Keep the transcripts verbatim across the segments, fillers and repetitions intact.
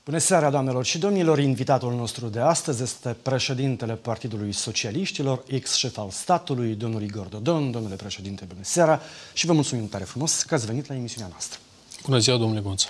Bună seara, doamnelor și domnilor! Invitatul nostru de astăzi este președintele Partidului Socialiștilor, ex-șef al statului, domnul Igor Dodon. Domnule președinte, bună seara și vă mulțumim tare frumos că ați venit la emisiunea noastră. Bună ziua, domnule Gonță!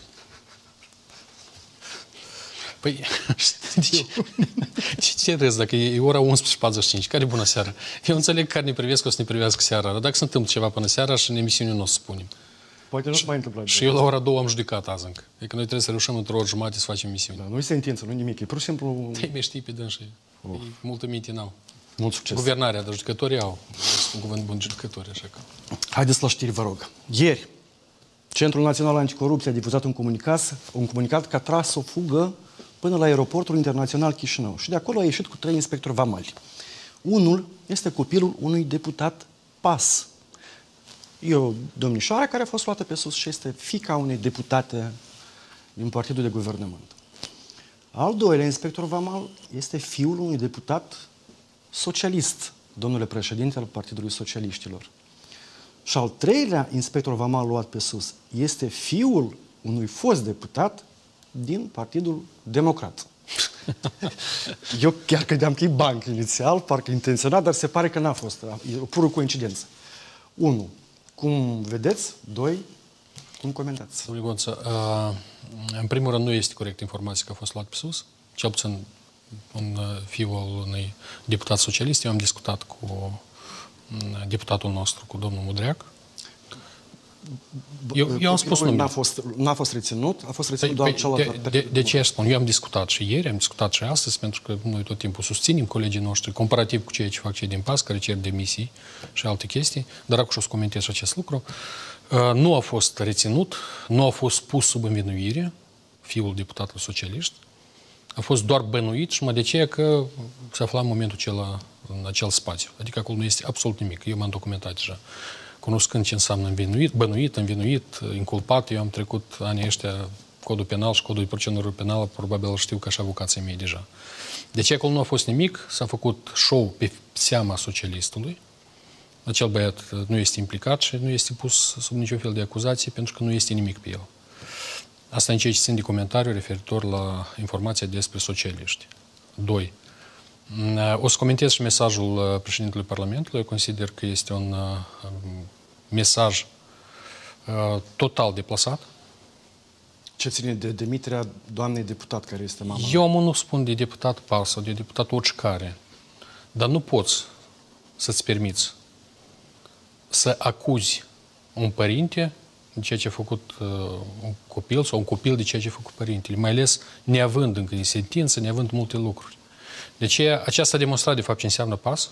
Păi, ce, ce râzi dacă e ora unsprezece patruzeci și cinci? Care bună seara? Eu înțeleg că care ne privesc, o să ne privească seara, dar dacă se întâmplă ceva până seara și în emisiune nu o să spunem. Poate nu se mai întâmplă. Și eu la ora două am judecat azi încă. Adică noi trebuie să reușim într-o oră jumătate să facem emisiune. Da, nu este sentință, nu nimic, e pur și simplu... Te-ai meștii pe dânsii. Oh. Multă minte n-au. Mult succes. Guvernarea, dar judecătorii au. Este un cuvânt bun, judecători, așa că... Haideți la știri, vă rog. Ieri, Centrul Național Anticorupție a difuzat un comunicat, un comunicat că a tras o fugă până la aeroportul internațional Chișinău. Și de acolo a ieșit cu trei inspectori vamali. Unul este copilul unui deputat P A S. E o domnișoară care a fost luată pe sus și este fiica unei deputate din partidul de guvernământ. Al doilea inspector vamal este fiul unui deputat socialist, domnule președinte al Partidului Socialiștilor. Și al treilea inspector vamal luat pe sus este fiul unui fost deputat din Partidul Democrat. Eu chiar credeam că e banc inițial, parcă intenționat, dar se pare că n-a fost. E o pură coincidență. Unu. Cum vedeți? Doi. Cum comentați? Domnule Gonță, în primul rând nu este corect informația că a fost luat pe sus. Cel puțin un fiu al unui deputat socialist. Eu am discutat cu deputatul nostru, cu domnul Mudreac. Eu, eu am spus numele. N-a fost, n-a fost reținut, a fost reținut doar celălalt. De, de, de ce aș spun? Eu am discutat și ieri, am discutat și astăzi, pentru că noi tot timpul susținem colegii noștri, comparativ cu ceea ce fac cei din P A S, care cer demisii și alte chestii, dar acum o să comentez și acest lucru. Uh, nu a fost reținut, nu a fost pus sub învinuire fiul deputatului socialist, a fost doar bănuit și mă de ce că se afla în momentul acela, în acel spațiu. Adică acolo nu este absolut nimic. Eu m-am documentat deja. Cunoscând ce înseamnă învinuit, bănuit, învinuit, inculpat, eu am trecut anii ăștia codul penal și codul de procedură penală, probabil știu ca și avocații mei deja. Deci acolo nu a fost nimic, s-a făcut show pe seama socialistului. Acel băiat nu este implicat și nu este pus sub niciun fel de acuzație pentru că nu este nimic pe el. Asta în ceea ce țin de comentariu referitor la informația despre socialiști. Doi. O să comentez și mesajul președintelui Parlamentului. Eu consider că este un mesaj total deplasat. Ce ține de demiterea doamnei deputat care este mama? Eu nu spun de deputat P A S sau de deputat oricare, dar nu poți să-ți permiți să acuzi un părinte de ceea ce a făcut uh, un copil sau un copil de ceea ce a făcut părintele, mai ales neavând încă de sentință, neavând multe lucruri. Deci aceasta a demonstrat de fapt ce înseamnă P A S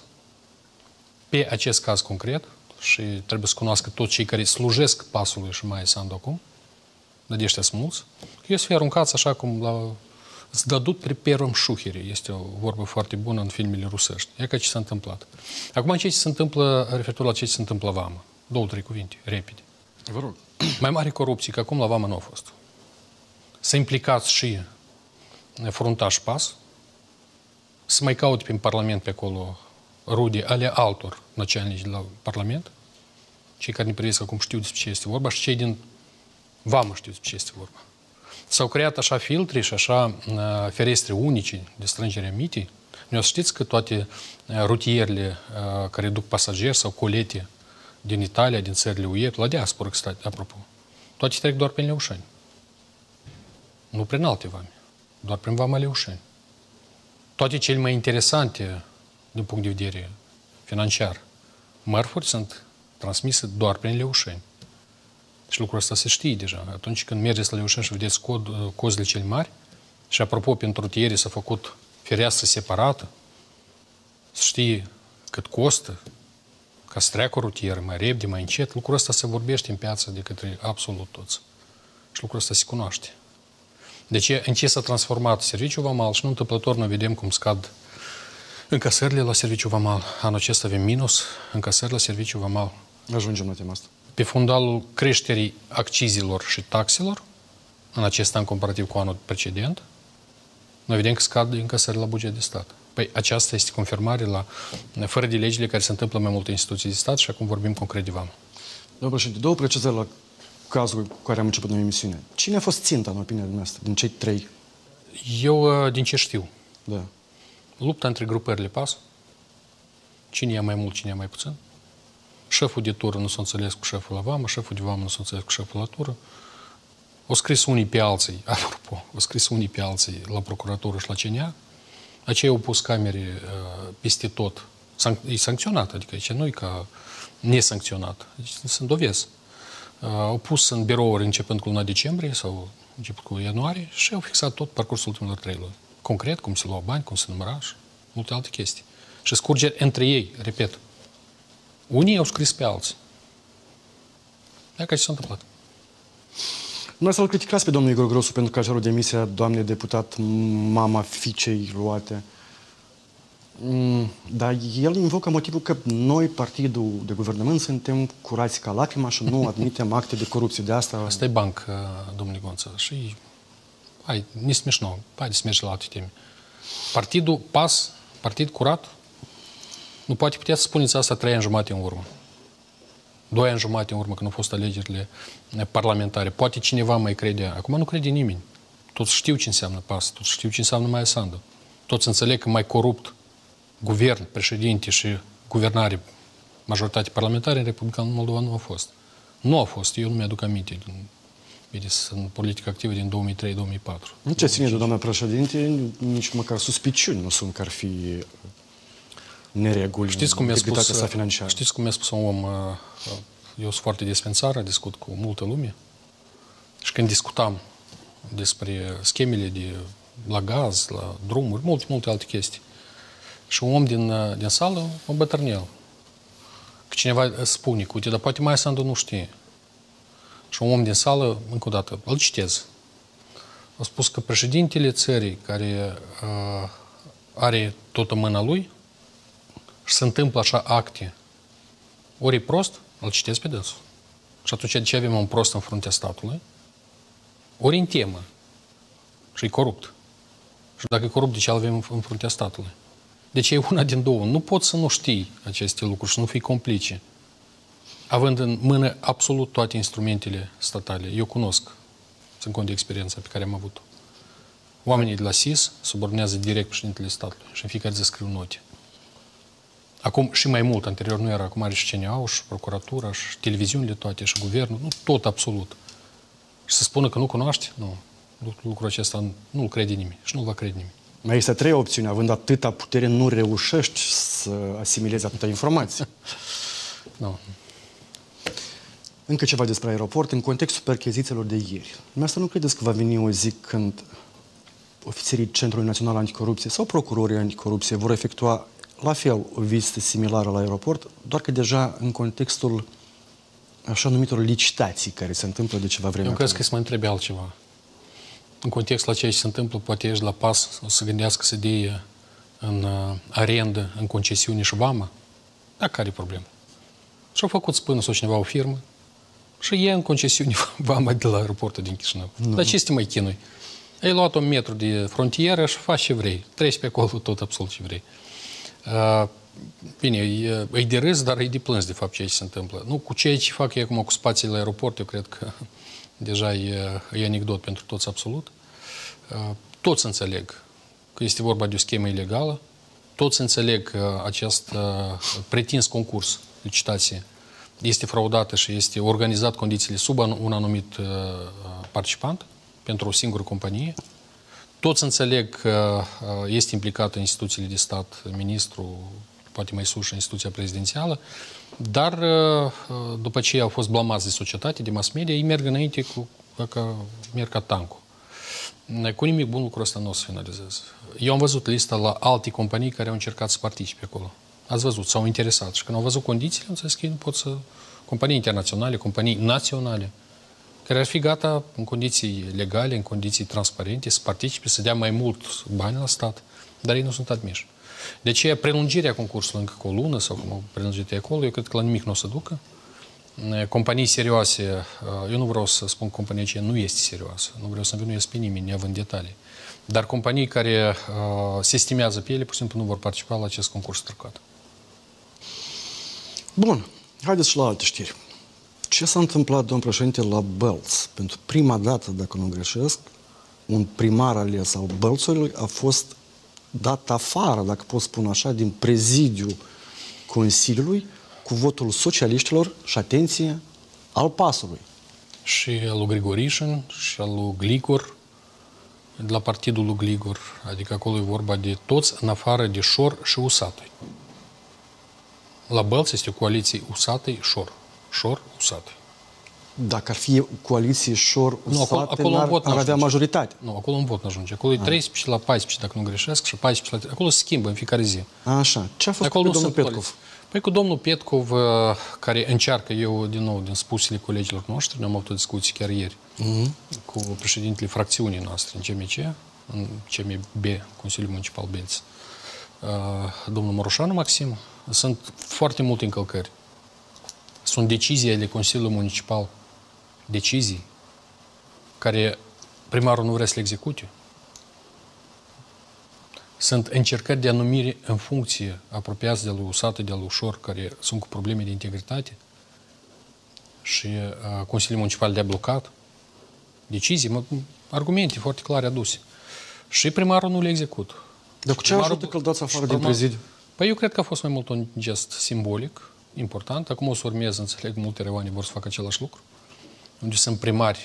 pe acest caz concret și trebuie să cunoască toți cei care slujesc P A S-ului și mai sunt acum, dar de ăștia sunt mulți, că eu să fie aruncați așa cum la îți dădut pe perăm șuhere. Este o vorbă foarte bună în filmele rusești. E ca ce s-a întâmplat. Acum ce se întâmplă referitor la ce se întâmplă la vamă. Două, trei cuvinte, repede. Vă rog. Mai mare corupție, că acum la vamă nu a fost. Să implicați și fruntași P A S, să mai caute prin Parlament pe acolo rude ale altor năcealnici de la Parlament, cei care ne privesc acum știu despre ce este vorba și cei din vamă știu despre ce este vorba. S-au creat așa filtre și așa uh, ferestre unice de strângere a mitii. Nu știți că toate uh, rutierele uh, care duc pasageri sau colete din Italia, din țările U E, la diaspora, apropo, toate trec doar prin Leușeni. Nu prin alte vame, doar prin vama Leușeni. Toate cele mai interesante, din punct de vedere financiar, mărfuri sunt transmise doar prin Leușeni. Și lucrul ăsta se știe deja. Atunci când mergeți la Leușeni și vedeți cod, cozile cele mari, și apropo, pentru rutiere s-a făcut fereastră separată, să știe cât costă, ca să treacă o rutieră mai repede, mai încet, lucrul ăsta se vorbește în piață de către absolut toți. Și lucrul ăsta se cunoaște. Deci în ce s-a transformat serviciul vamal și nu întâmplător noi vedem cum scad încasările la serviciul vamal. Anul acesta avem minus încasări la serviciul vamal. Ajungem la tema asta. Pe fundalul creșterii accizilor și taxelor, în acest an comparativ cu anul precedent, noi vedem că scad încasările la buget de stat. Păi aceasta este confirmare la, fără de legile care se întâmplă în mai multe instituții de stat și acum vorbim concret de vamă. Domnul președinte, două precizări la cazul cu care am început noi emisiunea. Cine a fost ținta, în opinia dumneavoastră, din cei trei Eu, din ce știu, Da. lupta între grupările PAS, cine ia mai mult, cine ia mai puțin, șeful de tură nu s-a înțeles cu șeful la vamă, șeful de vamă nu s-a înțeles cu șeful la tură, o scris unii pe alții, apropo, o scris unii pe alții la procuratură și la C N A, aceia au pus camere uh, peste tot, Sanc- e sancționat, adică aici nu e ca nesancționat, deci sunt dovezi. Uh, au pus în birouri începând cu luna decembrie sau început cu ianuarie și au fixat tot parcursul ultimilor trei luni. Concret, cum se luau bani, cum se număra și multe alte chestii. Și scurgeri între ei, repet. Unii au scris pe alții. Ia ce s-a întâmplat. Noi să-l criticați pe domnul Igor Grosu pentru că a cerut demisia doamnei deputat, mama fiicei luate. Mm, dar el invocă motivul că noi, partidul de guvernământ, suntem curați ca lacrima și nu admitem acte de corupție. De asta... Asta e banc, domnule Gonță. Și hai, не смешно. Hai să mergi la alte teme. Partidul PAS, partid curat, nu poate putea să spuneți asta trei ani jumate în urmă. Doi ani jumate în urmă, când au fost alegerile parlamentare. Poate cineva mai credea. Acum nu crede nimeni. Toți știu ce înseamnă PAS, toți știu ce înseamnă Maia Sandu. Toți înțeleg că mai corupt guvern, președinte și guvernare, majoritate parlamentară în Republica Moldova nu a fost. Nu a fost. Eu nu mi-aduc aminte. Bine, sunt politică activă din două mii trei două mii patru. Nu ce ține de doamna președinte, nici măcar suspiciuni nu sunt că ar fi nereguli. Știți cum mi-a spus, sa financiară. știți cum mi-a spus un om, eu sunt foarte des în țară, discut cu multă lume și când discutam despre schemele de la gaz, la drumuri, multe, multe alte chestii. Și un om din, din sală mă bătrânel. Că cineva spune că, uite, dar poate Maia Sandu nu știe. Și un om din sală, încă o dată, îl citez. A spus că președintele țării, care uh, are tot în mâna lui, și se întâmplă așa acte, ori e prost, îl citez pe dânsul. Și atunci de ce avem un prost în fruntea statului? Ori în temă. Și e corupt. Și dacă e corupt, de ce îl avem în fruntea statului? Deci e una din două. Nu poți să nu știi aceste lucruri și nu fii complice. Având în mână absolut toate instrumentele statale. Eu cunosc, țin cont de experiența pe care am avut-o. Oamenii de la S I S subordonează direct președintele statului și în fiecare zi scriu note. Acum și mai mult, anterior nu era, acum are și C N A-ul, și procuratura, și televiziunile toate, și guvernul, nu, tot absolut. Și să spună că nu cunoaște, nu. Lucrul acesta nu-l crede nimeni și nu-l va crede nimeni. Mai este trei opțiuni, având atâta putere, nu reușești să asimilezi atâta informație. Nu. Încă ceva despre aeroport, în contextul perchezițiilor de ieri. Dumneavoastră nu credeți că va veni o zi când ofițerii Centrului Național Anticorupție sau procurorii anticorupție vor efectua la fel o vizită similară la aeroport, doar că deja în contextul așa numitor licitații care se întâmplă de ceva vreme. Eu cred că să mă întrebe altceva. În contextul la ceea ce se întâmplă, poate ești la PAS, o să gândească să dea în uh, arendă, în concesiune și vamă. Da, care e problema? Și-au făcut spână sau cineva o firmă și e în concesiune vama de la aeroportul din Chișinău. Nu. Dar ce să te mai chinui? Ai luat un metru de frontieră și faci ce vrei. Treci pe acolo tot absolut ce vrei. Uh, bine, e, e de râs, dar e de plâns de fapt ceea ce se întâmplă. Nu, cu ceea ce fac ei acum cu spațiile la aeroport, eu cred că deja e, e anecdot pentru toți absolut. Uh, toți înțeleg că este vorba de o schemă ilegală, toți înțeleg că acest uh, pretins concurs, licitație, este fraudată și este organizat condițiile sub un anumit uh, participant pentru o singură companie. Toți înțeleg că uh, este implicată instituțiile de stat, ministru, poate mai sus și instituția prezidențială, dar uh, după ce au fost blamați de societate, de mass media, ei merg înainte cu, ca, merg ca tancul. Cu nimic bun lucrul ăsta nu o să finalizez. Eu am văzut lista la alte companii care au încercat să participe acolo. Ați văzut, s-au interesat. Și când au văzut condițiile, am înțeles că ei nu pot să... Companii internaționale, companii naționale, care ar fi gata în condiții legale, în condiții transparente, să participe, să dea mai mult bani la stat, dar ei nu sunt admiși. De aceea, prelungirea concursului încă cu o lună, sau cum au prelungit acolo, eu cred că la nimic nu o să ducă. Companii serioase, eu nu vreau să spun că compania aceea nu este serioasă, nu vreau să învinuiesc pe nimeni, neavând detalii. Dar companii care uh, se estimează pe ele, pur și simplu nu vor participa la acest concurs trucat. Bun, haideți și la alte știri. Ce s-a întâmplat, domn președinte, la Belz? Pentru prima dată, dacă nu greșesc, un primar ales al Bălțului a fost dat afară, dacă pot spune așa, din prezidiu Consiliului cu votul socialiștilor și, atenție, al PAS-ului. Și al lui Grigorișin și al lui Gligor, de la partidul lui Gligor, adică acolo e vorba de toți în afară de Șor și Usatăi. La Bălți este o coaliție Usatăi-Șor. Șor-Usatăi. Dacă ar fi coaliție Șor-Usate, acolo, acolo ar, vot ar avea majoritate. Nu, acolo un vot nu ajunge. Acolo e treisprezece la paisprezece, dacă nu greșesc, și paisprezece la... Acolo se schimbă în fiecare zi. Așa. Ce a fost acolo cu domnul Petkov? Coaliție. Păi cu domnul Petkov, care încearcă, eu din nou, din spusele colegilor noștri, ne-am avut o discuție chiar ieri mm-hmm. cu președintele fracțiunii noastre în C M C, în C M B, Consiliul Municipal Belți, domnul Moroșanu Maxim. Sunt foarte multe încălcări. Sunt decizii ale Consiliului Municipal, decizii care primarul nu vrea să le execute. Sunt încercări de anumire în funcție apropiați de lui Usată, de lui Șor, care sunt cu probleme de integritate și uh, Consiliul Municipal le-a blocat. Decizii, mă, argumente foarte clare aduse. Și primarul nu le execută. Dar cu ce ajută că îl dați afară din prezidiu? Păi eu cred că a fost mai mult un gest simbolic, important. Acum o să urmez, înțeleg, multe reoane vor să facă același lucru. Unde sunt primari,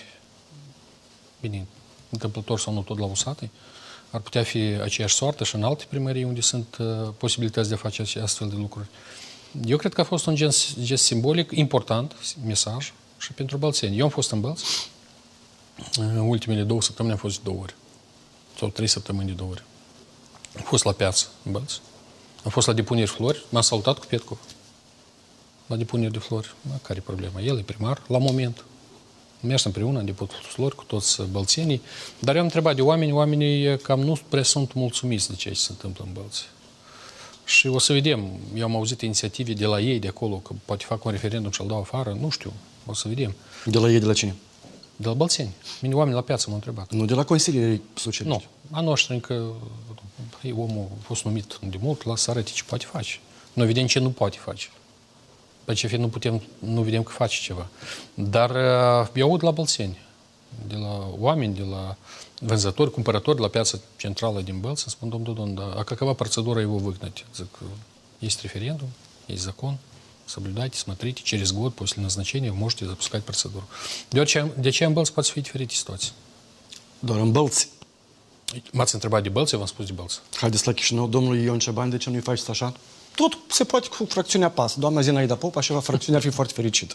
bine, întâmplător sau nu tot la Usatăi, ar putea fi aceeași soartă și în alte primării unde sunt uh, posibilități de a face astfel de lucruri. Eu cred că a fost un gest, gest simbolic important, mesaj, și pentru bălțeni. Eu am fost în Bălți, în ultimele două săptămâni am fost de două ori, sau trei săptămâni de două ori. Am fost la piață în Bălți, am fost la depuneri flori, m-am salutat cu Petkov. La depuneri de flori, care e problema? El e primar, la moment. Am mers împreună, am depus flori cu toți bălțenii, dar eu am întrebat de oameni, oamenii cam nu prea sunt mulțumiți de ceea ce se întâmplă în Bălți. Și o să vedem, eu am auzit inițiative de la ei de acolo, că poate fac un referendum și-l dau afară, nu știu, o să vedem. De la ei, de la cine? De la bălțeni. Mine oameni la piață m-au întrebat. Nu de la Consiliul Socialiști? Nu, a noastră încă, ei, omul a fost numit de mult, lasă să arate ce poate face. Noi vedem ce nu poate face. Pe ce fi nu putem, nu vedem că face ceva. Dar eu aud la bălțeni, de la oameni, de la vânzători, cumpărători de la piața centrală din Бălți, îmi spun, domnul Додон, да, а какова процедура его выгнать? Есть референдум, есть закон, соблюдайте, смотрите, через год после назначения вы можете запускать процедуру. De ce, de ce în Bălți poate fi diferite situații? Doar în Bălți. M-ați întrebat de Bălți, eu v-am spus de Bălți. Haideți la Chișinău, domnul Ion Ceban, de ce nu-i faceți așa? Tot se poate cu fracțiunea PAS. Doamna Zinaida Popa și fracțiunea ar fi foarte fericită.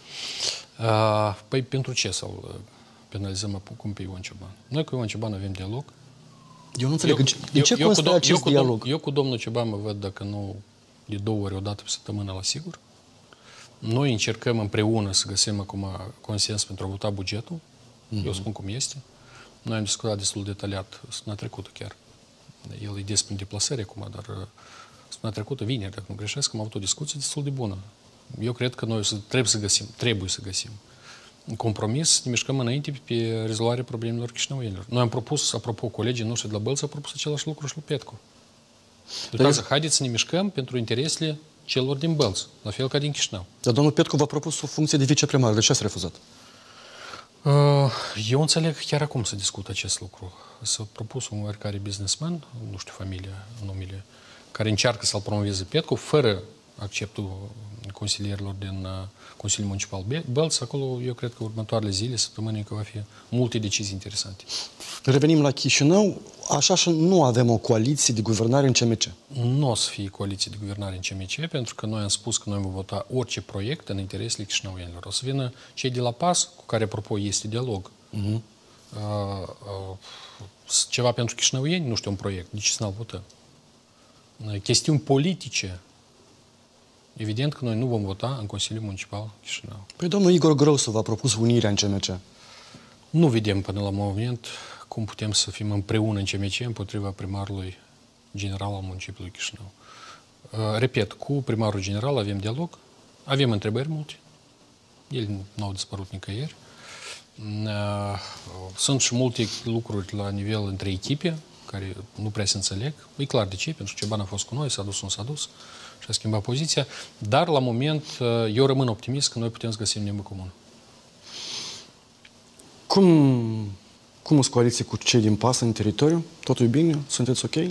Uh, păi pentru ce să-l penalizăm acum pe Ion Ceban? Noi cu Ion Ceban avem dialog. Eu nu înțeleg. Eu, în ce eu, constă eu, acest eu cu dialog? Dom, eu cu domnul Ceban mă văd, dacă nu de două ori, o dată pe săptămână la sigur. Noi încercăm împreună să găsim acum consens pentru a vota bugetul. Mm-hmm. Eu spun cum este. Noi am discutat destul de detaliat săptămâna trecută chiar. El e despre deplasări acum, dar săptămâna trecută, vineri, dacă nu greșesc, am avut o discuție destul de bună. Eu cred că noi trebuie să găsim, trebuie să găsim un compromis, să ne mișcăm înainte pe rezolvarea problemelor chișinăuienilor. Noi am propus, apropo, colegii noștri de la Bălți au propus același lucru și lui Petkov. Deci, haideți să ne mișcăm pentru interesele celor din Bălți, la fel ca din Chișinău. Dar domnul Petkov a propus o funcție de viceprimar. De ce ați refuzat? Eu înțeleg chiar acum să discut acest lucru. S-a propus un oricare businessman, nu știu familia, numele, care încearcă să-l promoveze Petkov, fără acceptul consilierilor din Consiliul Municipal Bălți. Acolo, eu cred că următoarele zile, săptămâni, că va fi multe decizii interesante. Revenim la Chișinău, așa și nu avem o coaliție de guvernare în C M C. Nu o să fie coaliție de guvernare în C M C, pentru că noi am spus că noi vom vota orice proiect în interesele chișinăuienilor. O să vină cei de la PAS, cu care, apropo, este dialog. Uh-huh. uh, uh, ceva pentru chișinăuieni, nu știu, un proiect, de ce să nu-l votăm? Uh, chestiuni politice, evident că noi nu vom vota în Consiliul Municipal Chișinău. Păi domnul Igor Grosu a propus unirea în C M C. Nu vedem până la moment cum putem să fim împreună în C M C împotriva primarului general al municipiului Chișinău. Repet, cu primarul general avem dialog, avem întrebări multe, ele nu au dispărut nicăieri. Sunt și multe lucruri la nivel între echipe, care nu prea se înțeleg. E clar de ce, pentru că Ceban a fost cu noi, s-a dus, nu s-a dus și a schimbat poziția, dar la moment eu rămân optimist că noi putem să găsim limbă comună. Cum Cum sunt coaliții cu cei din PAS în teritoriu? Totul e bine? Sunteți ok? Uh,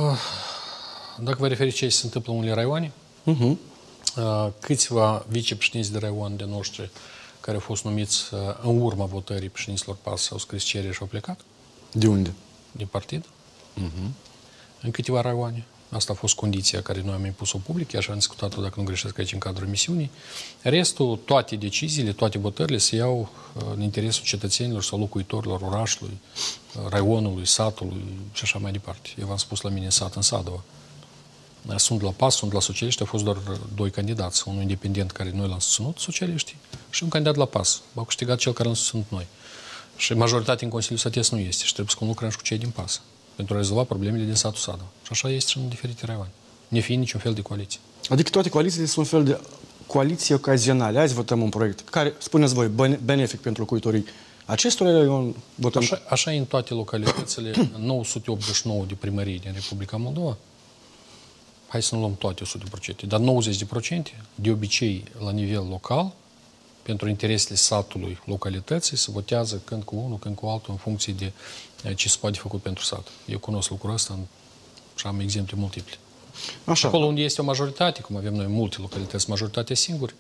dacă vă referiți ce se întâmplă în unele raioane, uh-huh. uh, câțiva vicepreședinți de raion de noștri care au fost numiți uh, în urma votării președinților PAS au scris cereri și au plecat. De unde? Din partid. Uh-huh. În câteva raioane. Asta a fost condiția care noi am impus-o public, așa am discutat-o, dacă nu greșesc, aici în cadrul emisiunii. Restul, toate deciziile, toate votările se iau în interesul cetățenilor sau locuitorilor orașului, raionului, satului și așa mai departe. Eu v-am spus la mine în sat, în Sadova. Sunt la PAS, sunt la socialiști, au fost doar doi candidați, unul independent care noi l-am susținut, socialiștii, și un candidat la PAS. Au câștigat cel care l-am susținut noi. Și majoritatea în Consiliul Sătes nu este și trebuie să conlucrăm și cu cei din PAS pentru a rezolva problemele din satul Sadova. Și așa este și în diferite raioane, nefiind niciun fel de coaliție. Adică toate coalițiile sunt un fel de coaliții ocazionale. Azi votăm un proiect care, spuneți voi, benefic pentru locuitorii acestora, votăm... Așa, așa e în toate localitățile, nouă sute optzeci și nouă de primării din Republica Moldova. Hai să nu luăm toate o sută la sută, dar nouăzeci la sută, de obicei, la nivel local, pentru interesele satului, localității, se votează când cu unul, când cu altul, în funcție de ce se poate făcut pentru sat. Eu cunosc lucrul ăsta și am exemple multiple. Așa. Acolo unde este o majoritate, cum avem noi multe localități, majoritatea singuri,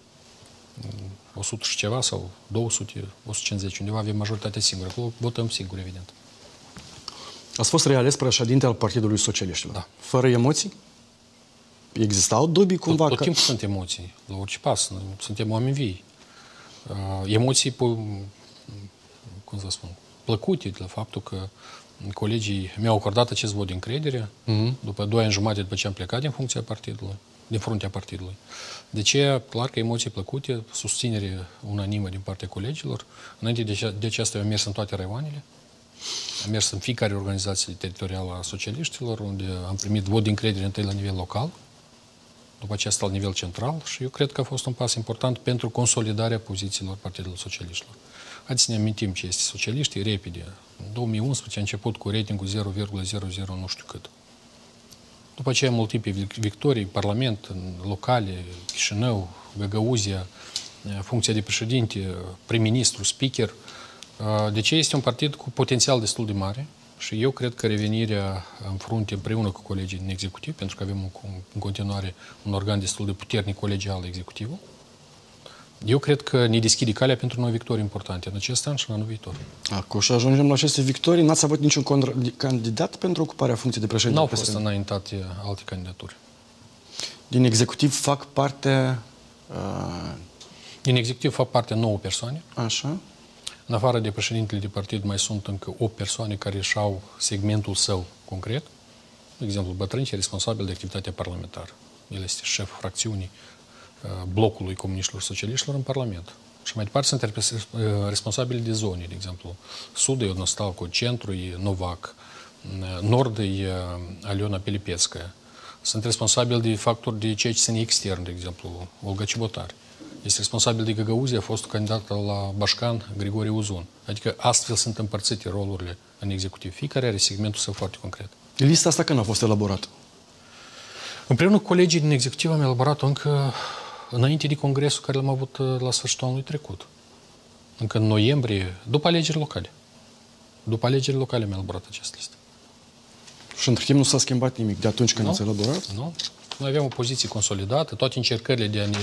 o sută și ceva sau două sute, o sută cincizeci, undeva avem majoritatea singură. Acolo votăm singur, evident. Ați fost reales președinte al Partidului Socialiștilor. Da. Fără emoții? Existau dubii cumva? Tot, tot timpul sunt emoții, la orice pas. Noi suntem oameni vii. Uh, emoții, cum să spun, plăcute de la faptul că colegii mi-au acordat acest vot de încredere uh-huh. după doi ani jumate după ce am plecat din funcția partidului, din fruntea partidului. De ce, clar că emoții plăcute, susținere unanimă din partea colegilor. Înainte de, de aceasta eu am mers în toate raioanele. Am mers în fiecare organizație teritorială a socialiștilor, unde am primit vot de încredere întâi la nivel local, după aceasta la nivel central și eu cred că a fost un pas important pentru consolidarea pozițiilor Partidului Socialiștilor. Haideți să ne amintim ce este socialiștii repede. În două mii unsprezece a început cu ratingul zero virgulă zero zero nu știu cât. După aceea multiple victorii, Parlament, locale, Chișinău, Găgăuzia, funcția de președinte, prim-ministru, speaker. Deci este un partid cu potențial destul de mare. Și eu cred că revenirea în frunte împreună cu colegii din executiv, pentru că avem în continuare un organ destul de puternic colegial executivul, eu cred că ne deschide calea pentru noi victorii importante în acest an și în anul viitor. Acum și ajungem la aceste victorii. N-ați avut niciun candidat pentru ocuparea funcției de președinte? Nu au fost înaintate alte candidaturi. Din executiv fac parte... Uh... Din executiv fac parte nouă persoane. Așa. În afară de președintele de partid, mai sunt încă opt persoane care își au segmentul său concret. De exemplu, Bătrânci, responsabil de activitatea parlamentară. El este șeful fracțiunii blocului comuniștilor socialiștilor în Parlament. Și mai departe sunt responsabili de zone, de exemplu, Sud e Odnostalco, Centru e Novac, Nord e Aliona Pelipețca. Sunt responsabili de factori de ceea ce sunt extern, de exemplu, Olga Cibotari. Este responsabil de Găgăuzia, a fost candidat la Bașcan, Grigorie Uzun. Adică astfel sunt împărțite rolurile în executiv. Fiecare are segmentul său foarte concret. Lista asta când a fost elaborată? Împreună cu colegii din executiv am elaborat-o încă înainte de congresul care l-am avut la sfârșitul anului trecut. Încă în noiembrie, după alegeri locale. După alegeri locale am elaborat această listă. Și între timp nu s-a schimbat nimic de atunci când ați elaborat? Nu. Noi avem o poziție consolidată. Toate încercările de a ne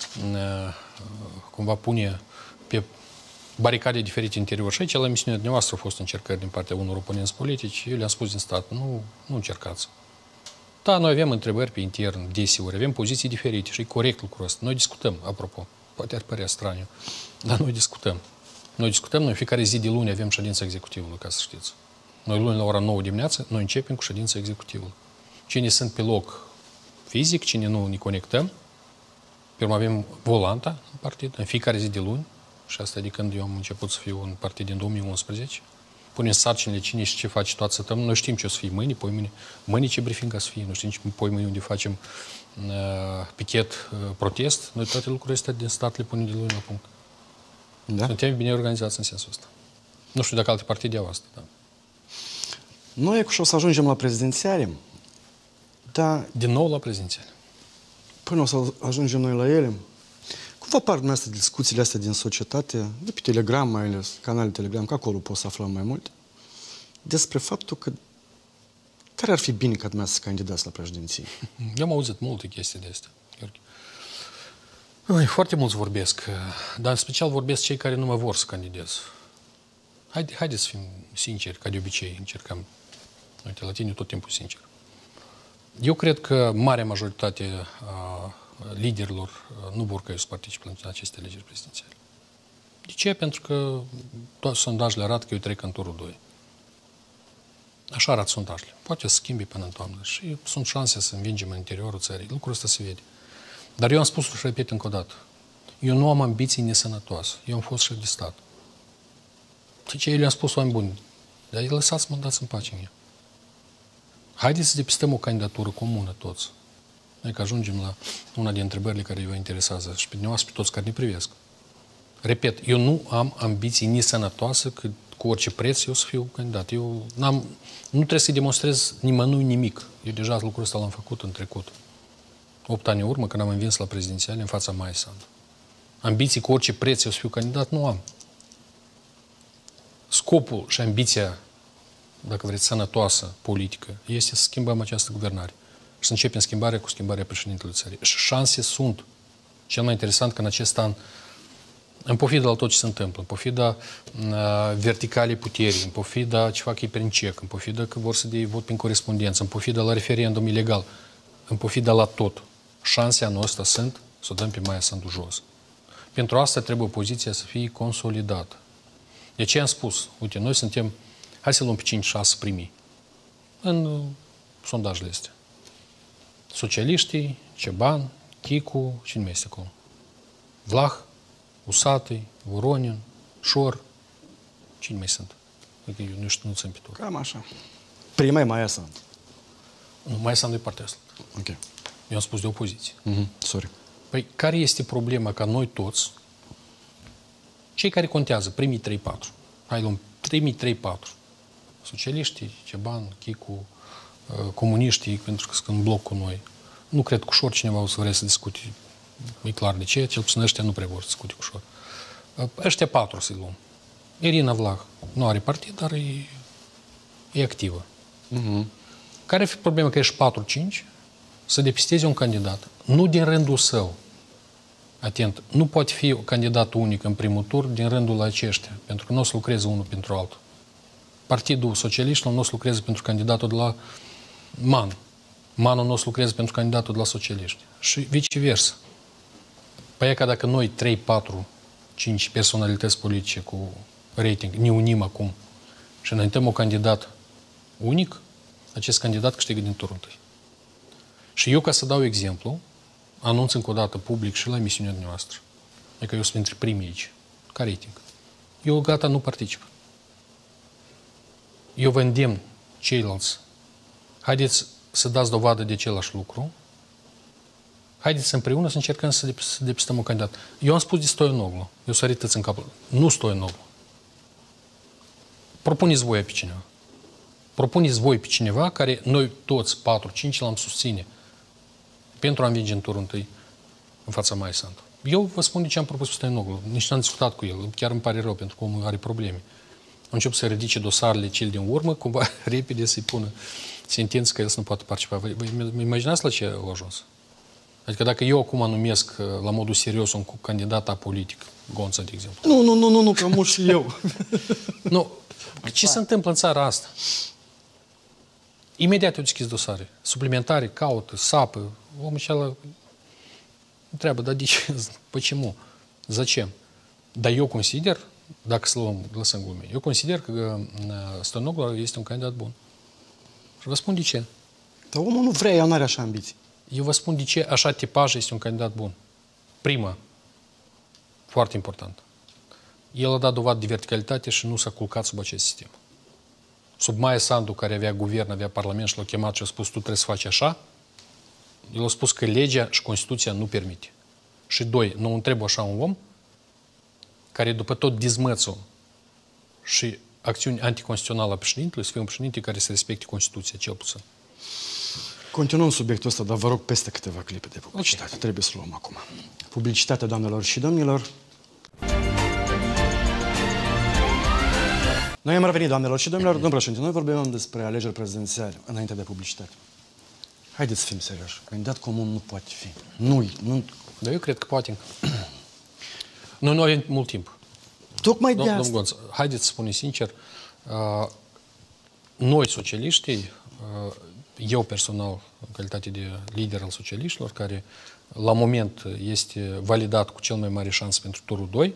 cumva pune pe baricade diferite interior. Și aici, la emisiunea dumneavoastră, au fost încercări din partea unor oponenți politici. Eu le-am spus din stat, nu, nu încercați. Da, noi avem întrebări pe intern, desigur, avem poziții diferite și e corect lucrul ăsta. Noi discutăm, apropo, poate ar părea straniu, dar noi discutăm. Noi discutăm, noi fiecare zi de luni avem ședința executivului, ca să știți. Noi luni la ora nouă dimineață, noi începem cu ședința executivului. Cine sunt pe loc fizic, cine nu ne conectăm, pe urmă avem volanta în partid, în fiecare zi de luni, și asta de când eu am început să fiu în partid din două mii unsprezece. Punem sarcinile cine și ce face toată săptămâna. Noi știm ce o să fie mâine, poi mâine, mâine ce briefing o să fie, noi știm ce poi mâine unde facem uh, pichet, uh, protest. Noi toate lucrurile astea din stat le punem de luni la punct. Da? Suntem bine organizați în sensul ăsta. Nu știu dacă alte partide au asta, da. Noi cu și o să ajungem la prezidențiale, dar... Din nou la prezidențiale. Până o să ajungem noi la ele, cum vă par dumneavoastră discuțiile astea din societate, de pe Telegram mai ales, canale Telegram, că acolo poți să aflăm mai multe, despre faptul că care ar fi bine ca dumneavoastră să candidați la președinție? Eu am auzit multe chestii de astea, Gheorghe. Ui, foarte mulți vorbesc, dar în special vorbesc cei care nu mă vor să candidez. Haide, haideți să fim sinceri, ca de obicei încercăm. Uite, la tine tot timpul sincer. Eu cred că marea majoritate a liderilor nu vor ca eu să participe la aceste alegeri prezidențiale. De ce? Pentru că toate sondajele arată că eu trec în turul doi. Așa arată sondajele. Poate să schimbi până în toamnă și sunt șanse să învingem în interiorul țării. Lucrul ăsta se vede. Dar eu am spus și repet încă o dată. Eu nu am ambiții nesănătoase. Eu am fost șef de stat. Deci eu le-am spus oameni buni. Dar lăsați-mă, dați în pace mie. Haideți să depistăm o candidatură comună toți. Noi că ajungem la una din întrebările care vă interesează și pe dumneavoastră, pe toți care ne privesc. Repet, eu nu am ambiții nesănătoase că cu orice preț eu să fiu candidat. Eu n-am, nu trebuie să-i demonstrez nimănui nimic. Eu deja lucrul ăsta l-am făcut în trecut. Opt ani în urmă, când am învins la prezidențiale în fața Maiei Sandu. Ambiții cu orice preț eu să fiu candidat, nu am. Scopul și ambiția, dacă vreți, sănătoasă, politică, este să schimbăm această guvernare. Și să începem schimbarea cu schimbarea președintelui țării. Și șanse sunt. Cel mai interesant că în acest an, în pofida la tot ce se întâmplă, în pofida uh, verticalei puterii, în pofida ce fac ei prin cec, în pofida că vor să dea vot prin corespondență, în pofida la referendum ilegal, în pofida la tot, șansele noastre sunt să o dăm pe Maia Sandu jos. Pentru asta trebuie opoziția să fie consolidată. De ce am spus? Uite, noi suntem, hai să luăm pe cinci șase primii în uh, sondajele astea. Socialiștii, Ceban, Chicu, cine mai este acolo? Vlah, Usatăi, Voronin, Șor. Cine mai sunt? Eu nu știu, nu țin pe tot. Cam așa. Prima e Maia Sandu. Nu, Maia Sandu e partea asta. Ok. Eu am spus de opoziție. Mm-hmm. Sorry. Păi, care este problema ca noi toți, cei care contează, primii trei patru, hai luăm primii trei patru, socialiștii, Ceban, Chicu, comuniștii, pentru că sunt în bloc cu noi. Nu cred că ușor cineva o să vrea să discute. E clar de ce, cel puțin ăștia nu prea vor să discute ușor. Ăștia patru să-i luăm. Irina Vlah nu are partid, dar e, e activă. Uh-huh. Care ar fi problema că ești patru cinci să depisteze un candidat? Nu din rândul său. Atent, nu poate fi un candidat unic în primul tur din rândul aceștia, pentru că nu o să lucreze unul pentru altul. Partidul Socialiștilor nu o să lucreze pentru candidatul de la Man. Manul nu o să lucreze pentru candidatul de la Socialiști. Și viceversa. Păi e ca dacă noi trei, patru, cinci personalități politice cu rating ne unim acum și înaintăm o candidat unic, acest candidat câștigă din turul întâi. Și eu, ca să dau exemplu, anunț încă o dată public și la emisiunea noastră. Adică eu sunt între primii aici. Ca rating. Eu gata nu particip. Eu vă îndemn ceilalți. Haideți să dați dovadă de același lucru. Haideți împreună să încercăm să depistăm un candidat. Eu am spus de Stoianoglu. Eu să arătăți în capul. Nu Stoianoglu. Propuneți voi pe cineva. Propuneți voi pe cineva care noi toți, patru, cinci, l-am susține pentru a învinge în turul întâi în fața Maiei Sandu. Eu vă spun de ce am propus pe Stoianoglu. Nici n-am discutat cu el. Chiar îmi pare rău pentru că omul are probleme. Am început să ridice dosarele cel din urmă, cumva repede să-i pună sentință că el să nu poate participa. Vă imaginați la ce au ajuns? Adică dacă eu acum numesc la modul serios un candidat apolitic, Gonța, de exemplu. Nu, nu, nu, nu, nu, că mult și eu. Nu. Ce se întâmplă în țara asta? Imediat eu deschis dosare. Suplimentare, caută, sapă. Omul cealaltă întreabă, dar de ce? Почему? Zăcem? Dar eu consider, dacă să luăm, lăsăm glume, eu consider că Stoianoglu este un candidat bun. Și vă spun de ce. Dar omul nu vrea, el nu are așa ambiții. Eu vă spun de ce așa tipaj este un candidat bun. Prima, foarte important, el a dat dovadă de verticalitate și nu s-a culcat sub acest sistem. Sub Maia Sandu, care avea guvern, avea parlament și l-a chemat și a spus, tu trebuie să faci așa, el a spus că legea și Constituția nu permite. Și doi, nu trebuie așa un om care după tot dizmățul și acțiuni anticonstituționale a președintelui să fie un președinte care să respecte Constituția, cel puțin. Continuăm subiectul ăsta, dar vă rog peste câteva clipe de publicitate. Okay. Trebuie să luăm acum. Publicitatea, doamnelor și domnilor. Noi am revenit, doamnelor și domnilor, domnul președinte, noi vorbim despre alegeri prezidențiale înainte de publicitate. Haideți să fim serioși. Candidat comun nu poate fi. Nu, nu... Dar eu cred că poate. Noi nu avem mult timp. Tocmai de Domnul asta. Gonț, haideți să spunem sincer, noi, socialiștii, eu personal, în calitate de lider al socialiștilor, care la moment este validat cu cel mai mare șans pentru turul doi,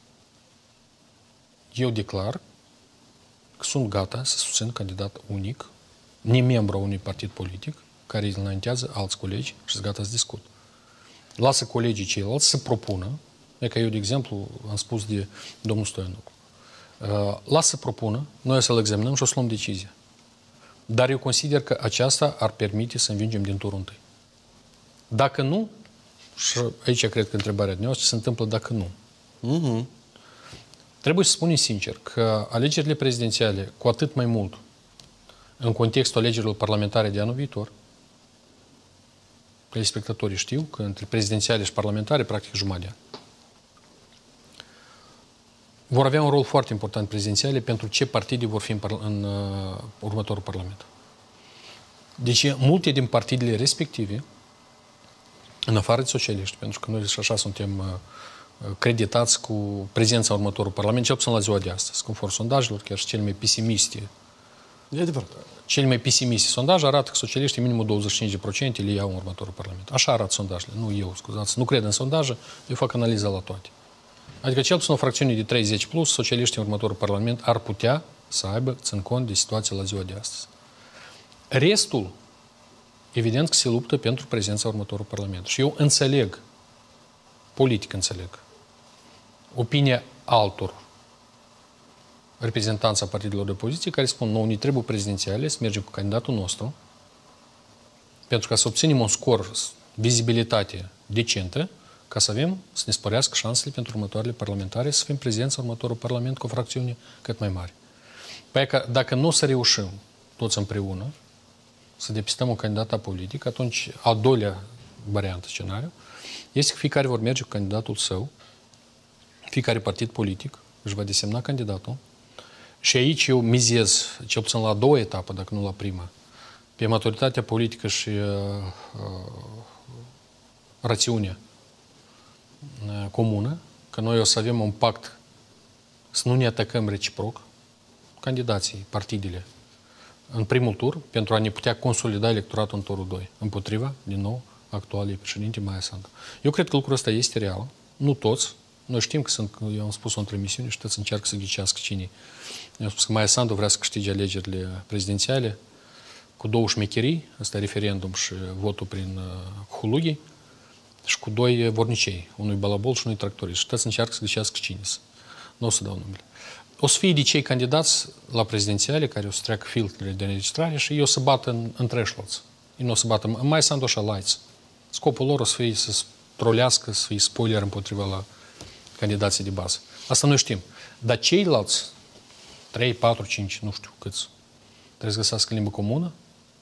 eu declar că sunt gata să susțin candidat unic, nemembru a unui partid politic, care îl înaintează alți colegi și sunt gata să discut. Lasă colegii ceilalți să propună, e ca eu, de exemplu, am spus de domnul Stoianov, lasă să propună, noi o să-l examinăm și o să luăm decizia. Dar eu consider că aceasta ar permite să învingem din turul întâi. Dacă nu, și aici cred că întrebarea dumneavoastră se întâmplă dacă nu. Uh-huh. Trebuie să spunem sincer că alegerile prezidențiale, cu atât mai mult, în contextul alegerilor parlamentare de anul viitor, telespectatorii știu că între prezidențiale și parlamentare, practic jumătate de an, vor avea un rol foarte important prezidențiale pentru ce partide vor fi în, în uh, următorul parlament. Deci, multe din partidele respective, în afară de socialiști, pentru că noi și așa suntem uh, creditați cu prezența în următorul parlament, cel puțin la ziua de astăzi, conform sondajelor, chiar și cele mai pesimiste. E adevărat. Cele mai pesimiste sondaje arată că socialiștii minimum douăzeci și cinci la sută le iau în următorul parlament. Așa arată sondajele. Nu eu, scuzați. Nu cred în sondaje, eu fac analiza la toate. Adică cel puțin o fracțiune de treizeci plus, socialiștii în următorul parlament ar putea să aibă, țin cont de situația la ziua de astăzi. Restul, evident că se luptă pentru prezența în următorul parlament. Și eu înțeleg, politic înțeleg, opinia altor reprezentanța partidelor de opoziție care spun, nouă, ne trebuie prezidențiale, să mergem cu candidatul nostru, pentru ca să obținem un scor, vizibilitate decentă, ca să avem, să ne sporească șansele pentru următoarele parlamentare, să fim prezenți în următorul parlament cu o fracțiune cât mai mare. Păi că dacă nu o să reușim toți împreună să depistăm un candidat politic, atunci al doilea variant, scenariu, este că fiecare vor merge cu candidatul său, fiecare partid politic își va desemna candidatul și aici eu mizez, cel puțin la a doua etapă, dacă nu la prima, pe maturitatea politică și uh, uh, rațiunea comună, că noi o să avem un pact să nu ne atacăm reciproc candidații, partidele, în primul tur, pentru a ne putea consolida electoratul în turul doi, împotriva, din nou, actualei președinte Maia Sandu. Eu cred că lucrul ăsta este real. Nu toți. Noi știm că sunt, eu am spus-o într-o emisiune și toți încearcă să ghicească cine. Eu am spus că Maia Sandu vrea să câștige alegerile prezidențiale cu două șmecherii, ăsta referendum și votul prin uh, hulughi, și cu doi vornicei, unui balabol și unui tractorist. Și toți încearcă să găsească cine. Nu o să dau numele. O să fie de cei candidați la prezidențiale care o să treacă filtrele de înregistrare și ei o să bată în, în treșloți. Ei nu o să bată mai sunt așa lights. Scopul lor o să fie să trolească, să fie spoiler împotriva la candidații de bază. Asta noi știm. Dar ceilalți, trei, patru, cinci, nu știu câți, trebuie să găsească limbă comună,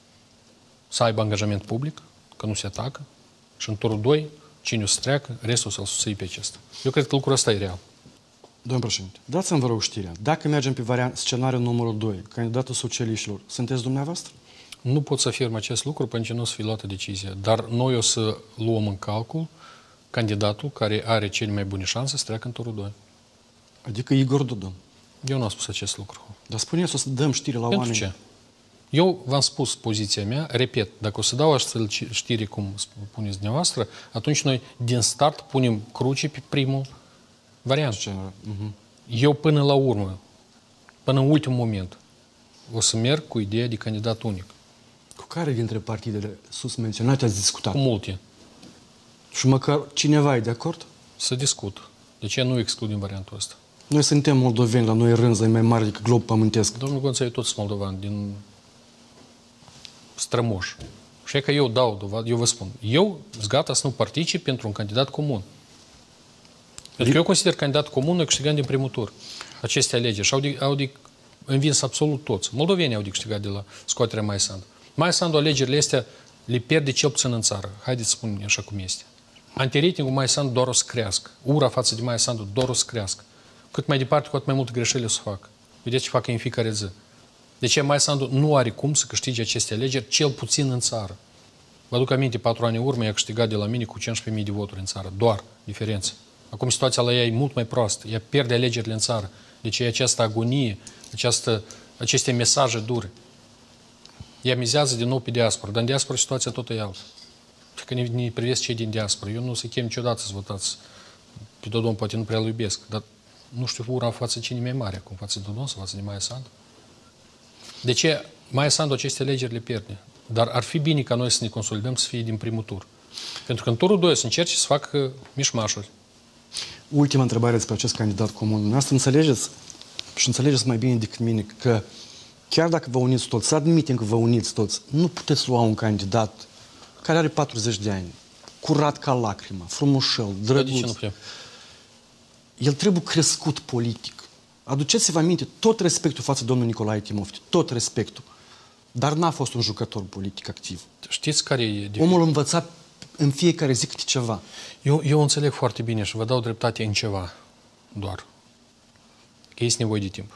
să aibă angajament public, că nu se atacă, și în turul doi, cine o să treacă, restul să-l susții pe acesta. Eu cred că lucrul ăsta e real. Domnul președinte, dați-mi vă rog știrea. Dacă mergem pe variant, scenariul numărul doi, candidatul socialiștilor, sunteți dumneavoastră? Nu pot să afirm acest lucru pentru că nu o să fie luată decizia. Dar noi o să luăm în calcul candidatul care are cele mai bune șanse să treacă în turul doi. Adică Igor Dodon. Eu nu am spus acest lucru. Dar spuneți, o să dăm știre la Pentru oameni. ce? Eu v-am spus poziția mea, repet, dacă o să dau astfel știri, cum spuneți dumneavoastră, atunci noi din start punem cruce pe primul variant. Uh-huh. Eu până la urmă, până în ultimul moment, o să merg cu ideea de candidat unic. Cu care dintre partidele sus menționate ați discutat? Cu multe. Și măcar cineva e de acord? Să discut. De ce nu excludem variantul ăsta? Noi suntem moldoveni, la noi rânza e mai mare decât glob pământesc. Domnul Gonța, eu tot sunt moldovan, din strămoș. Și e că eu dau dovadă, eu vă spun, eu sunt gata să nu particip pentru un candidat comun. Pentru că eu consider candidat comun, noi câștigăm din primul tur aceste alegeri și au de, au de învins absolut toți. Moldovenii au de câștigat de la scoaterea Maia Sandu. Maia Sandu alegerile astea le pierde cel puțin în țară. Haideți să spunem așa cum este. Antiratingul Maia Sandu doar o să crească. Ura față de Maia Sandu doar o să crească. Cât mai departe, cu atât mai multe greșeli o să fac. Vedeți ce fac în fiecare zi. De ce Maia Sandu nu are cum să câștige aceste alegeri, cel puțin în țară? Vă aduc aminte, patru ani în urmă, ea a câștigat de la mine cu cincisprezece mii de voturi în țară. Doar diferență. Acum situația la ea e mult mai proastă. Ea pierde alegerile în țară. Deci e această agonie, această, aceste mesaje dure. Ea mizează din nou pe diaspora, dar în diaspora situația tot e altă. Că ne, ne privesc cei din diaspora. Eu nu o să chem niciodată să votați pe Dodon, poate nu prea îl iubesc, dar nu știu ura față cine mai mare acum, față de Dodon sau față de Maia Sandu. De ce Maia Sandu aceste alegeri le pierde? Dar ar fi bine ca noi să ne consolidăm să fie din primul tur. Pentru că în turul doi să încerce să facă mișmașuri. Ultima întrebare despre acest candidat comun. Dumneavoastră înțelegeți și înțelegeți mai bine decât mine că chiar dacă vă uniți toți, să admitem că vă uniți toți, nu puteți lua un candidat care are patruzeci de ani, curat ca lacrimă, frumușel, drăguț. De ce nu putem? El trebuie crescut politic. Aduceți-vă aminte tot respectul față de domnul Nicolae Timofte, tot respectul. Dar n-a fost un jucător politic activ. Știți care e diferit? Omul învăța în fiecare zi câte ceva. Eu, eu înțeleg foarte bine și vă dau dreptate în ceva doar. Că este nevoie de timp.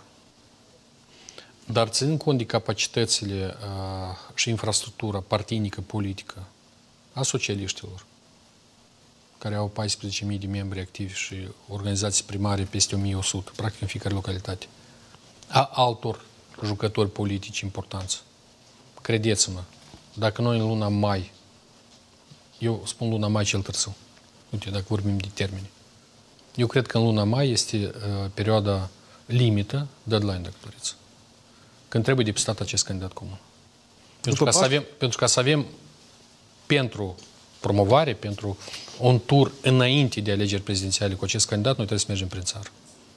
Dar ținând cont de capacitățile uh, și infrastructura partinică, politică a socialiștilor, care au paisprezece mii de membri activi și organizații primare peste o mie o sută, practic în fiecare localitate, a altor jucători politici importanți. Credeți-mă, dacă noi în luna mai, eu spun luna mai cel târziu, uite, dacă vorbim de termeni, eu cred că în luna mai este uh, perioada limită, deadline, dacă doriți, când trebuie depistat acest candidat comun. Pentru ca, să avem, pentru ca să avem pentru promovare, pentru un tur înainte de alegeri prezidențiale cu acest candidat, noi trebuie să mergem prin țară.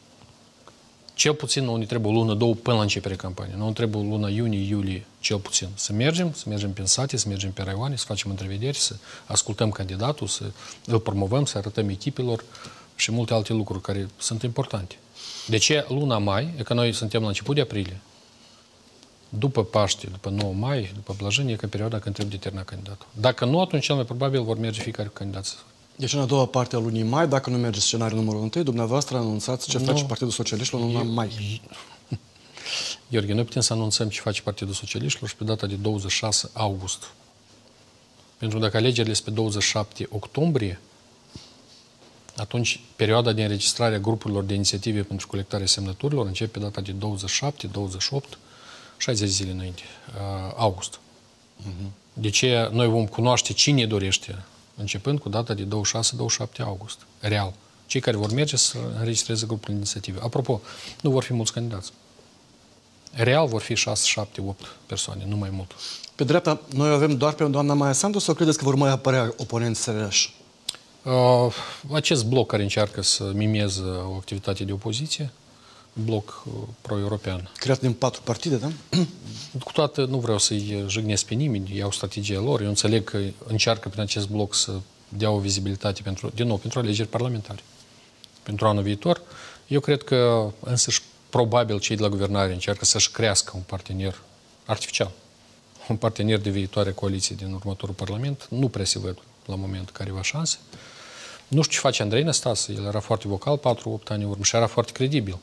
Cel puțin nu ne trebuie o lună, două până la începerea campaniei. Nu ne trebuie luna iunie, iulie, cel puțin. Să mergem, să mergem prin sate, să mergem pe raioane, să facem întrevederi, să ascultăm candidatul, să îl promovăm, să arătăm echipelor și multe alte lucruri care sunt importante. De ce luna mai? E că noi suntem la început de aprilie. După Paște, după nouă mai, după Blajin, e ca perioada când trebuie determinat candidatul. Dacă nu, atunci cel mai probabil vor merge fiecare candidat. Deci în a doua parte a lunii mai, dacă nu merge scenariul numărul unu, dumneavoastră anunțați ce nu. face Partidul Socialiștilor în luna mai. Gheorghe, noi putem să anunțăm ce face Partidul Socialiștilor și pe data de douăzeci și șase august. Pentru că dacă alegerile sunt pe douăzeci și șapte octombrie, atunci perioada de înregistrare a grupurilor de inițiative pentru colectarea semnăturilor începe pe data de douăzeci și șapte, douăzeci și opt, șaizeci zile înainte, august. Uh-huh. De ce noi vom cunoaște cine dorește, începând cu data de douăzeci și șase douăzeci și șapte august. Real. Cei care vor merge să înregistreze grupurile de inițiative. Apropo, nu vor fi mulți candidați. Real vor fi șase, șapte, opt persoane, nu mai mult. Pe dreapta, noi avem doar pe doamna Maia Sandu sau credeți că vor mai apărea oponenți serioși? Uh, acest bloc care încearcă să mimeze o activitate de opoziție, bloc uh, pro-european. Creat din patru partide, da? Cu toate, nu vreau să-i jignesc pe nimeni, iau strategia lor. Eu înțeleg că încearcă prin acest bloc să dea o vizibilitate, pentru, din nou, pentru alegeri parlamentare. Pentru anul viitor, eu cred că însăși probabil cei de la guvernare încearcă să-și crească un partener artificial, un partener de viitoare coaliție din următorul Parlament. Nu prea se văd la moment careva șanse. Nu știu ce face Andrei Năstase, el era foarte vocal patru opt ani în urmă și era foarte credibil.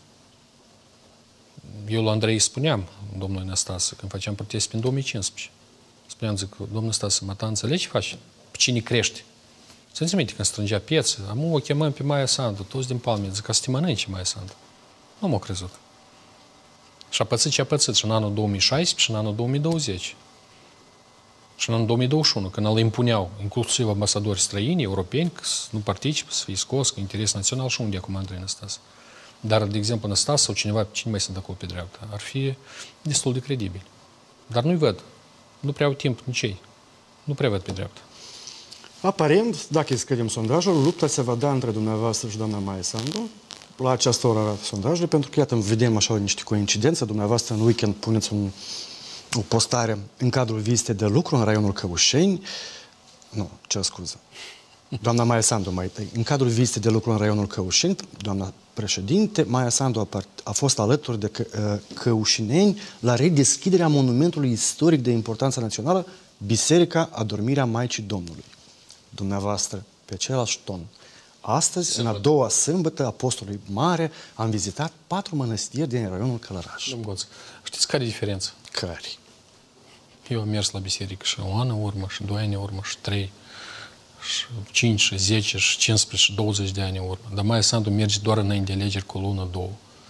Eu la Andrei spuneam, domnului Năstase, când făceam proteste prin două mii cincisprezece, spuneam, zic, domnul Năstase, mă, ta înțelegi ce faci? Pe cine crește? Să-ți minte când strângea piețe, am o chemăm pe Maia Sandu, toți din palme, zic, ca să te mănânci Maia Sandu. Nu m-a crezut. Și a pățit ce a pățit și în anul două mii șaisprezece și în anul două mii douăzeci. Și în anul două mii douăzeci și unu, când îl impuneau, inclusiv ambasadori străini, europeni, că nu participă, să fie scos, că interes național și unde acum Andrei Năstase. Dar, de exemplu, Năstase sau cineva, cine mai sunt acolo pe dreapta, ar fi destul de credibil. Dar nu-i văd. Nu prea au timp nici ei. Nu prea văd pe dreapta. Aparent, dacă îi scădem sondajul, lupta se va da între dumneavoastră și doamna Maia Sandu. La această oră arată sondajele, pentru că, iată, vedem așa niște coincidențe. Dumneavoastră, în weekend, puneți un, o postare în cadrul vizitei de lucru în raionul Căușeni. Nu, cer scuze. Doamna Maia Sandu, mai întâi. În cadrul vizitei de lucru în raionul Căușeni, doamna președinte, Maia Sandu a, a fost alături de că, căușineni la redeschiderea monumentului istoric de importanță națională, Biserica Adormirea Maicii Domnului. Dumneavoastră, pe același ton, Astăzi, Sâmbătă. în a doua sâmbătă, Apostolului Mare, am vizitat patru mănăstiri din raionul Călăraș. Domnul Goț, știți care e diferența? Care? Eu am mers la biserică și o an în urmă, și doi ani în urmă, și trei, și cinci, și zece, și cincisprezece, și douăzeci de ani în urmă. Dar Maia Sandu merge doar înainte de alegeri cu o lună, două.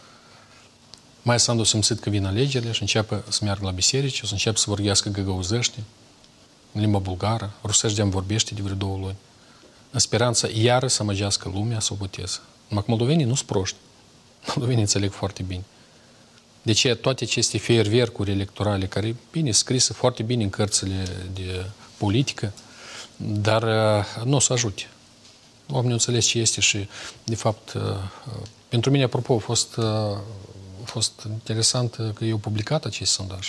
Maia Sandu a simțit că vin alegerile și începe să meargă la biserici, o să începe să vorbească găgăuzește, în limba bulgară, rusește de-am vorbește de vreo două luni. În speranța iară să amăgească lumea, să o voteze. Numai că moldovenii nu sunt proști. Moldovenii înțeleg foarte bine. De ce toate aceste feiervercuri electorale, care, bine, scrise foarte bine în cărțile de politică, dar nu o să ajute. Oamenii nu înțeles ce este și, de fapt, pentru mine, apropo, a fost, a fost interesant că eu publicat acest sondaj.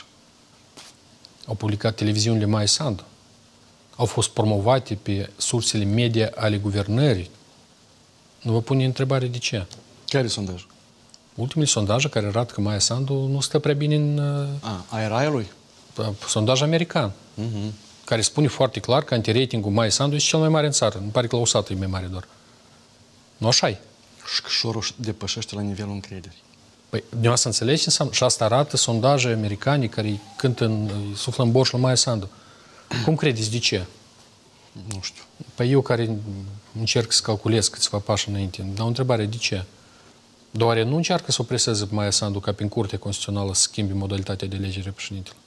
Au publicat televiziunile Maia Sandu. Au fost promovate pe sursele media ale guvernării. Nu vă pune întrebare de ce. Care e sondajul? Ultimele sondaje care arată că Maia Sandu nu stă prea bine în A, a era lui? sondaj american, uh-huh. care spune foarte clar că antiratingul Maia Sandu este cel mai mare în țară. Nu pare că la U S A T e mai mare doar. Nu așa e. Șorul depășește la nivelul încrederii. Păi, dumneavoastră înțelegi ce înseamnă? Și asta arată sondaje americane care cântă în, suflă în borș la Maia Sandu. Cum credeți de ce? Nu știu. Păi eu care încerc să calculez câțiva pași înainte, îmi dau o întrebare, de ce? Doar nu încearcă să o preseze pe Maia Sandu ca prin Curtea Constituțională să schimbi modalitatea de alegere a președintelui.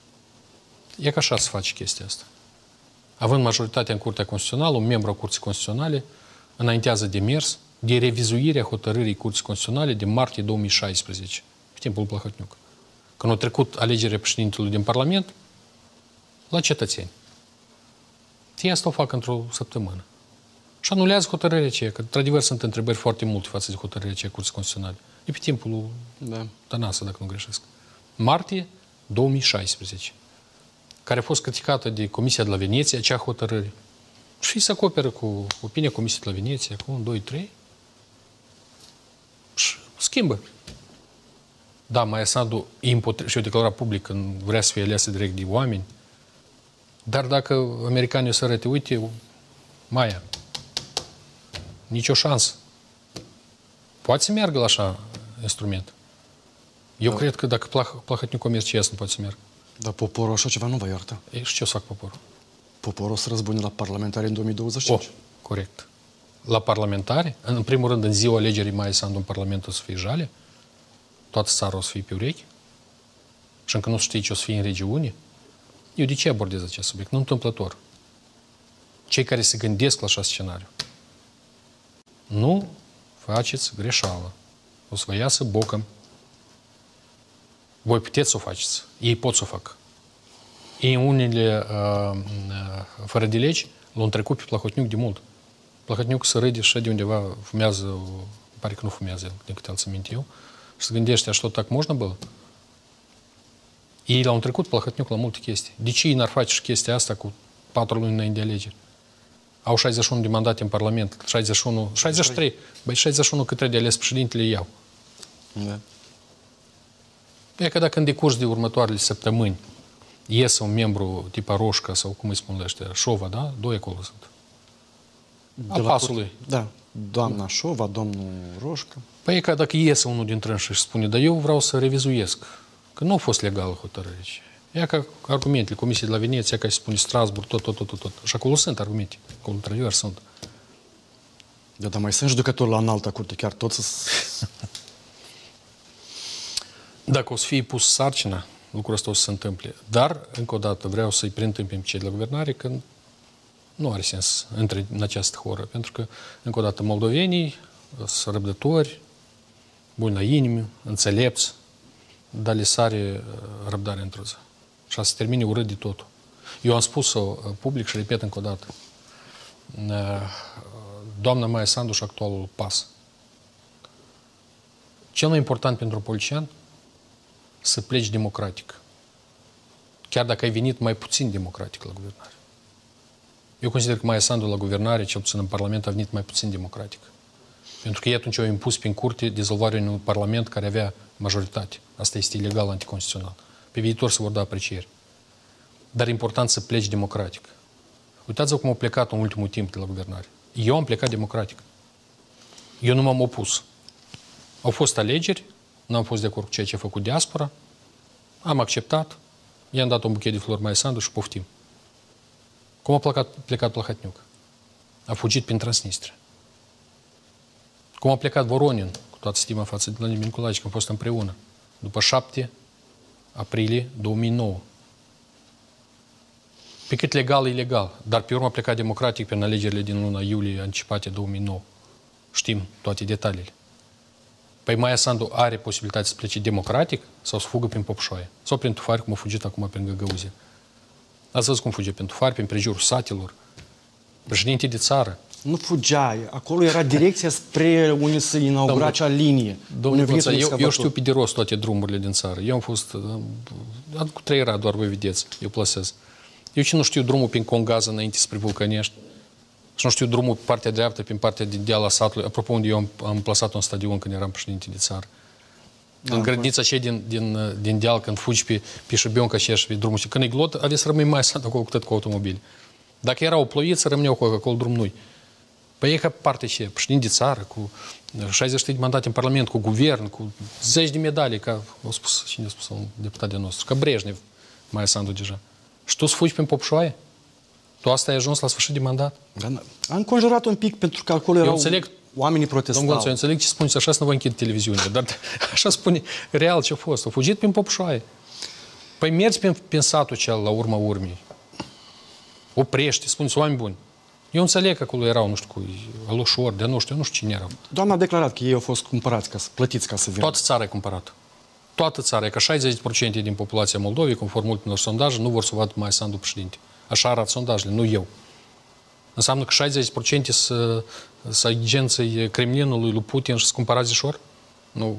E că așa se face chestia asta. Având majoritatea în Curtea Constituțională, un membru al Curții Constituționale înaintează demers de revizuirea hotărârii Curții Constituționale din martie două mii șaisprezece, pe timpul lui Plahotniuc. Când a trecut alegerea președintelui din Parlament la cetățeni. Fie asta o fac într-o săptămână. Și anulează hotărârea aceea, că, într-adevăr, sunt întrebări foarte multe față de hotărârea aceea Curții Constituționale. E pe timpul lui Da. Tănase, dacă nu greșesc. Martie două mii șaisprezece, care a fost criticată de Comisia de la Veneția, acea hotărâre. Și se acoperă cu opinia Comisiei de la Veneția, cu unu, doi, trei, și schimbă. Da, Maia Sandu e împotriva, și o declarat public că vrea să fie aleasă direct de oameni, dar dacă americanii o să arăte, uite, Maia, nicio șansă. Poate să meargă la așa instrument. Eu da. cred că dacă Plahotniuc o merge, nu poate să meargă. Dar poporul așa ceva nu va iarta. E, și ce o să fac poporul? Poporul o să răzbune la parlamentari în două mii douăzeci și cinci. Oh, corect. La parlamentari, în primul rând, în ziua alegerii Maia Sandu în Parlament o să fie jale, toată țara o să fie pe urechi, și încă nu știi ce o să fie în regiune. Eu de ce abordez acest subiect? Nu întâmplător. Cei care se gândesc la așa scenariu, nu faceți greșeală. O să vă iasă bocăm. Voi puteți să o faceți. Ei pot să o facă. Ei, unele uh, uh, fără de legi, l-au trecut pe Plahotniuc de mult. Plahotniuc să râde și de undeva fumează, pare că nu fumează, din câte să mint eu, și se gândește, a что так можно было? Ei l-au trecut Plahotniuc la multe chestii. De ce ei n-ar face și chestia asta cu patru luni înainte de alegeri? Au șaizeci și unu de mandate în Parlament, șaizeci și unu, șaizeci și trei, băi, șaizeci și unu cât trebuie de ales președintele iau. Da. E că dacă în decurs de următoarele săptămâni iese un membru tipa Roșca sau cum îi spun ăștia, Șova, da? Doi acolo sunt. A pasului. Da. Doamna Șova, domnul Roșca. Păi e că dacă iese unul dintre ei și spune, dar eu vreau să revizuiesc, că nu a fost legală hotărârea. Ia ca argumentele Comisiei de la Veneția, ca se spune Strasburg, tot, tot, tot, tot. Și acolo sunt argumente. Acolo, într-adevăr, sunt. Da, dar mai sunt judecători la înalta curte, chiar toți să... Dacă o să fie pus sarcina, lucrul ăsta o să se întâmple. Dar, încă o dată, vreau să-i preîntâmpim cei de la guvernare că nu are sens între în această horă. Pentru că, încă o dată, moldovenii sunt răbdători, buni la inimă, înțelepți, dar le sare răbdare într-o zi. Și a se termine urât de totul. Eu am spus-o public și repet încă o dată. Doamna Maia Sandu și actualul P A S. Cel mai important pentru politician să pleci democratic. Chiar dacă ai venit mai puțin democratic la guvernare. Eu consider că Maia Sandu la guvernare, cel puțin în Parlament, a venit mai puțin democratic. Pentru că ei atunci au impus prin curte dizolvarea unui Parlament care avea majoritate. Asta este ilegal, anticonstituțional. Pe viitor se vor da aprecieri. Dar e important să pleci democratic. Uitați-vă cum au plecat în ultimul timp de la guvernare. Eu am plecat democratic. Eu nu m-am opus. Au fost alegeri, n-am fost de acord cu ceea ce a făcut diaspora, am acceptat, i-am dat un buchet de flori Maia Sandu și poftim. Cum a plecat, plecat Plahotniuc? A fugit prin Transnistria. Cum a plecat Voronin, cu toată stima față de Vladimir Nicolae, că am fost împreună, după șapte aprilie două mii nouă. Pe cât legal, ilegal, dar pe urmă a plecat democratic prin alegerile din luna iulie anticipate două mii nouă. Știm toate detaliile. Păi Maia Sandu are posibilitatea să plece democratic sau să fugă prin Popșoaie? Sau prin Tufari, cum a fugit acum prin Găgăuzie? Ați văzut cum fuge prin Tufari, prin prejurul satelor? Președinte de țară. Nu fugea. Acolo era direcția spre unde se inaugura acea linie. Domnul Băța, eu, eu știu pe de rost toate drumurile din țară. Eu am fost... Cu trei era, doar voi vedeți. Eu plasez. Eu ce nu știu drumul prin Congază înainte spre Vulcănești. Și nu știu drumul pe partea dreaptă, prin partea de deal a satului. Apropo, unde eu am, am plasat un stadion când eram președinte de țară. Da, în grădinița aceea din, din, din deal, când fugi pe, pe șibionca și pe drumul. Și când e glot, aveți să rămâi mai sat acolo cu tot cu automobile. Dacă era o ploiță, rămâneau cu acolo drum nu-i. Păi e ca parte ce? Președinte de țară, cu șaizeci de mandate în Parlament, cu guvern, cu zeci de medalii, ca a spus, cine a spus un deputat de nostru, ca Brejnev, Maia Sandu deja. Și tu să fugi prin Popșoaie? Tu asta ai ajuns la sfârșit de mandat? Da, da. Am conjurat un pic pentru că acolo erau înțeleg, oamenii protestau. Domnul Gonțu, eu înțeleg ce spuneți, așa să nu vă închid televiziunea, dar așa spune real ce a fost. A fugit prin Popșoaie. Păi mergi prin, prin satul cel la urma urmei. Oprește, spuneți, oameni buni. Eu înțeleg că acolo erau, nu știu, cu Alușor, de nu știu, eu nu știu cine erau. Doamna a declarat că ei au fost cumpărați, ca să plătiți ca să vină. Toată țara e cumpărată. Toată țara, e că șaizeci la sută din populația Moldovei, conform ultimelor sondaje, nu vor să vadă Maia Sandu președinte. Așa arată sondajele, nu eu. Înseamnă că șaizeci la sută să, să agenții Kremlinului lui Putin și să cumpărați ușor? Nu.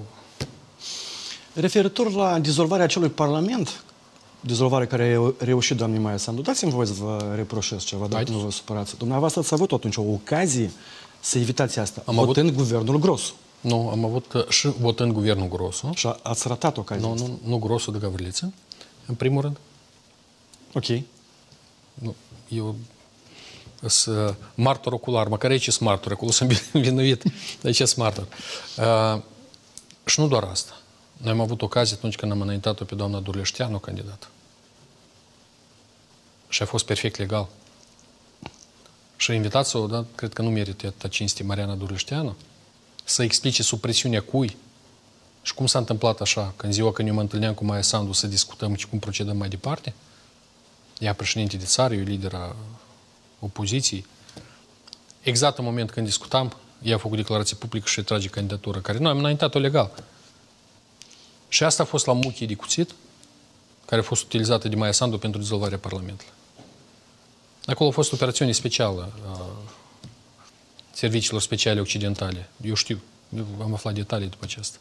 Referitor la dizolvarea acelui parlament, dizolvare care a reușit doamnei Maia Sandu, dați-mi voie să vă reproșez ceva, dacă nu vă supărați. Dumneavoastră ați avut atunci o ocazie să evitați asta, am votând avut... guvernul Grosu. Nu, am avut și votând guvernul Grosu. Și ați ratat ocazia. Nu, nu, nu Grosu de Gavriliță, în primul rând. Ok. Nu, eu sunt martor ocular, măcar aici sunt martor, acolo sunt vinuit, aici sunt martor. Uh, și nu doar asta. Noi am avut ocazie atunci când am înaintat-o pe doamna Durleșteanu, candidat. Și a fost perfect legal. Și invitați-o, da, cred că nu merită atâta cinste Mariana Durleșteanu, să explice sub presiunea cui și cum s-a întâmplat așa, că în ziua când eu mă întâlneam cu Maia Sandu să discutăm și cum procedăm mai departe. Ea președinte de țară, eu lidera opoziției. Exact în moment când discutam, ea a făcut declarație publică și trage candidatură, care noi am înaintat-o legal. Și asta a fost la muchii de cuțit, care a fost utilizată de Maia Sandu pentru dizolvarea Parlamentului. Acolo a fost operațiune specială a serviciilor speciale occidentale. Eu știu, eu am aflat detalii după aceasta.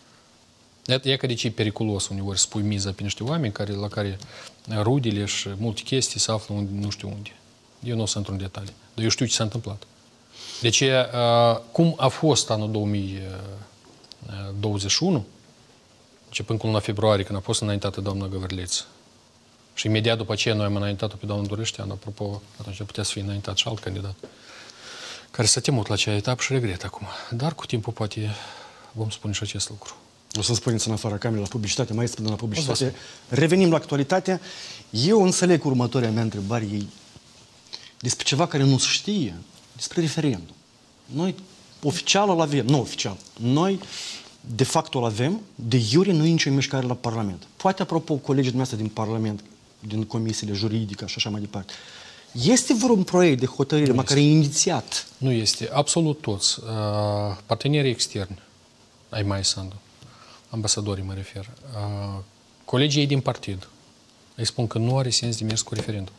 E că de ce e periculos uneori să pui miza pe niște oameni care, la care rudele și multe chestii se află unde, nu știu unde. Eu nu o să intru în detalii, dar eu știu ce s-a întâmplat. Deci, cum a fost anul două mii douăzeci și unu, începând cu luna februarie, când a fost înaintată doamna Găvărleț, și imediat după aceea noi am înaintat-o pe doamna Durleșteanu, apropo, atunci putea să fie înaintat și alt candidat, care s-a temut la acea etapă și regret acum. Dar cu timpul poate vom spune și acest lucru. O să spuneți în afara camerei la publicitate, mai este până la publicitate. Revenim la actualitate. Eu înțeleg următoarea mea întrebare ei despre ceva care nu se știe, despre referendum. Noi oficial îl avem, nu oficial, noi de fapt îl avem, de iure nu e nicio mișcare la Parlament. Poate, apropo, colegii dumneavoastră din Parlament, din comisiile juridice și așa mai departe, este vreun proiect de hotărâre, măcar inițiat? Nu este. Absolut toți. Uh, partenerii externi ai Maia Sandu, ambasadorii mă refer, uh, colegii ei din partid, îi spun că nu are sens de mers cu referendum.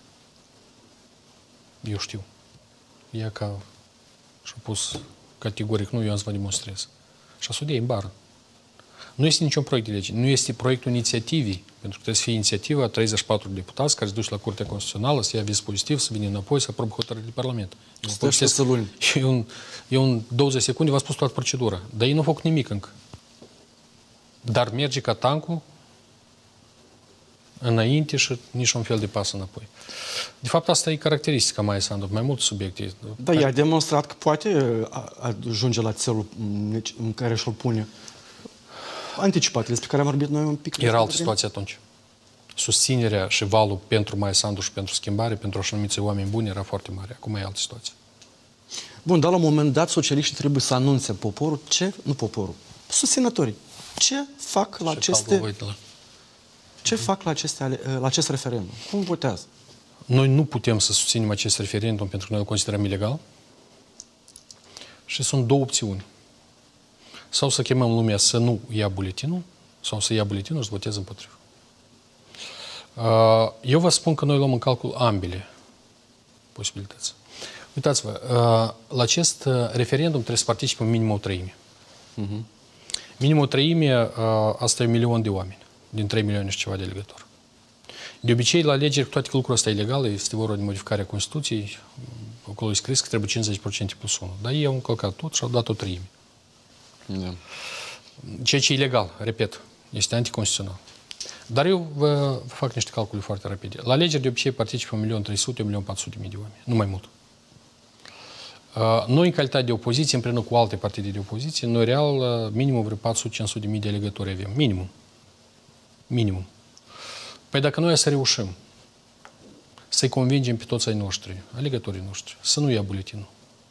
Eu știu. Ea ca și-a pus categoric, nu, eu am să vă demonstrez. Și a sudea în bară. Nu este niciun proiect de lege, nu este proiectul inițiativii, pentru că trebuie să fie inițiativa treizeci și patru deputați care se duc la Curtea Constituțională, să ia aviz pozitiv, să vină înapoi, să aprobă hotărârea de Parlament. E un, e un douăzeci secunde, v-a spus toată procedura. Dar ei nu fac nimic încă. Dar merge ca tancul, înainte și nici un fel de pas înapoi. De fapt, asta e caracteristica Maia Sandu, mai multe subiecte. Da, ea a demonstrat că poate ajunge la țelul în care și-l pune. Anticipat, despre care am vorbit noi un pic. Era altă situație atunci. Susținerea și valul pentru Maia Sandu și pentru schimbare, pentru așa numiți oameni buni, era foarte mare. Acum e altă situație. Bun, dar la un moment dat socialiștii trebuie să anunțe poporul ce, nu poporul, susținătorii, ce fac la aceste, ce fac la aceste, la acest referendum, cum votează. Noi nu putem să susținem acest referendum pentru că noi îl considerăm ilegal și sunt două opțiuni. Sau să chemăm lumea să nu ia buletinul, sau să ia buletinul și să voteze împotrivă. Eu vă spun că noi luăm în calcul ambele posibilități. Uitați-vă, la acest referendum trebuie să participe minim o treime. Uh-huh. Minim o treime, asta e un milion de oameni, din trei milioane și ceva de alegători. De obicei, la alegeri, cu toate că lucrul ăsta e ilegal, este vorba de modificarea Constituției, acolo e scris că trebuie cincizeci la sută plus unu. Dar ei au încălcat tot și au dat o treime. Da. Ceea ce e ilegal, repet, este anticonstituțional. Dar eu vă fac niște calcule foarte rapide. La alegeri, de obicei, participă un milion trei sute, un milion patru sute de mii de oameni, nu mai mult. Noi, în calitate de opoziție, împreună cu alte partide de opoziție, noi, real, minimum vreo patru sute cinci sute de mii de alegători avem. Minimum. Minimum. Păi dacă noi să reușim să-i convingem pe toți ai noștri, alegătorii noștri, să nu ia buletinul.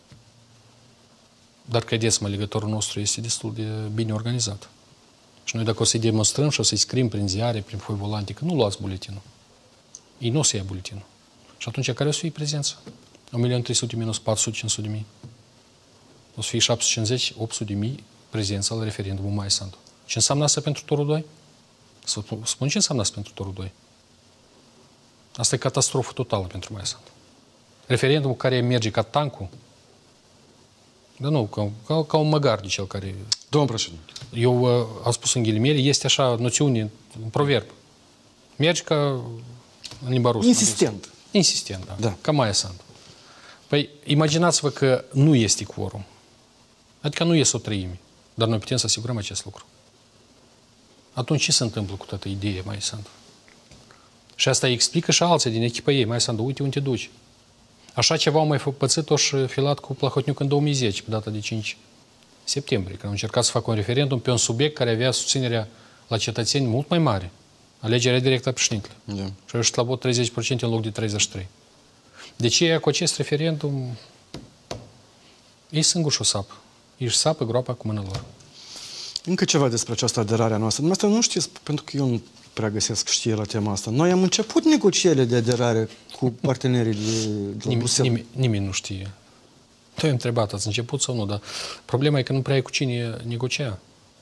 Dar, credeți-mă, alegătorul nostru este destul de bine organizat. Și noi, dacă o să-i demonstrăm și o să-i scriem prin ziare, prin foi volante, că nu luați buletinul, ei nu o să ia buletinul. Și atunci, care o să fie prezența? un milion trei sute minus patru sute cinci sute de mii. O să fie șapte sute cincizeci opt sute de mii prezența la referendumul Maia Sandu. Ce înseamnă asta pentru turul doi? Să spun ce înseamnă asta pentru turul doi. Asta e catastrofă totală pentru Maia Sandu. Referendumul care merge ca tancul, dar nu, ca, ca, ca un măgar de cel care... Domnul președinte. Eu uh, am spus în ghilimele, este așa noțiune, un proverb. Merge ca în limba rusă. Insistent. Insistent, da. Da. Ca Maia Sandu. Păi, imaginați-vă că nu este quorum. Adică nu ies o treime. Dar noi putem să asigurăm acest lucru. Atunci ce se întâmplă cu toată ideea Maia Sandu? Și asta îi explică și alții din echipa ei. Maia Sandu, uite unde te duci. Așa ceva au mai pățit-o și filat cu Plahotniuc în două mii zece, pe data de cinci septembrie, când au încercat să facă un referendum pe un subiect care avea susținerea la cetățeni mult mai mare. Alegerea directă a președintelui. Da. Și au ieșit la vot treizeci la sută în loc de treizeci și trei la sută. De ce cu acest referendum ei singuri și-o sapă. Ei își sapă groapa cu mâna lor. Încă ceva despre această aderare a noastră. Dumneavoastră nu știți, pentru că eu nu prea găsesc știri la tema asta. Noi am început negocierile de aderare cu partenerii de, de la Bruxelles. Nimeni, nimeni nu știe. Tu ai întrebat, ați început sau nu, dar problema e că nu prea ai cu cine negocia.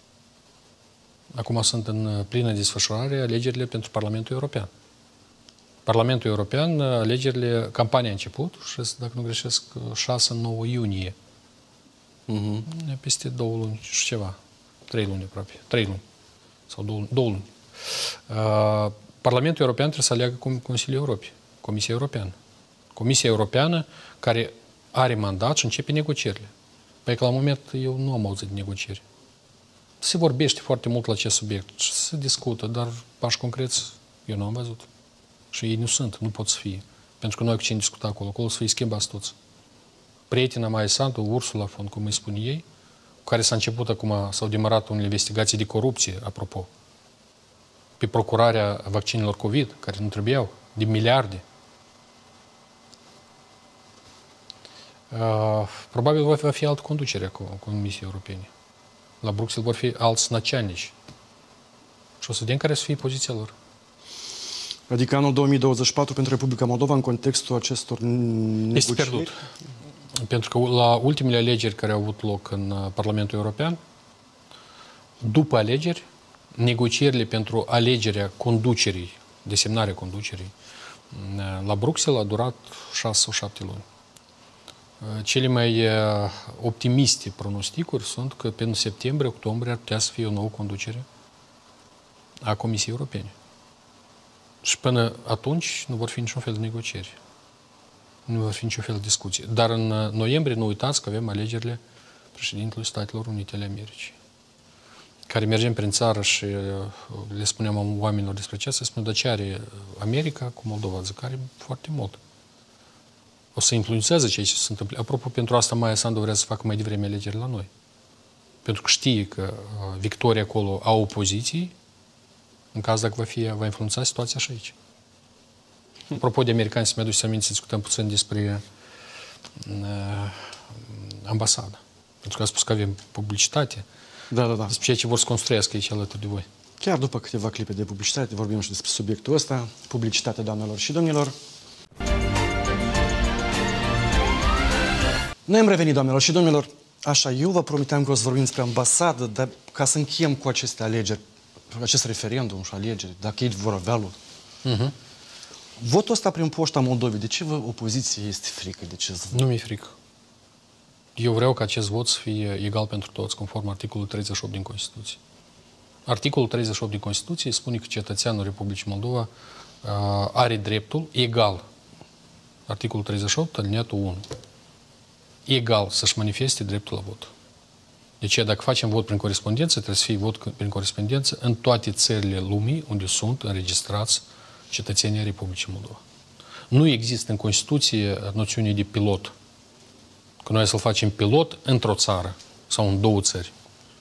Acum sunt în plină desfășurare alegerile pentru Parlamentul European. Parlamentul European, alegerile, campania a început și, dacă nu greșesc, șase nouă iunie. Uh-huh. Peste două luni și ceva. Trei luni aproape. Trei luni. Sau două, două luni. Uh, Parlamentul European trebuie să aleagă Consiliul Europei. Comisia Europeană. Comisia Europeană care are mandat și începe negocierile. Păi că la moment eu nu am auzit de negocieri. Se vorbește foarte mult la acest subiect și se discută, dar pași concreți eu nu am văzut. Și ei nu sunt, nu pot să fie. Pentru că noi cu cine discuta acolo, acolo să fie schimbați toți. Prietena Maia Sandu, Ursula von, cum îi spun ei, cu care s-a început acum, s-au demarat unele investigații de corupție, apropo, pe procurarea vaccinilor COVID, care nu trebuiau, de miliarde. Uh, probabil va fi altă conducere a Comisiei Europene. La Bruxelles vor fi alți naceanici. Și o să vedem care să fie poziția lor. Adică anul două mii douăzeci și patru pentru Republica Moldova în contextul acestor negocieri? Este pierdut. Pentru că la ultimele alegeri care au avut loc în Parlamentul European, după alegeri, negocierile pentru alegerea conducerii, desemnarea conducerii la Bruxelles a durat șase sau șapte luni. Cele mai optimiste pronosticuri sunt că până septembrie-octombrie ar putea să fie o nouă conducere a Comisiei Europene. Și până atunci nu vor fi niciun fel de negocieri. Nu vor fi niciun fel de discuție. Dar în noiembrie nu uitați că avem alegerile președintelui Statelor Unite ale Americii. care mergem prin țară și le spuneam oamenilor despre ce, să spunem, de ce are America cu Moldova? Zic, are foarte mult. O să influențeze ceea ce se întâmplă. Apropo, pentru asta Maia Sandu vrea să facă mai devreme alegeri la noi. Pentru că știe că victoria acolo a opoziției, în caz dacă va, fi, va influența situația și aici. Apropo de americani, să-mi aduceți aminte să discutăm puțin despre uh, ambasada. Pentru că a spus că avem publicitate. Da, da, da. Despre ceea ce vor să construiască aici alături de voi. Chiar după câteva clipe de publicitate vorbim și despre subiectul ăsta, publicitate, doamnelor și domnilor. Noi am revenit, doamnelor și domnilor. Așa, eu vă promiteam că o să vorbim despre ambasadă, dar ca să încheiem cu aceste alegeri, acest referendum și alegeri, dacă ei vor avea loc. Uh-huh. Votul ăsta prin poșta Moldovei, de ce vă opoziție este frică? De ce? Nu mi-e frică. Eu vreau ca acest vot să fie egal pentru toți, conform articolului treizeci și opt din Constituție. Articolul treizeci și opt din Constituție spune că cetățeanul Republicii Moldova uh, are dreptul egal. Articolul treizeci și opt, alineatul unu. Egal să-și manifeste dreptul la vot. Deci, dacă facem vot prin corespondență, trebuie să fie vot prin corespondență în toate țările lumii unde sunt înregistrați cetățenii Republicii Moldova. Nu există în Constituție noțiunea de pilot. Că noi să-l facem pilot într-o țară sau în două țări.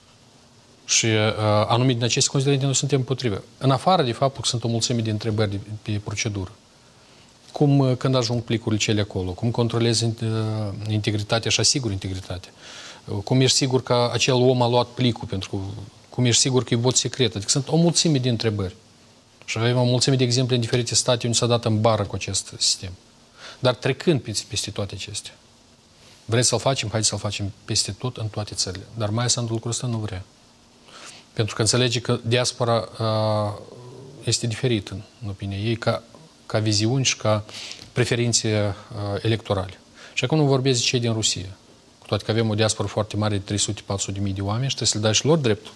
Și uh, anumite din aceste considerente noi suntem împotrivă. În afară de faptul că sunt o mulțime de întrebări de, pe procedură. Cum, uh, când ajung plicurile cele acolo, cum controlezi uh, integritatea și asigur integritatea. Uh, cum ești sigur că acel om a luat plicul, pentru că cum ești sigur că e vot secret. Adică sunt o mulțime de întrebări. Și avem o mulțime de exemple în diferite state unde s-a dat în bară cu acest sistem. Dar trecând peste toate acestea, vreți să-l facem? Haideți să-l facem peste tot, în toate țările. Dar Maia Sandu lucrul ăsta nu vrea. Pentru că înțelege că diaspora uh, este diferită, în opinia ei, ca, ca viziuni și ca preferințe uh, electorale. Și acum nu vorbesc de cei din Rusia. Cu toate că avem o diasporă foarte mare de trei sute patru sute de mii de oameni și trebuie să le dai și lor dreptul.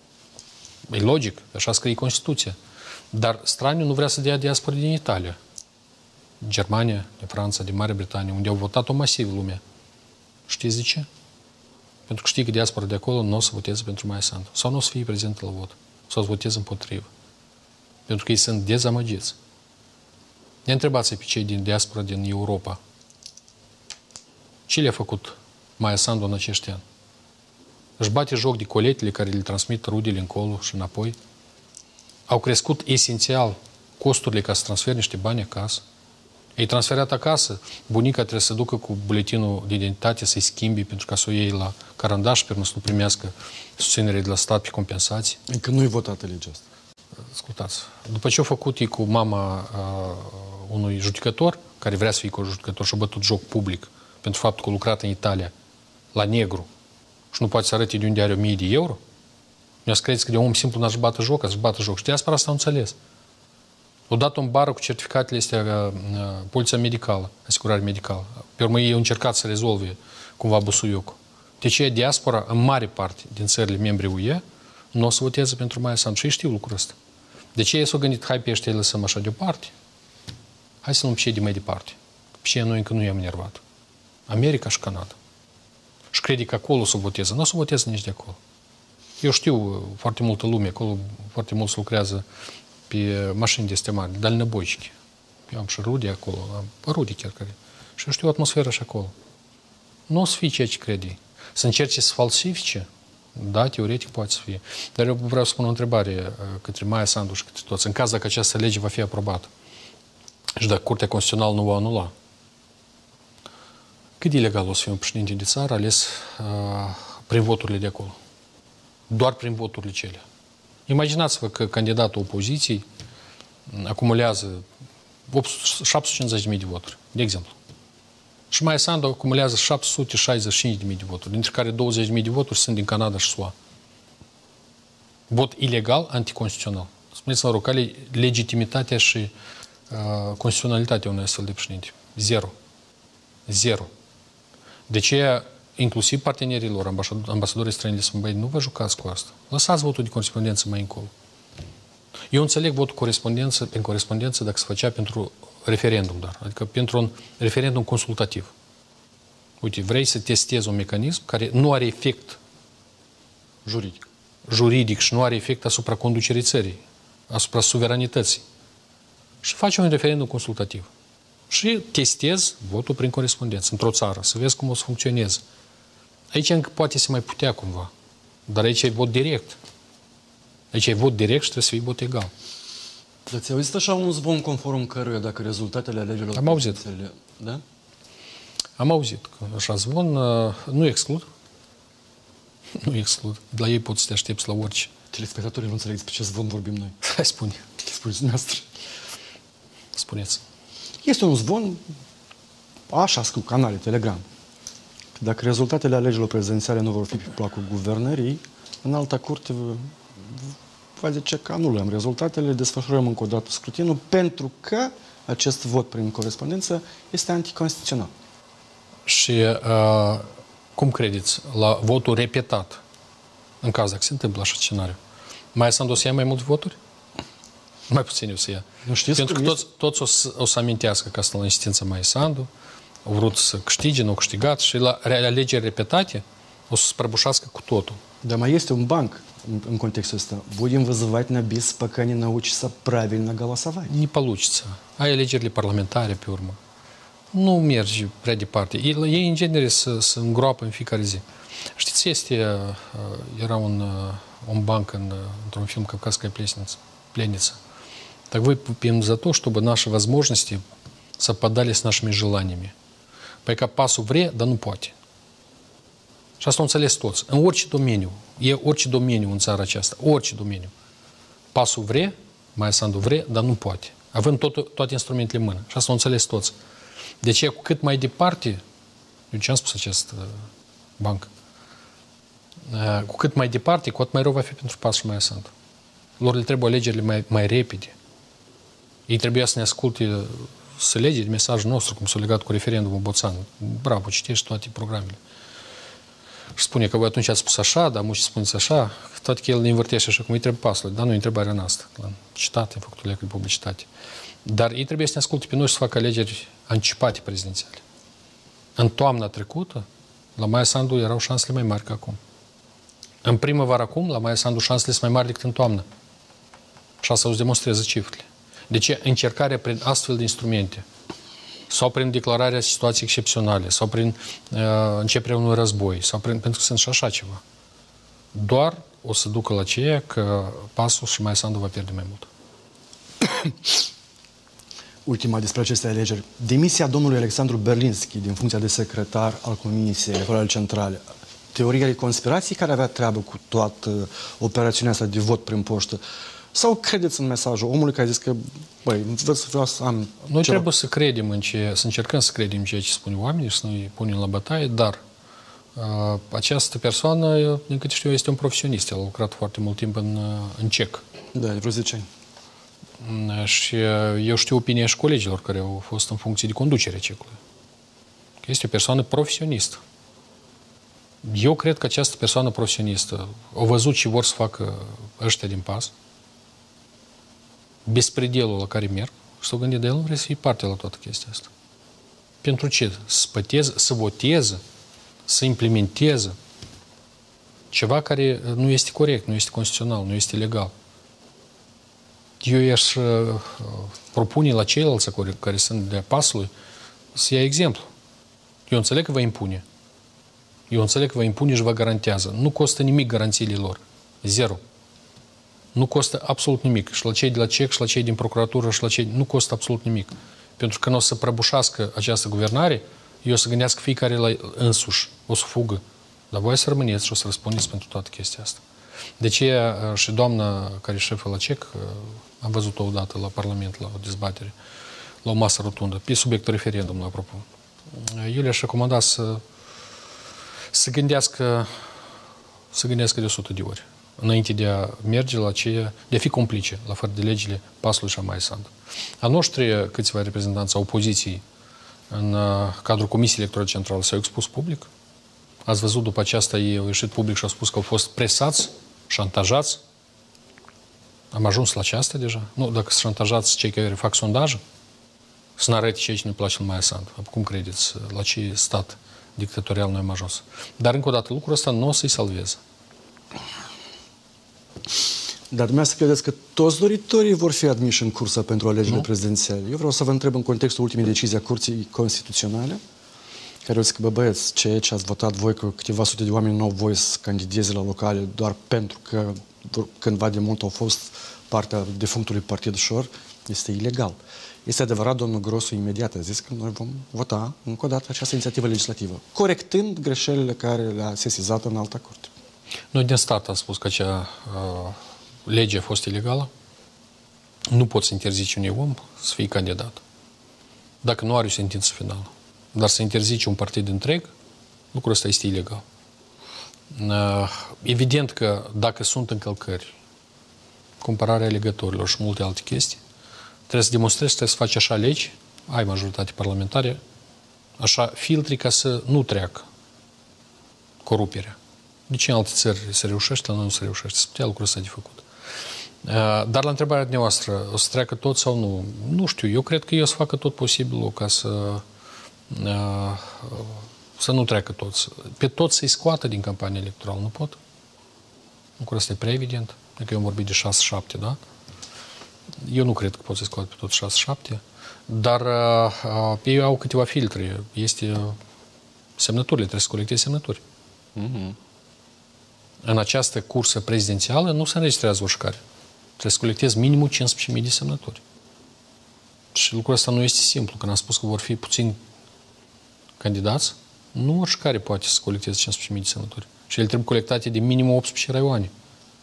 E logic, așa scrie Constituția. Dar straniul nu vrea să dea diaspora din Italia, Germania, de Franța, de Marea Britanie, unde au votat-o masiv lumea. Știți de ce? Pentru că știi că diaspora de acolo nu o să voteze pentru Maia Sandu. Sau nu o să fie prezentă la vot. Sau să voteze împotrivă. Pentru că ei sunt dezamăgiți. Ne întrebați pe cei din diaspora din Europa. Ce le-a făcut Maia Sandu în acești ani? Își bate joc de coletele care le transmit rudele încolo și înapoi. Au crescut esențial costurile ca să transfere niște bani acasă. Ei transferat acasă, bunica trebuie să ducă cu buletinul de identitate să-i schimbi pentru ca să o iei la carandaș, pentru să nu primească susținere de la stat pe compensații. Încă nu-i votată legea asta. Ascultați, după ce a făcut ei cu mama uh, unui judecător, care vrea să fie cu judecător și a bătut joc public pentru faptul că a lucrat în Italia la negru și nu poate să arăte de unde are o mie de euro, mi-a să credeți că de un om simplu n-aș bată joc, aș bată joc. Și de asta asta am înțeles. O dat în bară cu certificatele astea, uh, polița medicală, asigurare medicală. Pe urmă ei au încercat să rezolve cumva busuiocul. Deci e diaspora, în mare parte din țările membre U E, nu o să voteze pentru Maia Sandu. Și ei știu lucrul ăsta. De ce ei s-au gândit, hai pe ăștia îi lăsăm așa deoparte? Hai să luăm pe cei de mai departe. Pe cei noi încă nu i-am enervat. America și Canada. Și crede că acolo o să voteze. Nu o să voteze nici de acolo. Eu știu foarte multă lume, acolo foarte mulți lucrează pe mașini de astea mari, dalnăboicichi. Eu am și rude acolo, am rude chiar care. Și eu știu atmosfera și acolo. Nu o să fie ceea ce crede. Să încerce să falsifice? Da, teoretic poate să fie. Dar eu vreau să pun o întrebare către Maia Sandu și către toți. În caz dacă această lege va fi aprobată și dacă Curtea Constituțională nu va anula, cât de ilegal o să fie un președinte de țară ales uh, prin voturile de acolo? Doar prin voturile cele. Imaginați-vă că candidatul opoziției acumulează șapte sute cincizeci de mii de voturi, de exemplu. Și Maia Sandu acumulează șapte sute șaizeci și cinci de mii de voturi, dintre care douăzeci de mii de voturi sunt din Canada și S U A. Vot ilegal, anticonstituțional. Spuneți-mă rog, care e legitimitatea și uh, constituționalitatea unui astfel de președinte? Zero. Zero. De ce inclusiv partenerilor, ambasadorii străini le spun, băi, nu vă jucați cu asta. Lăsați votul de corespondență mai încolo. Eu înțeleg votul corespondență, prin corespondență dacă se făcea pentru referendum doar, adică pentru un referendum consultativ. Uite, vrei să testezi un mecanism care nu are efect juridic, juridic și nu are efect asupra conducerii țării, asupra suveranității. Și faci un referendum consultativ. Și testezi votul prin corespondență într-o țară, să vezi cum o să funcționeze. Aici încă poate se mai putea cumva, dar aici e vot direct. Aici e vot direct și trebuie să fie vot egal. Dar ți-ai auzit așa un zvon conform căruia dacă rezultatele alegerilor... Am auzit. Da? Am auzit că așa zvon, nu exclud. Nu exclud. La ei poți să te aștepți la orice. Telespectatorii nu înțeleg despre ce zvon vorbim noi. Hai, spune. Spuneți dumneavoastră. Spuneți. Este un zvon, așa scriu canale, Telegram. Dacă rezultatele alegerilor prezidențiale nu vor fi pe placul guvernării, în alta curte va zice că anulăm rezultatele, desfășurăm încă o dată scrutinul, pentru că acest vot prin corespondență este anticonstituțional. Și uh, cum credeți, la votul repetat, în caz dacă se întâmplă așa scenariu, Maia Sandu o să ia mai mulți voturi? Mai puțin o să ia. Nu știți pentru că este... toți, toți o, să, o să amintească că asta la insistența Maia Sandu, au vrut să câștige, nu au câștigat și la alegeri repetate o să se prăbușească cu totul. Dar mai este un банк în, în contextul ăsta. Будем вызывать на бис, пока не научится правильно голосовать. Не получится. Ai alegerile parlamentare pe urmă. Nu mergi prea departe. Ei, ei în genere, se, se îngroapă în fiecare zi. Știți, este, era un, un банк în, într-un film «Кавказская пленница». Так выпьем за то, чтобы наши возможности совпадали с нашими желаниями. Păi ca pasul vrea, dar nu poate. Și asta o înțeles toți. În orice domeniu. E orice domeniu în țara aceasta. Orice domeniu. Pasul vrea, Maia Sandu vrea, dar nu poate. Având tot, toate instrumentele în mână. Și asta o înțeles toți. De ce cu cât mai departe, eu ce am spus acest uh, banc, uh, cu cât mai departe, cu atât mai rău va fi pentru Pas și Maia Sandu. Lor le trebuie alegerile mai, mai repede. Ei trebuia să ne asculte, să lege mesajul nostru, cum s-a legat cu referendumul Boțan. Bravo, citești toate programele. Și spune că voi atunci ați spus așa, dar mulți spuneți așa, toate că el ne învârtește așa cum îi trebuie pasului. Dar nu e întrebarea noastră. L-am citat în făcutul de publicitate. Dar ei trebuie să ne asculte pe noi și să facă alegeri anticipate prezidențiale. În toamna trecută, la Maia Sandu erau șansele mai mari ca acum. În primăvară acum, la Maia Sandu șansele sunt mai mari decât în toamnă. Și asta o să demonstreze cifrele. De ce încercarea prin astfel de instrumente, sau prin declararea situației excepționale, sau prin uh, începerea unui război, sau prin, pentru că sunt și așa ceva, doar o să ducă la ceea că Pasul și Maia Sandu va pierde mai mult. Ultima despre aceste alegeri. Demisia domnului Alexandru Berlinski din funcția de secretar al Comisiei Electorale Centrale. Teoria de conspirații care avea treabă cu toată operațiunea asta de vot prin poștă. Sau credeți în mesajul omului care a zis că, băi, vreau să am Noi ceva. trebuie să credem în ce, să încercăm să credem în ceea ce spun oamenii și să ne punem la bătaie, dar uh, această persoană, din câte știu, este un profesionist. El a lucrat foarte mult timp în, în cec. Da, de vreo zece ani. Și eu știu opinia și colegilor care au fost în funcție de conducere cecului. Că este o persoană profesionistă. Eu cred că această persoană profesionistă a văzut ce vor să facă ăștia din Pas, bespredelul la care merg, și s-a gândit, de el nu vrea să fie parte la toată chestia asta. Pentru ce? Să păteze, să voteze, să implementeze ceva care nu este corect, nu este constituțional, nu este legal. Eu i-aș uh, propune la ceilalți care, care sunt de Pasului să ia exemplu. Eu înțeleg că vă impune. Eu înțeleg că vă impune și vă garantează. Nu costă nimic garanțiile lor. Zero. Nu costă absolut nimic. Și la cei de la C E C, și la cei din procuratură, și la cei... Nu costă absolut nimic. Pentru că nu o să prăbușească această guvernare, eu o să gândească fiecare la însuși. O să fugă. Dar voi să rămâneți și o să răspundeți pentru toată chestia asta. De ce și doamna care e șefă la C E C, am văzut-o odată la Parlament, la o dezbatere, la o masă rotundă, pe subiectul referendumului, apropo. Eu le-aș recomanda să, să gândească să gândească de o sută de ori, înainte de a merge la ceea, de a fi complice la fără de legile Pasului și a Maia Sandu. A noștri câțiva reprezentanți a opoziției în cadrul Comisiei Electorale Centrale s-au expus public. Ați văzut după aceasta, ei au ieșit public și au spus că au fost presați, șantajați. Am ajuns la aceasta deja. Nu, dacă sunt șantajați cei care fac sondaje, să ne arăte ceea ce ne place în Maia Sandu. Cum credeți, la ce stat dictatorial noi am ajuns? Dar încă o dată, lucrul ăsta nu o să-i salveze. Dar dumneavoastră credeți că toți doritorii vor fi admiși în cursă pentru alegerile Nu. prezidențiale? Eu vreau să vă întreb în contextul ultimei decizii a Curții Constituționale, care o zic că, bă, băieți, ceea ce ați votat voi, că câteva sute de oameni nu au voie să candideze la locale doar pentru că cândva de mult au fost partea defunctului Partid Șor, este ilegal. Este adevărat, domnul Grosu imediat a zis că noi vom vota încă o dată această inițiativă legislativă, corectând greșelile care le-a sesizat în alta curte. Noi din start am spus că acea uh, lege a fost ilegală. Nu poți să interzici unui om să fie candidat dacă nu are o sentință finală. Dar să interzici un partid întreg, lucrul ăsta este ilegal. Uh, evident că dacă sunt încălcări, compararea alegătorilor și multe alte chestii, trebuie să demonstrezi, trebuie să faci așa legi, ai majoritate parlamentare, așa filtri ca să nu treacă coruperea. De ce în alte țări se reușește, la noi nu se reușește? Se putea lucrul ăsta de făcut. Dar la întrebarea dumneavoastră, o să treacă tot sau nu? Nu știu, eu cred că eu o să facă tot posibilul ca să să nu treacă toți. Pe toți să-i scoată din campania electorală, nu pot? Lucrul ăsta e prea evident. Dacă eu am vorbit de șase șapte, da? Eu nu cred că pot să-i scoată pe toți șase șapte, dar ei au câteva filtre. Este semnăturile, trebuie să colectezi semnături. Mm-hmm. În această cursă prezidențială nu se înregistrează oricare. Trebuie să colectezi minimum cincisprezece mii de semnături. Și lucrul ăsta nu este simplu. Când am spus că vor fi puțini candidați, nu oricare poate să colecteze cincisprezece mii de semnături. Și ele trebuie colectate de minimum optsprezece raioane.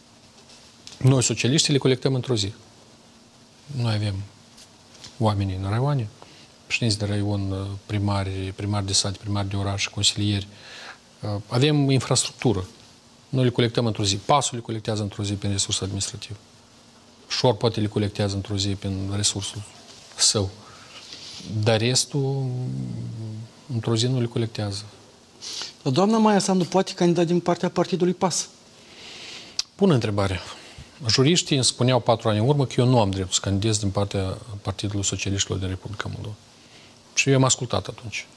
Noi, socialiștii, le colectăm într-o zi. Noi avem oamenii în raioane, președinți de raion, primari, primari de sat, primari de oraș, consilieri. Avem infrastructură. Noi le colectăm într-o zi. Pasul le colectează într-o zi prin resursul administrativ. Șor poate le colectează într-o zi prin resursul său. Dar restul, într-o zi nu le colectează. Dar doamna Maia Sandu poate candida din partea partidului P A S? Bună întrebare. Juriștii îmi spuneau patru ani în urmă că eu nu am dreptul să candidez din partea Partidului Socialiștilor din Republica Moldova. Și eu am ascultat atunci.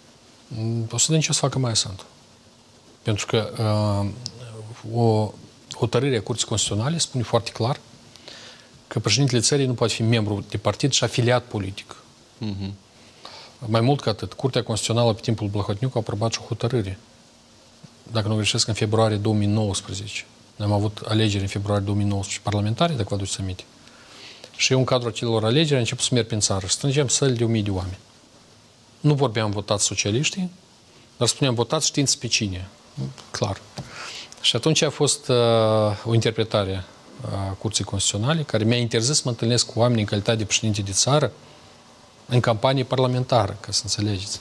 O să vedem ce o să facă Maia Sandu. Pentru că uh, o hotărâre a Curții Constituționale spune foarte clar că președintele țării nu poate fi membru de partid și afiliat politic. Uh-huh. Mai mult ca atât, Curtea Constituțională pe timpul Blahotniuc a aprobat și o hotărâre. Dacă nu greșesc, în februarie două mii nouăsprezece. Noi am avut alegeri în februarie două mii nouăsprezece parlamentare, dacă vă aduceți aminte. Și eu, în cadrul acelor alegeri, am început să merg prin țară și strângeam săli de o mie de oameni. Nu vorbeam votați socialiștii, dar spuneam votați științi pe cine. Clar. Și atunci a fost uh, o interpretare a Curții Constituționale care mi-a interzis să mă întâlnesc cu oameni în calitate de președinte de țară în campanie parlamentară, ca să înțelegeți.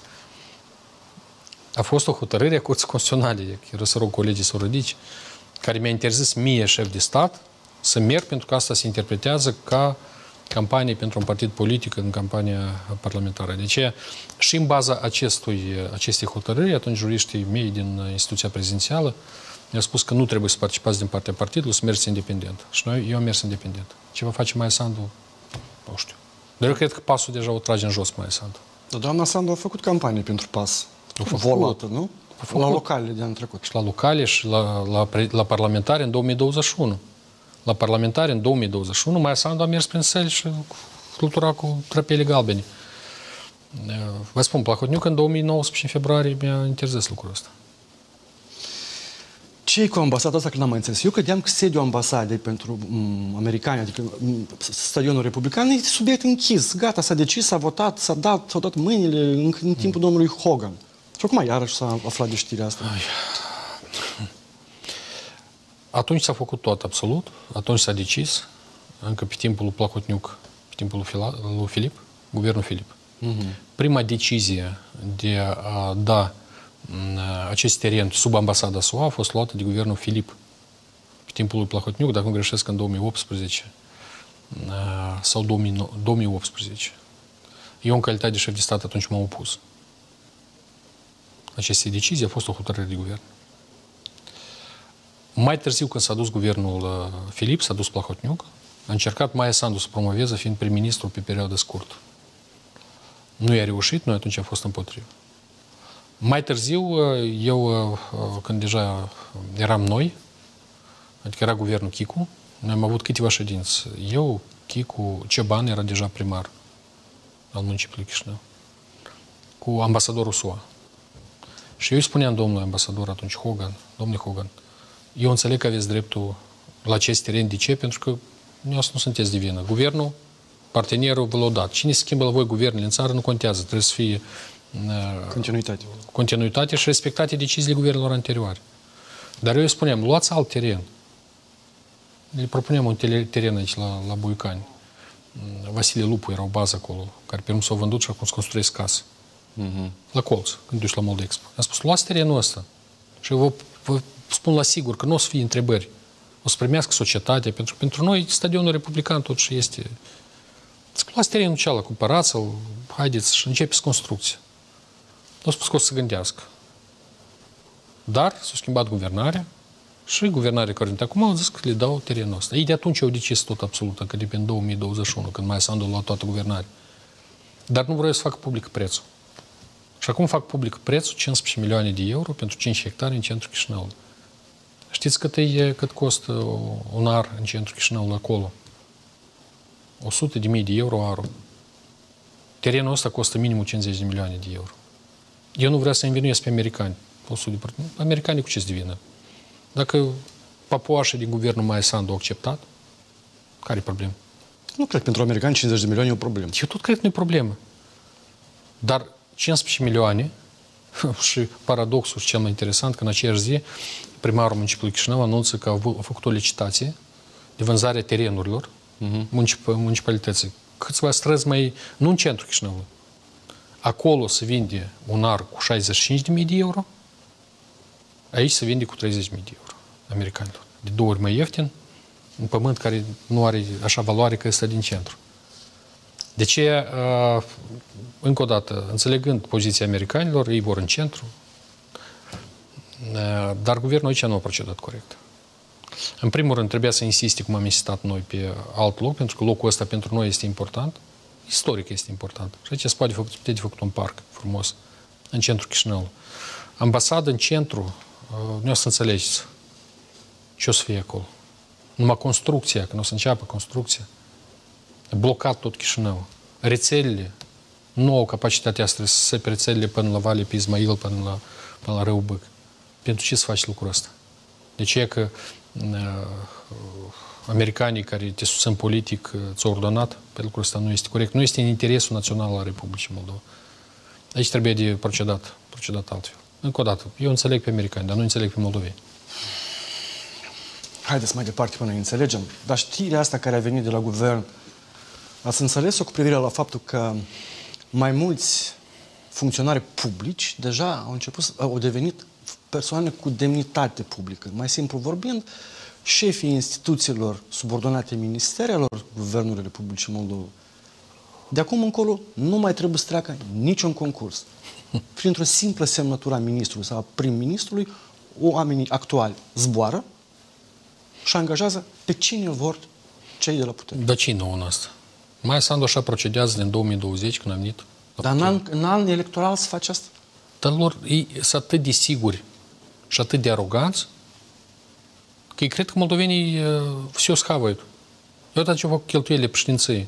A fost o hotărâre a Curții Constituționale, eu să rog colegii să o ridice, care mi-a interzis mie, șef de stat, să merg, pentru că asta se interpretează ca campanie pentru un partid politic în campania parlamentară. De aceea, și în baza acestui, acestei hotărâri, atunci juriștii mei din instituția prezidențială mi-au spus că nu trebuie să participați din partea partidului, să mergeți independent. Și noi, eu am mers independent. Ce va face Maia Sandu? Nu știu. Dar eu cred că pasul deja o trage în jos Maia Sandu. Dar doamna Sandu a făcut campanie pentru P A S. Volată, nu? La locale de anul trecut. Și la locale și la, la, la parlamentare în două mii douăzeci și unu. La parlamentare în două mii douăzeci și unu, Maia Sandu a mers prin săli și flutura cu trăpele galbene. Vă spun, Plahotniuc în două mii nouăsprezece, în februarie, mi-a interzis lucrul ăsta. Ce e cu ambasada asta, că n-am mai înțeles? Eu credeam că sediul ambasadei pentru um, americani, adică um, stadionul republican, e subiect închis. Gata, s-a decis, s-a votat, s-a dat, s-au dat mâinile în, în timpul domnului Hogan. Și acum iarăși s-a aflat de știrea asta. Ai. Atunci s-a făcut tot, absolut. Atunci s-a decis, încă pe timpul lui Plahotniuc, pe timpul lui, Fila, lui Filip, guvernul Filip. Uh-huh. Prima decizie de a da acest teren sub ambasada S U A a fost luată de guvernul Filip pe timpul lui Plahotniuc, dacă nu greșesc, în două mii optsprezece sau două mii optsprezece. Eu, în calitate de șef de stat, atunci m-am opus. Aceste decizii a fost o hotărâre de guvern. Mai târziu, când s-a dus guvernul Filip, s-a dus Plahotniuc, a încercat Maia Sandu să promoveze fiind prim-ministru pe perioadă scurtă. Nu i-a reușit, noi atunci am fost împotrivă. Mai târziu, eu, când deja eram noi, adică era guvernul Chicu, Noi am avut câteva ședințe. Eu, Chicu, Ceban era deja primar al municipiului Chișinău, cu ambasadorul S U A. Și eu îi spuneam domnului ambasador atunci, Hogan, domnule Hogan, eu înțeleg că aveți dreptul la acest teren. De ce? Pentru că nu sunteți de vină. Guvernul, partenerul vă l-a dat. Cine schimbă la voi guvernele în țară nu contează. Trebuie să fie continuitate. continuitate și respectate deciziile guvernelor anterioare. Dar eu îi spuneam, luați alt teren. Le propuneam un teren aici la, la Buicani. Vasile Lupu era o bază acolo, care pe urmă s-au vândut și acum se construiesc casă. Uh-huh. La colț, când duci la Moldexpo. Am spus, luați terenul ăsta. Și vă, vă spun la sigur că nu o să fie întrebări. O să primească societatea, pentru că pentru noi stadionul republican totuși este... Luați terenul cealaltă, cumpărați-l, haideți și începeți construcția. Nu spus că o să se gândească. Dar s-a schimbat guvernarea și guvernarea care acum au zis că le dau terenul ăsta. Ei de atunci au decis tot absolut, încă de pe două mii douăzeci și unu, când mai Sandu a luat toată guvernarea. Dar nu vreau să facă public prețul. Și acum fac public prețul, cincisprezece milioane de euro pentru cinci hectare în centrul Chișinăului. Știți cât, e, cât costă un ar în centrul Chișinăului acolo? o sută de mii de euro arul. Terenul ăsta costă minimum cincizeci de milioane de euro. Eu nu vreau să învinuiesc pe americani. Americanii cu ce-ți devină? Dacă papuașii din guvernul Maia Sandu au acceptat, care e problema? Nu cred că pentru americani cincizeci de milioane e o problemă. Eu tot cred că nu e problemă. Dar cincisprezece milioane și paradoxul cel mai interesant că în aceeași zi primarul municipiului Chișinău anunță că a făcut o licitație de vânzare a terenurilor uh-huh. municip municipalității. Câțiva străzi mai... nu în centrul Chișinăului. Acolo se vinde un ar cu șaizeci și cinci de mii de euro, aici se vinde cu treizeci de mii de euro americanilor. De două ori mai ieftin, un pământ care nu are așa valoare că este din centru. De ce, încă o dată, înțelegând poziția americanilor, ei vor în centru, dar guvernul aici nu a procedat corect. În primul rând, trebuia să insiste, cum am insistat noi, pe alt loc, pentru că locul ăsta pentru noi este important, istoric este important. Și aici se poate de făcut un parc frumos în centrul Chișinăului. Ambasada în centru, nu o să înțelegeți ce o să fie acolo. Numai construcția, când o să înceapă construcția, blocat tot Chișinăul. Rețelele nu au capacitatea să săpe rețelele până la Vale pe Izmail, până la, până la Râu Băc. Pentru ce să faci lucrul ăsta? De ce e că uh, americanii care te susțin politic uh, ți-au ordonat pe lucrul ăsta nu este corect. Nu este în interesul național al Republicii Moldova. Aici trebuie de procedat, procedat altfel. Încă o dată, eu înțeleg pe americani, dar nu înțeleg pe moldoveni. Haideți mai departe până înțelegem. Dar știrea asta care a venit de la guvern, ați înțeles-o cu privire la faptul că mai mulți funcționari publici deja au început, au devenit persoane cu demnitate publică. Mai simplu vorbind, șefii instituțiilor subordonate ministerelor Guvernului Republicii Moldova. De acum încolo nu mai trebuie să treacă niciun concurs. Printr-o simplă semnătură a ministrului sau a prim-ministrului, oamenii actuali zboară și angajează pe cine vor cei de la putere. Dar ce e nou în asta? Maia Sandu așa procedează din două mii douăzeci, când am venit. Dar în an, în an electoral se face asta? Dar lor ei sunt atât de siguri și atât de aroganți că ei cred că moldovenii uh, все схавают. Eu dat ce fac cheltuielile președinției.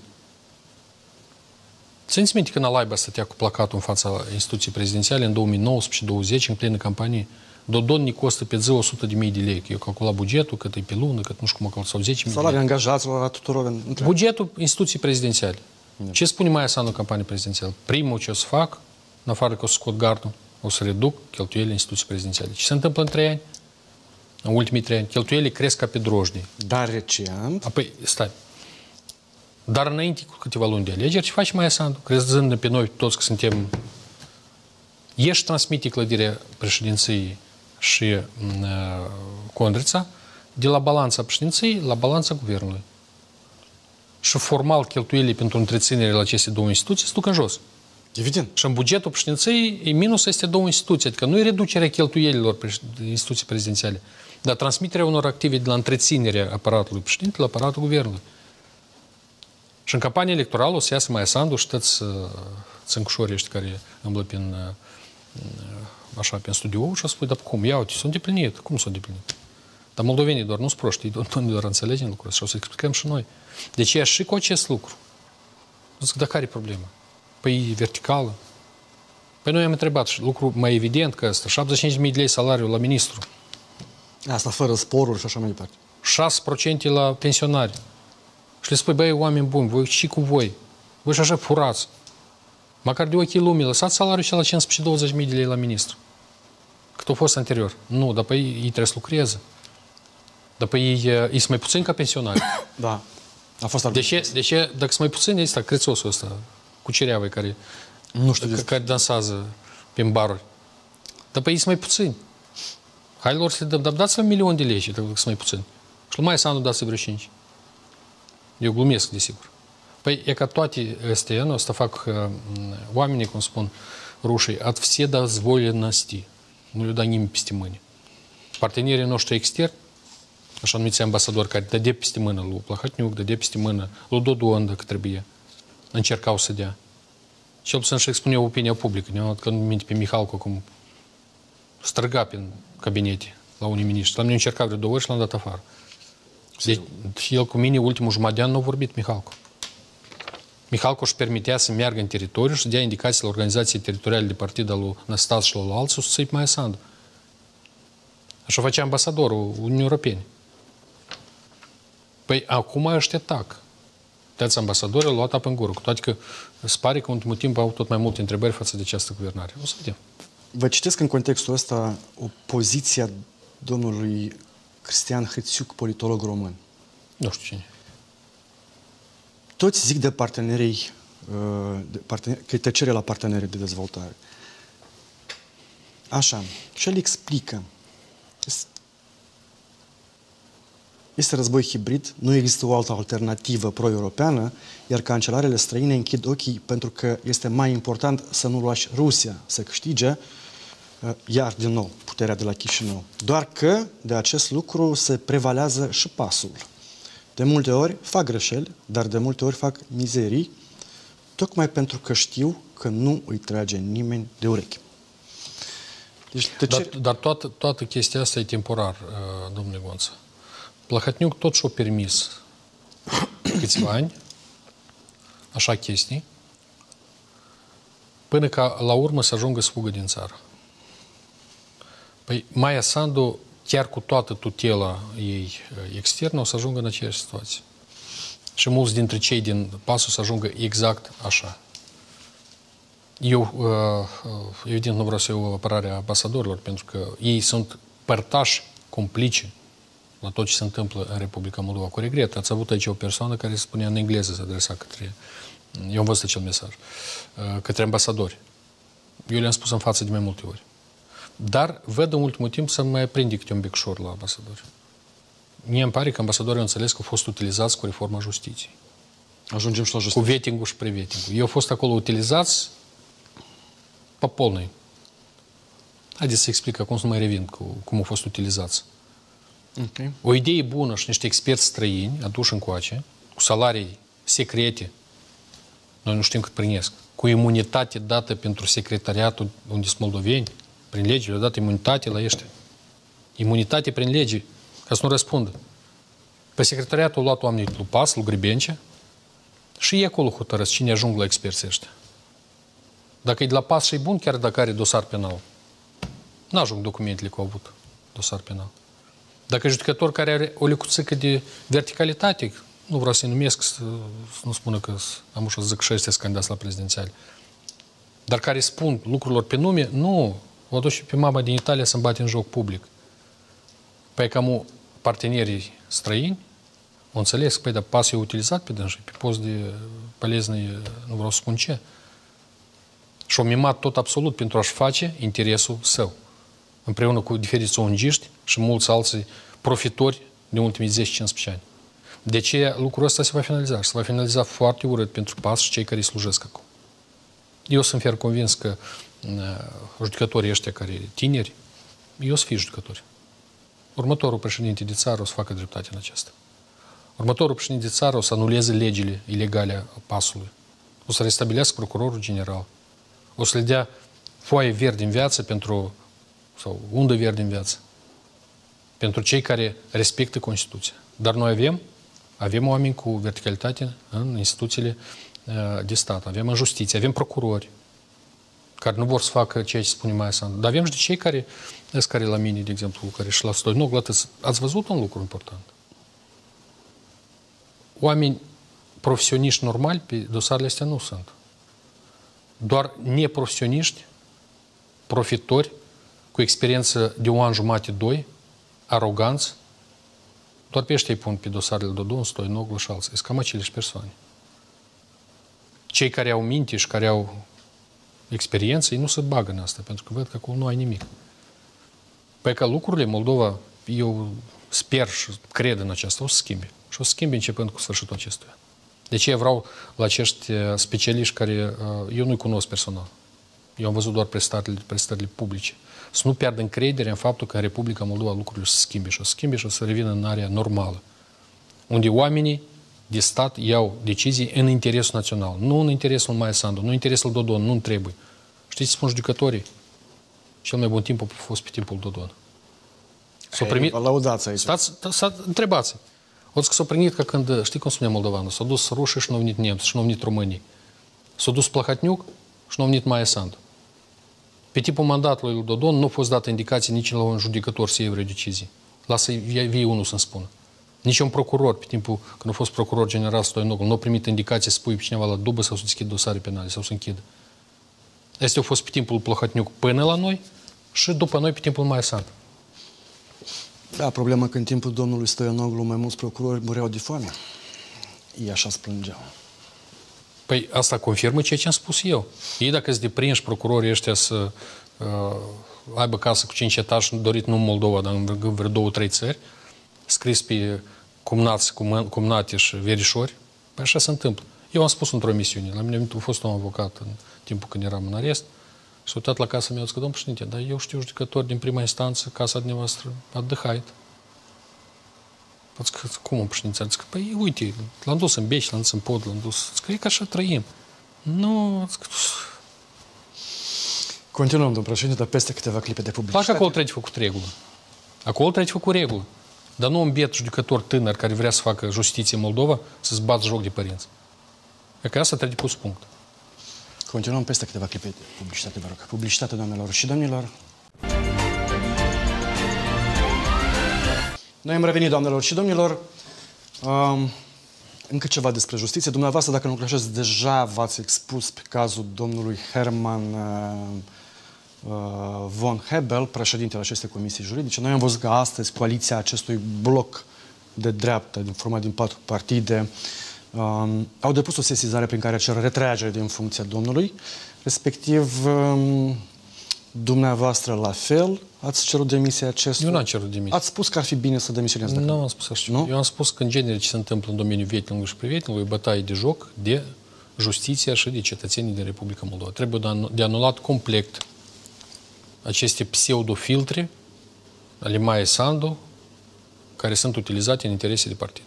Țineți minte când Alaiba stătea cu placatul în fața instituției prezidențiale în două mii nouăsprezece douăzeci, în plină campanie. Dodon ne costă pe zi o sută de mii de lei. Eu calcula bugetul, cât e pe lună, cât nu știu cum acolo, sau zece mii de lei. Salarii angajaților la tuturor. Între... Bugetul instituției prezidențiale. Da. Ce spune Maia Sandu în campanie prezidențială? Primul ce o să fac, în afară că o să scot gardul, o să reduc cheltuielile instituției prezidențiale. Ce se întâmplă în trei ani? În ultimii trei ani. Cheltuielile cresc ca pe drojdie. Dar recent... Apoi, stai. Dar înainte cu câteva luni de alegeri, ce face Maia Sandu? Crezând pe noi toți că suntem... Ești transmite clădirea președinției și uh, Condrița de la balanța președinției la balanța guvernului. Și formal cheltuielile pentru întreținere la aceste două instituții se duc în jos. Evident. Și în bugetul președinției minus este două instituții. Adică nu e reducerea cheltuielilor instituții prezidențiale, dar transmiterea unor active de la întreținerea aparatului președinte la aparatul guvernului. Și în campanie electorală o să iasă Maia Sandu și toți țâncușorii ăștia care îmblă prin, așa, prin studio și o să spui, dar cum? Ia uite, s-a îndeplinit. Cum s-a îndeplinit? Dar moldovenii doar nu sunt proști, ei nu doar înțelegem lucrul ăsta și o să explicăm și noi. De ce și cu acest lucru? Zic, dar care e problema? Păi e verticală. Păi noi am întrebat și lucru mai evident că ăsta, șaptezeci și cinci de mii de lei salariu la ministru. Asta fără sporuri și așa mai departe. șase la sută la pensionari. Și le spui, băi, oameni buni, voi și cu voi. Voi și așa furați. Măcar de ochii lumii, lăsați salariul și la cincisprezece douăzeci de mii de lei la ministru. Cât a fost anterior. Nu, dar pe ei, ei trebuie să lucreze. Dar pe ei, ei sunt mai puțini ca pensionari. Da. A fost de ce, de ce, dacă sunt mai puțini, este crețosul ăsta, cu cereavă care, nu știu de care dansează pe baruri. Dar pe ei sunt mai puțini. Hai lor să le dăm, dar dați-le un milion de lei, dacă sunt mai puțini. Și lui Maia Sandu dați vreo cinci. Eu glumesc, desigur. Păi, e ca toate astea, nu, asta fac uh, oamenii, cum spun rușii, at все дозволенности. Nu le da nimeni peste mâini. Partenerii noștri externi, așa numiți ambasadori, care dădea peste mână lui Plahotniuc, dădea peste mână lui Dodon, dacă trebuie, încercau să dea. Cel puțin și expunea opinia publică. Ne-am că nu minte pe Mihalcu cum străga prin cabinete la unii miniștri. L-am încercat vreo două ori și l-am dat afară. Deci, el cu mine, ultimul jumătate de an, nu a vorbit Mihalcu. Mihalcu își permitea să meargă în teritoriu și să dea indicații la organizații teritoriale de partid al lui Năstas și la alții să ții Maia Sandu. Așa facea ambasadorul Uniunii Europene. Păi acum ăștia tac. Toți ambasadorii au luat apă în gură, cu toate că se pare că în ultimul timp au tot mai multe întrebări față de această guvernare. O să vedem. Vă citesc în contextul ăsta o poziție a domnului Cristian Hrițiuc, politolog român. Nu știu cine. Toți zic de partenerii, de parteneri, că e tăcere la partenerii de dezvoltare. Așa. Și el explică. Este război hibrid, nu există o altă alternativă pro-europeană, iar cancelarele străine închid ochii pentru că este mai important să nu lași Rusia să câștige, iar, din nou, puterea de la Chișinău. Doar că de acest lucru se prevalează și pasul. De multe ori fac greșeli, dar de multe ori fac mizerii, tocmai pentru că știu că nu îi trage nimeni de urechi. Deci, dar dar toată, toată chestia asta e temporar, domnule Gonță. Plahotniuc tot și-a permis câțiva ani, așa chestii, până ca la urmă să ajungă să fugă din țară. Păi Maia Sandu, chiar cu toată tutela ei externă, o să ajungă în aceeași situație. Și mulți dintre cei din PAS o să ajungă exact așa. Eu, evident, nu vreau să iau apărarea ambasadorilor, pentru că ei sunt părtași, complice la tot ce se întâmplă în Republica Moldova. Cu regret, ați avut aici o persoană care spunea în engleză, se adresa către, eu am văzut acel mesaj, către ambasadori. Eu le-am spus în față de mai multe ori. Dar văd în ultimul timp să mai aprinde câte un becșor la ambasadori. Mie îmi pare că ambasadorii au înțeles că au fost utilizați cu reforma justiției. Ajungem și la justiție. Cu vetingul și prevetingul. Ei au fost acolo utilizați pe polnăi. Haideți să explic acum, să nu mai revin cu cum au fost utilizați. Okay. O idee bună și niște experți străini aduși încoace, cu salarii secrete, noi nu știm cât primesc, cu imunitate dată pentru secretariatul unde sunt moldoveni, prin lege, le-au dat imunitate la ăștia. Imunitate prin lege, ca să nu răspundă. Pe secretariatul au luat oamenii lui PAS, lui Gribencea, și ei acolo hotărăsc cine ajung la experții ăștia. Dacă e de la PAS și e bun, chiar dacă are dosar penal, n-ajung documentele că au avut dosar penal. Dacă e judecător care are o lecuțică de verticalitate, nu vreau să-i numesc, să nu spună că am ușor să zic și ăștia candidați la prezidențiale, dar care spun lucrurilor pe nume, nu, o aduc și pe mama din Italia să-mi bate în joc public. Păi cam partenerii străini au înțeles că, păi, dar PAS e utilizat pe dânsii, pe post de полезный, nu vreau să spun ce. Și au mimat tot absolut pentru a-și face interesul său. Împreună cu diferiți ongiști și mulți alții profitori de ultimii zece cincisprezece ani. De ce lucrul ăsta se va finaliza? Și se va finaliza foarte urât pentru PAS și cei care îi slujesc acum. Eu sunt fier convins că uh, judecătorii ăștia care tineri, eu o să fie judecători. Următorul președinte de țară o să facă dreptate în aceasta. Următorul președinte de țară o să anuleze legile ilegale a PAS-ului. O să restabilească procurorul general. O să le dea foaie verde în viață pentru, sau undă verde în viață, pentru cei care respectă Constituția. Dar noi avem, avem oameni cu verticalitate în instituțiile de stat. Avem în justiție, avem procurori care nu vor să facă ceea ce spune Maia Sandu. Dar avem și de cei care, care la mine, de exemplu, care și la Stoianoglu, ați văzut un lucru important? Oameni profesioniști normali pe dosarele astea nu sunt. Doar neprofesioniști, profitori, cu experiență de un an jumate, doi, aroganți, doar pe ăștia îi pun pe dosarele Dodon, Stoianoglu și alții. Sunt cam aceleși persoane. Cei care au minte și care au experiență, ei nu se bagă în asta, pentru că văd că acolo nu ai nimic. Păi că lucrurile, Moldova, eu sper și cred în aceasta, o să schimbe. Și o să schimbe începând cu sfârșitul acestuia. De ce eu vreau la acești specialiști care eu nu-i cunosc personal. Eu am văzut doar prestările, prestările publice. Să nu pierd încredere în faptul că în Republica Moldova lucrurile o să schimbe și o să schimbe și o să revină în area normală. Unde oamenii de stat iau decizii în interesul național. Nu în interesul Maia Sandu, nu în interesul Dodon, nu trebuie. Știți, spun judecătorii, cel mai bun timp a fost pe timpul Dodon. S-o primit... Laudați aici. Stați, întrebați. Oți că s-a primit ca când, știi cum spunea moldovanul, s-a dus rușii și n-au venit nemți, și n-au venit românii. S-a dus Plahotniuc și n-au venit Maia Sandu. Pe timpul mandatului lui Dodon nu a fost dată indicație nici la un judecător să iei vreo decizie. Lasă-i vie unul să-mi spună. Nici un procuror, pe timpul când a fost procuror general Stoianoglu, nu a primit indicație să pui pe cineva la dubă sau să deschid dosare penale sau să închidă. Astea au fost pe timpul Plahotniuc până la noi și după noi pe timpul Maia Sandu. Da, problema că în timpul domnului Stoianoglu mai mulți procurori mureau de foame. Ei așa plângeau. Păi asta confirmă ceea ce am spus eu. Ei dacă îți deprinși procurorii ăștia să uh, aibă casă cu cinci etaje, dorit nu în Moldova, dar în vreo două, trei țări, scris pe cumnați, cumnate și verișori, păi așa se întâmplă. Eu am spus într-o emisiune, la mine a fost un avocat în timpul când eram în arest, și s-a uitat la casa mea, a zis că, domnul președinte, dar eu știu judecători din prima instanță, casa dumneavoastră, отдыхает. Zic că, cum un președinte? Zic că, păi, uite, l-am dus în Beci, l-am dus în Pod, l-am dus. Zic că, e că așa trăim. Nu, zic că... Continuăm, domnul președinte, dar peste câteva clipe de publicitate. Fac acolo trebuie făcut regulă. Acolo trebuie făcut regulă. Dar nu un biet judecător tânăr care vrea să facă justiție în Moldova să-ți bați joc de părinți. E că asta trebuie pus punct. Continuăm peste câteva clipe de publicitate, vă rog. Publicitate, doamnelor și domnilor. Noi am revenit, doamnelor și domnilor. Um, încă ceva despre justiție. Dumneavoastră, dacă nu greșesc, deja v-ați expus pe cazul domnului Herman uh, uh, von Hebel, președintele acestei comisii juridice. Noi am văzut că astăzi coaliția acestui bloc de dreaptă, format din patru partide, um, au depus o sesizare prin care cer retragere din funcția domnului, respectiv um, dumneavoastră la fel. Ați cerut demisia acestuia? Eu n-am cerut demisia. Ați spus că ar fi bine să demisionați. Nu am spus așa. Nu? Eu am spus că, în genere, ce se întâmplă în domeniul vetingului și privetingului, e bătaie de joc de justiția și de cetățenii din Republica Moldova. Trebuie de anulat complet aceste pseudofiltre ale Maia Sandu, care sunt utilizate în interese de partid.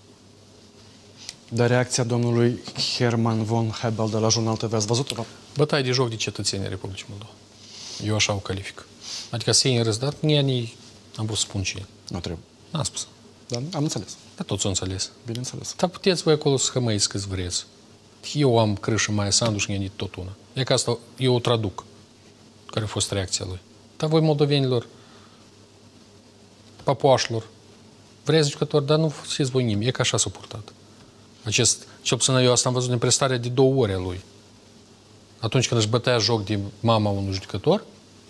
Dar reacția domnului Herman von Hebel de la Jurnal T V, ați văzut-o? Bătaie de joc de cetățenii Republicii Moldova. Eu așa o calific. Adică să iei în râs, dar nici am vrut să spun ce e. Nu trebuie. N-am spus. Da, am înțeles. Dar toți au înțeles. Bineînțeles. Dar puteți voi acolo să hămăiți câți vreți. Eu am crâșă Maia Sandu și gândit tot una. E că asta eu o traduc, care a fost reacția lui. Dar voi, moldovenilor, papoașilor, vreți jucători, dar nu știți voi nimic. E că așa s-a purtat. Acest, cel puțin eu asta am văzut în prestarea de două ore a lui. Atunci când își bătea joc de mama unui judecător,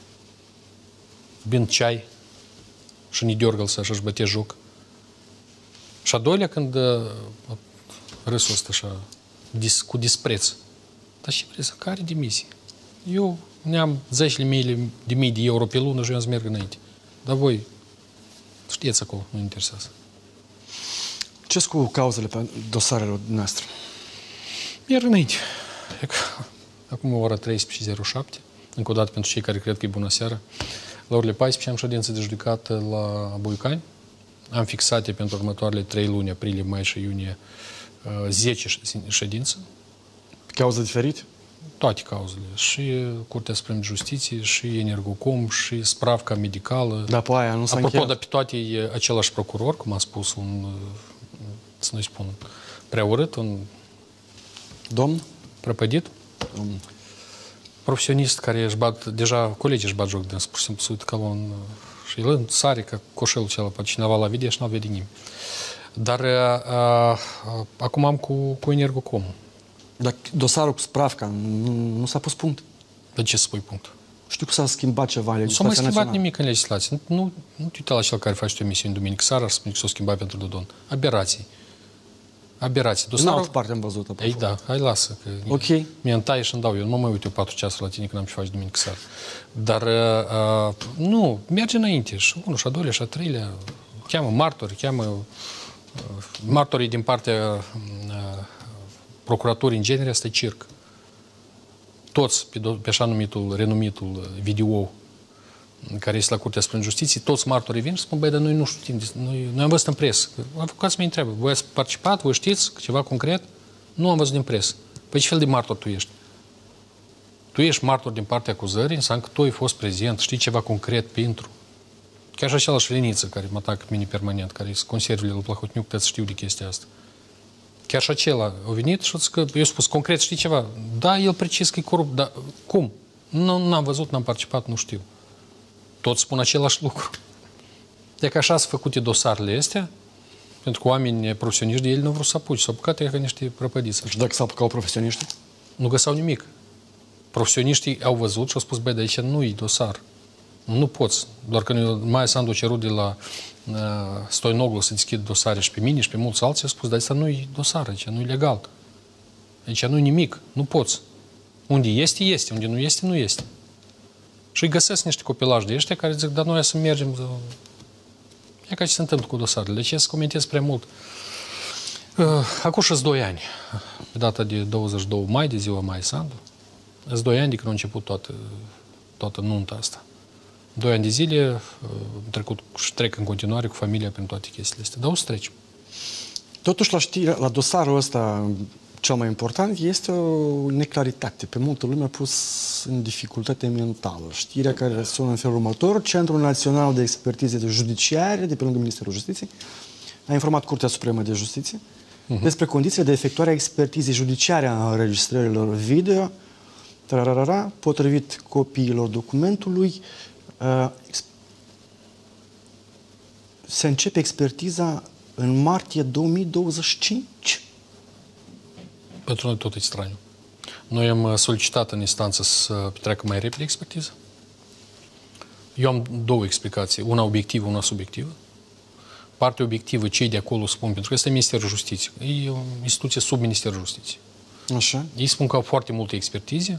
bind ceai și ne deorgă să-și bătea joc. Și a doilea, când râsul ăsta așa, dis, cu dispreț. Dar ce vreți, care demisie? Eu ne-am zecile mii de mii de euro pe lună și eu am să merg înainte. Dar voi știți acolo, nu interesează. Ce-s cu cauzele pe dosarele noastre? Merg înainte. Acum ora treisprezece zero șapte, încă o dată pentru cei care cred că e bună seară, la orele paisprezece am ședință de judecată la Buicani. Am fixate pentru următoarele trei luni, aprilie, mai și iunie, zece ședințe. Pe cauză diferite? toate cauzele. Și Curtea Supremă de Justiție, și Energocom, și spravca medicală. Dar pe aia nu s-a Apropo, încheiat. dar pe toate e același procuror, cum a spus un, să nu-i spun, prea urât, un Domn? prăpădit, Domn. profesionist care își bat, deja colegii își bat joc de pur și simplu se uită ca la un... Și el sare ca coșelul acela, pe cineva la vede și n-l vede nimeni. Dar a, a, acum am cu, cu Energocom. Dar dosarul cu spravca nu, nu s-a pus punct. De ce să spui punct? Știu că s-a schimbat ceva în Nu s-a mai legislația schimbat națională. nimic în legislație. Nu, nu, nu te uita la cel care face o emisiune duminică seara și spune că s-a schimbat pentru Dodon. Aberații. Aberații. În Dosarul... altă parte am văzut. apropo. Ei, da, hai lasă. Că Ok. mi-e întaie și îmi dau eu. Nu mă mai uit eu patru ceasuri la tine când am ce faci duminică seara. Dar, uh, uh, nu, merge înainte. Și unul, și a doilea, și a treilea. Cheamă martori, cheamă uh, martorii din partea uh, procuraturii în genere, asta e circ. Toți, pe, pe așa numitul, renumitul video care este la Curtea Supremă de Justiție, toți martorii vin și spun, băi, dar noi nu știm, noi, noi am văzut în presă. Avocații mei întreabă, voi ați participat, voi știți ceva concret? Nu am văzut din presă. Păi ce fel de martor tu ești? Tu ești martor din partea acuzării, înseamnă că tu ai fost prezent, știi ceva concret pentru. Chiar și același Leniță, care mă atacă pe mine permanent, care sunt conservele lui Plahotniuc, trebuie să știu de chestia asta. Chiar și acela a venit și a zis că eu am spus, concret știi ceva? Da, el precis că e corupt, dar cum? Nu n-am văzut, n-am participat, nu știu. Toți spun același lucru. De că așa s-au făcute dosarele astea, pentru că oameni profesioniști de ele nu vreau să apuci, s-au apucat ca niște prăpădiți. Și dacă s-au apucat profesioniștii? Nu găseau nimic. Profesioniștii au văzut și au spus, băi, de aici nu-i dosar. Nu poți. Doar că Maia Sandu a cerut de la uh, Stoinoglu să deschidă dosare și pe mine și pe mulți alții, au spus, dar asta nu-i dosar, aici nu-i legal. Aici nu-i nimic. Nu poți. Unde este, este. Unde nu este, nu este. Și îi găsesc niște copilași de ăștia care zic, dar noi să mergem... E ca ce se întâmplă cu dosarele. De ce să comentez prea mult? Uh, acum și-s doi ani. Pe data de douăzeci și doi mai, de ziua Maia Sandu. Sunt doi ani de când a început toată, toată nunta asta. Doi ani de zile uh, trecut și trec în continuare cu familia prin toate chestiile astea. Dar o să trecem. Totuși, la, știre, la dosarul ăsta, cel mai important este o neclaritate. Pe multă lume a pus în dificultate mentală. Știrea care sună în felul următor: Centrul Național de Expertize Judiciare, de pe lângă Ministerul Justiției, a informat Curtea Supremă de Justiție uh-huh. despre condițiile de efectuare a expertizei judiciare a înregistrărilor video, tararara, potrivit copiilor documentului. Uh, se începe expertiza în martie două mii douăzeci și cinci. Pentru noi tot e straniu. Noi am solicitat în instanță să petreacă mai repede expertiză. Eu am două explicații, una obiectivă, una subiectivă. Partea obiectivă, cei de acolo spun, pentru că este Ministerul Justiției, e o instituție sub Ministerul Justiției. Așa. Ei spun că au foarte multe expertize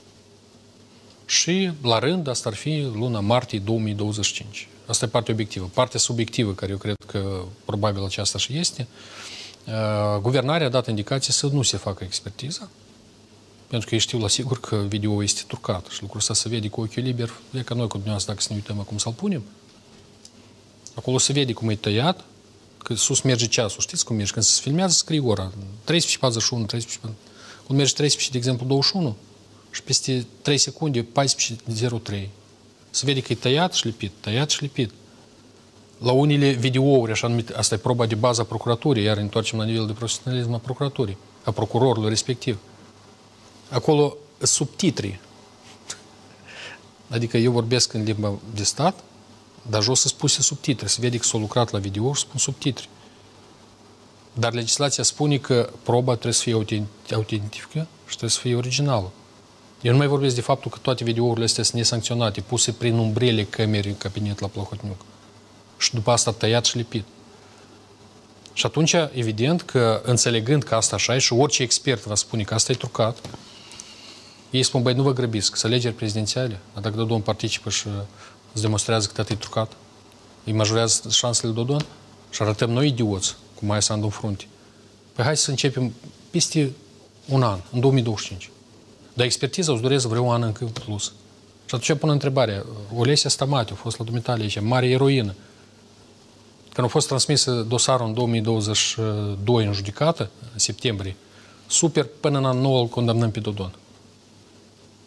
și, la rând, asta ar fi luna martie două mii douăzeci și cinci. Asta e partea obiectivă. Partea subiectivă, care eu cred că probabil aceasta și este, uh, guvernarea a dat indicație să nu se facă expertiza, pentru că ei știu la sigur că video este trucat și lucrul ăsta se vede cu ochiul liber, e ca noi cu dumneavoastră, dacă să ne uităm acum să-l punem. Acolo se vede cum e tăiat, că sus merge ceasul. Știți cum merge? Când se filmează, scrie ora. treisprezece patruzeci și unu, treisprezece... Când merge treisprezece, de exemplu, douăzeci și unu, și peste trei secunde, paisprezece zero trei. Se vede că e tăiat și lipit, tăiat și lipit. La unele videouri, așa numit, asta e proba de bază a procuraturii, iar întoarcem la nivel de profesionalism a procuraturii, a procurorului respectiv. Acolo subtitri. Adică eu vorbesc în limba de stat, dar jos sunt puse subtitri. Se vede că s-a lucrat la video și spun subtitri. Dar legislația spune că proba trebuie să fie autentică și trebuie să fie originală. Eu nu mai vorbesc de faptul că toate videourile astea sunt nesancționate, puse prin umbrele camerei în cabinet la Plahotniuc. Și după asta tăiat și lipit. Și atunci, evident că, înțelegând că asta așa e și orice expert va spune că asta e trucat, ei spun, băi, nu vă grăbiți, că sunt alegeri prezidențiale, dar dacă Dodon participă și îți demonstrează că toate e trucat, îi majorează șansele Dodon și arătăm noi idioți, cu Maia Sandu în frunte. Păi hai să începem peste un an, în două mii douăzeci și cinci. Dar expertiza îți durează vreo un an încă plus. Și atunci pun întrebarea, Olesia Stamate a fost la dumitale aici, mare eroină. Când a fost transmis dosarul în două mii douăzeci și doi în judecată, în septembrie, super, până în anul nou îl condamnăm pe Dodon.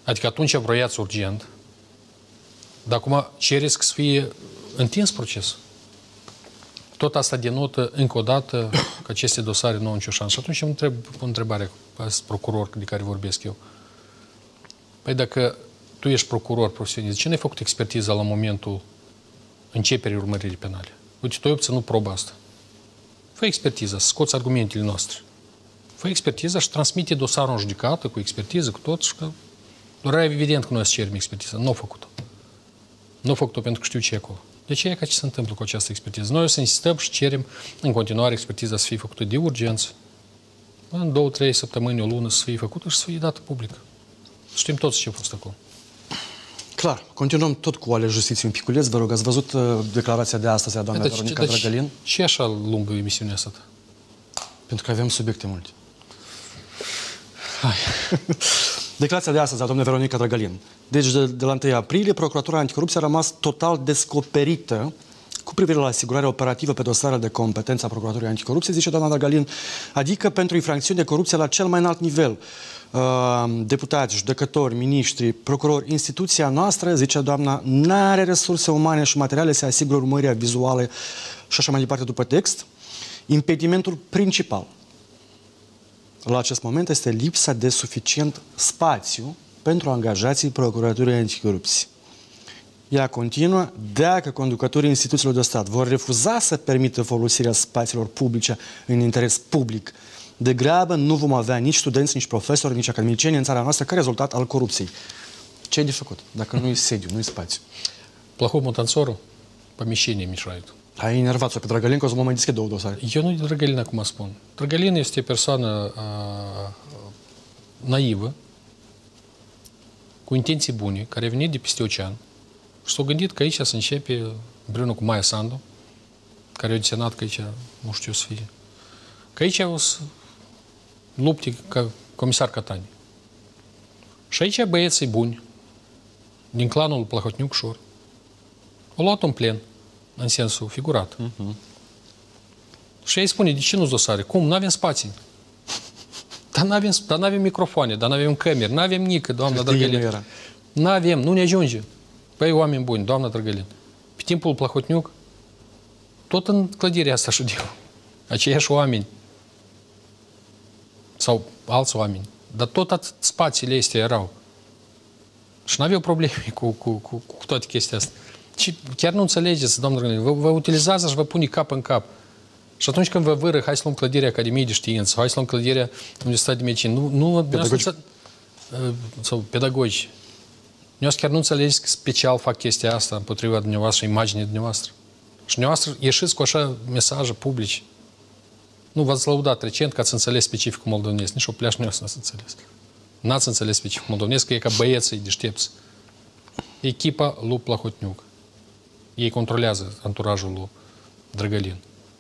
Adică atunci vroiați urgent, dar acum cereți să fie întins procesul. Tot asta denotă încă o dată că aceste dosare nu au nicio șansă. Și atunci îmi întreb o întrebare pe procuror de care vorbesc eu. Păi dacă tu ești procuror profesionist, de ce n-ai făcut expertiza la momentul începerii urmăririi penale? Uite, tu ai obținut proba asta. Fă expertiza, să scoți argumentele noastre. Fă expertiza și transmite dosarul în judecată cu expertiză, cu tot, și că doar era evident că noi să cerem expertiza. Nu au făcut-o. Nu au făcut-o pentru că știu ce e acolo. De ce e ca ce se întâmplă cu această expertiză? Noi o să insistăm și cerem în continuare expertiza să fie făcută de urgență. În două, trei săptămâni, o lună să fie făcută și să fie dată publică. Știm toți ce a fost acolo. Clar. Continuăm tot cu ale justiției un piculeț. Vă rog, ați văzut uh, declarația de astăzi a doamnei Veronica Drăgălin? Ce așa lungă emisiunea asta? Pentru că avem subiecte multe. Hai. Declarația de astăzi a doamnei Veronica Drăgălin. Deci, de, de la întâi aprilie, Procuratura Anticorupție a rămas total descoperită cu privire la asigurarea operativă pe dosarele de competență a Procuraturii Anticorupție, zice doamna Drăgălin, adică pentru infracțiuni de corupție la cel mai înalt nivel. Uh, deputați, judecători, miniștri, procurori, instituția noastră, zice doamna, n-are resurse umane și materiale să asigure urmărirea vizuală și așa mai departe după text. Impedimentul principal la acest moment este lipsa de suficient spațiu pentru angajații Procuraturii Anticorupție. Ea continuă, dacă conducătorii instituțiilor de stat vor refuza să permită folosirea spațiilor publice în interes public, degrabă nu vom avea nici studenți, nici profesori, nici academicieni în țara noastră ca rezultat al corupției. Ce e de făcut? Dacă nu e sediu, nu e spațiu. Плохому танцору помещение мешает. Ai enervat-o pe Drăgălin, că o să mă mai deschid două dosare. Eu nu Drăgălin acum spun. Drăgălin este o persoană uh, naivă, cu intenții bune, care a venit de peste ocean și s-a gândit că aici să începe, împreună cu Maia Sandu, care a desenat că aici nu știu ce o să fie, că aici o să lupte ca comisar Catani. Și aici băieții buni, din clanul Plahotniuc-Șor, au luat în plen, în sensul figurat. Uh-huh. Și ei spune, de ce nu-ți dosare? Cum? Nu avem spații. Dar nu avem, dar n-avem microfoane, dar nu avem camere, nu avem nică, doamna Drăgălin. Nu avem, nu ne ajunge. Păi, oameni buni, doamna Drăgălin, pe timpul Plahotniuc, tot în clădirea asta șudeau. Aceiași oameni. Sau alți oameni. Dar tot atât spațiile astea erau. Și nu aveau probleme cu, cu, cu, cu toate chestia asta. Și chiar nu înțelegeți, doamnă Drăgălin, vă, vă utilizează și vă pune cap în cap. Și atunci când vă vâră, hai să luăm clădirea Academiei de Știință, hai să luăm clădirea Universitatea de Medicină, nu, nu, pedagogi. Sau pedagogi. Eu chiar nu înțelegeți că special fac chestia asta împotriva dumneavoastră și imaginii dumneavoastră. Și dumneavoastră ieșiți cu așa mesaje publice. Nu v-ați lăudat recent că ați înțeles specificul moldovnesc. Nici o pleașă nu ați înțeles. N-ați înțeles specificul moldovnesc, că e ca băieții deștepți. Echipa lui Plahotniuc. Ei controlează anturajul lui Drăgălin.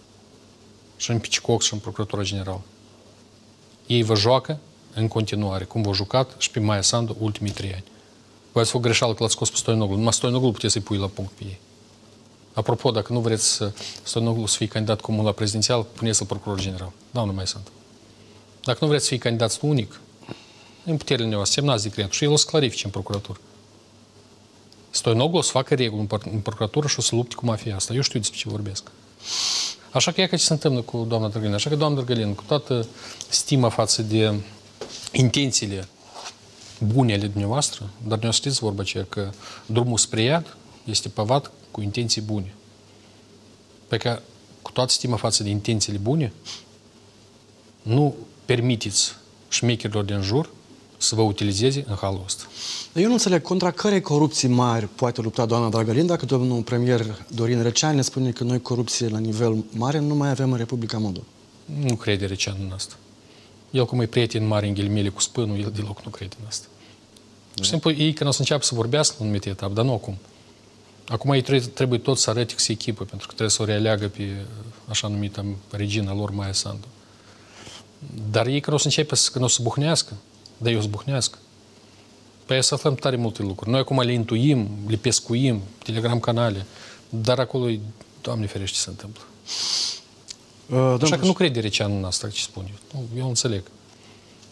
Și în Picicoc și în Procuratura Generală. Ei vă joacă în continuare, cum v-au jucat și pe Maia Sandu ultimii trei ani. Voi ați făcut greșeală că l-ați scos pe Stoianoglu. Numai Stoianoglu puteți să-i pui la punct pe ei. Apropo, dacă nu vreți să Stoianoglu să fie candidat comun la prezidențial, puneți-l procuror general. Doamna Maia Sandu. Dacă nu vreți să fie candidat unic, în puterile noastre, semnați decretul și el o să clarifice în procuratură. Stoianoglu o să facă reguli în procuratură și o să lupte cu mafia asta. Eu știu despre ce vorbesc. Așa că e că ce se întâmplă cu doamna Drăgălin. Așa că, doamna Drăgălin, cu toată stima față de intențiile bune ale dumneavoastră, dar ne-o știți vorba aceea că drumul spre iad este pavat cu intenții bune. Pe că, cu toată stima față de intențiile bune, nu permiteți șmecherilor din jur să vă utilizeze în halul ăsta. Eu nu înțeleg contra cărei corupții mari poate lupta doamna Drăgălin dacă domnul premier Dorin Recean ne spune că noi corupție la nivel mare nu mai avem în Republica Moldova. Nu crede Recean în asta. El, cum e prieten mare în ghilimele cu spânul, el deloc nu crede în asta. Pur și simplu, ei când o să înceapă să vorbească la un anumit etap, dar nu acum. Acum ei trebuie, trebuie tot să arăte că se echipă, pentru că trebuie să o realeagă pe așa numită regina lor, Maia Sandu. Dar ei când o să începe, când o să buhnească, dar eu să buhnească, păi să aflăm tare multe lucruri. Noi acum le intuim, le pescuim, telegram-canale, dar acolo, Doamne ferește, ce se întâmplă. Uh, Așa că nu crede Recean în asta, ce spun eu. Eu înțeleg.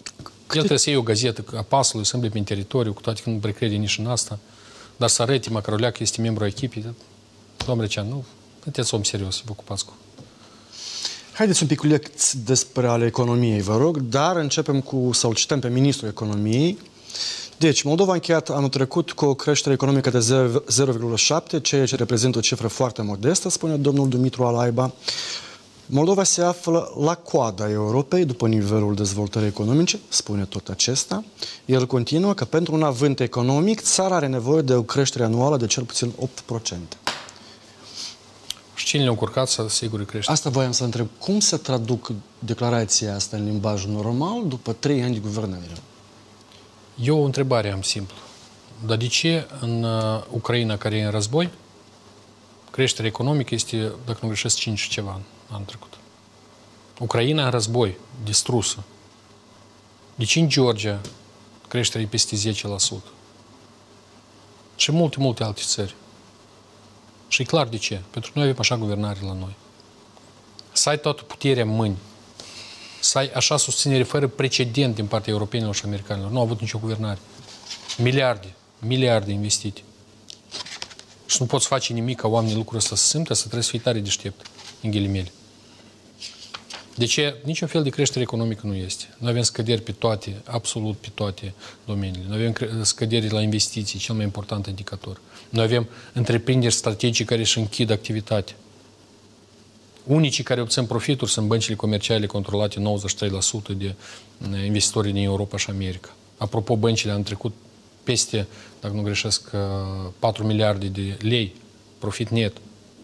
El trebuie să iei o gazetă a pasului, să îmbli prin teritoriu, cu toate că nu precrede nici în asta, dar să arăte măcar o leacă, este membru a echipei. Domnule Recean, nu, sunteți om serios, vă ocupați cu. Haideți un piculeț despre ale economiei, vă rog, dar începem cu, să-l cităm pe ministrul economiei. Deci, Moldova a încheiat anul trecut cu o creștere economică de zero virgulă șapte, ceea ce reprezintă o cifră foarte modestă, spune domnul Dumitru Alaiba. Moldova se află la coada Europei după nivelul dezvoltării economice, spune tot acesta. El continuă că pentru un avânt economic, țara are nevoie de o creștere anuală de cel puțin opt la sută. Și cine le-a încurcat să asigure creștere? Asta voiam să întreb. Cum se traduc declarația asta în limbaj normal după trei ani de guvernare? Eu o întrebare am simplu. Dar de ce în uh, Ucraina, care e în război, creșterea economică este, dacă nu greșesc, cinci și ceva anul trecut? Ucraina în război, distrusă. De ce în Georgia creșterea e peste zece la sută? Și multe, multe alte țări. Și e clar de ce. Pentru că noi avem așa guvernare la noi. Să ai toată puterea în mâini, să ai așa susținere fără precedent din partea europenilor și americanilor. Nu au avut nicio guvernare. Miliarde, miliarde investite. Și nu poți face nimic ca oamenii lucrul ăsta să simtă, să trebuie să fii tare deștept, în ghilimele. De ce? Niciun fel de creștere economică nu este. Noi avem scăderi pe toate, absolut pe toate domeniile. Noi avem scăderi la investiții, cel mai important indicator. Noi avem întreprinderi strategice care își închid activitatea. Unicii care obțin profituri sunt băncile comerciale controlate nouăzeci și trei la sută de investitori din Europa și America. Apropo, băncile au trecut peste, dacă nu greșesc, patru miliarde de lei profit net.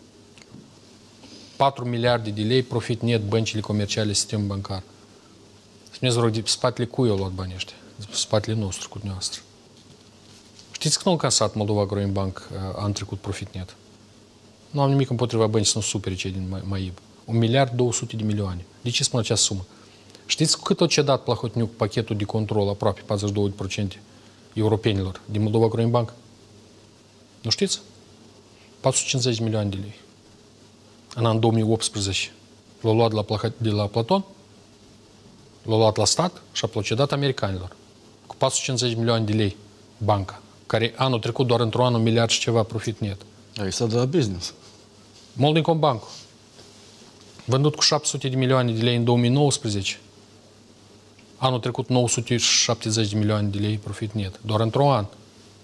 patru miliarde de lei profit net băncile comerciale, sistemul bancar. Spuneți, vă rog, de spatele cui au luat banii ăștia? De spatele nostru, cu dumneavoastră. Știți că nu a încasat Moldova Growing Bank anul trecut profit net? Nu am nimic împotriva băncii să nu supere cei din M A I B. Un miliard două sute de milioane. De ce spun această sumă? Știți cât o cedat Plahotniuc pachetul de control aproape patruzeci și doi la sută europenilor din Moldova Growing Bank? Nu știți? patru sute cincizeci de milioane de lei. În anul două mii optsprezece l-a luat la Plahot, de la Platon, l-a luat la stat și a procedat americanilor. Cu patru sute cincizeci de milioane de lei banca, care anul trecut doar într-un an un miliard și ceva profit net. Aici s-a dat business. Moldincombbank, vândut cu șapte sute de milioane de lei în două mii nouăsprezece, anul trecut nouă sute șaptezeci de milioane de lei profit net, doar într-un an.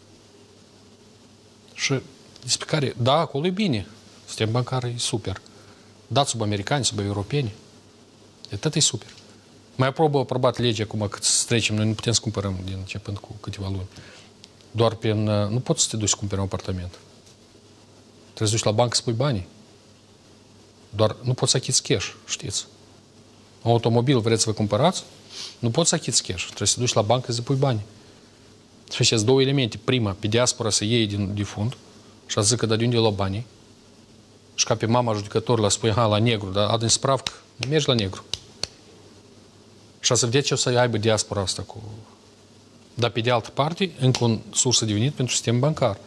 Și despre care, da, acolo e bine, sistemul bancar e super. Dat sub americani, sub europeni, de tot e super. Mai aprobă, aprobat legea acum cât să trecem, noi nu putem să cumpărăm din începând cu câteva luni. Doar prin, nu poți să te duci să cumperi un apartament. Trebuie să duci la bancă să pui banii. Doar nu poți să achiți cash, știți. Un automobil vreți să vă cumpărați, nu poți să achiți cash. Trebuie să duci la bancă să pui bani. Și așa, două elemente. Prima, pe diaspora să iei din, din fund și să zică, dar de unde lua banii? Și ca pe mama judecător la spui, ha, la negru, dar adă în spravcă, mergi la negru. Și să vedeți ce o să aibă diaspora asta cu... Dar pe de altă parte, încă o sursă de venit pentru sistemul bancar,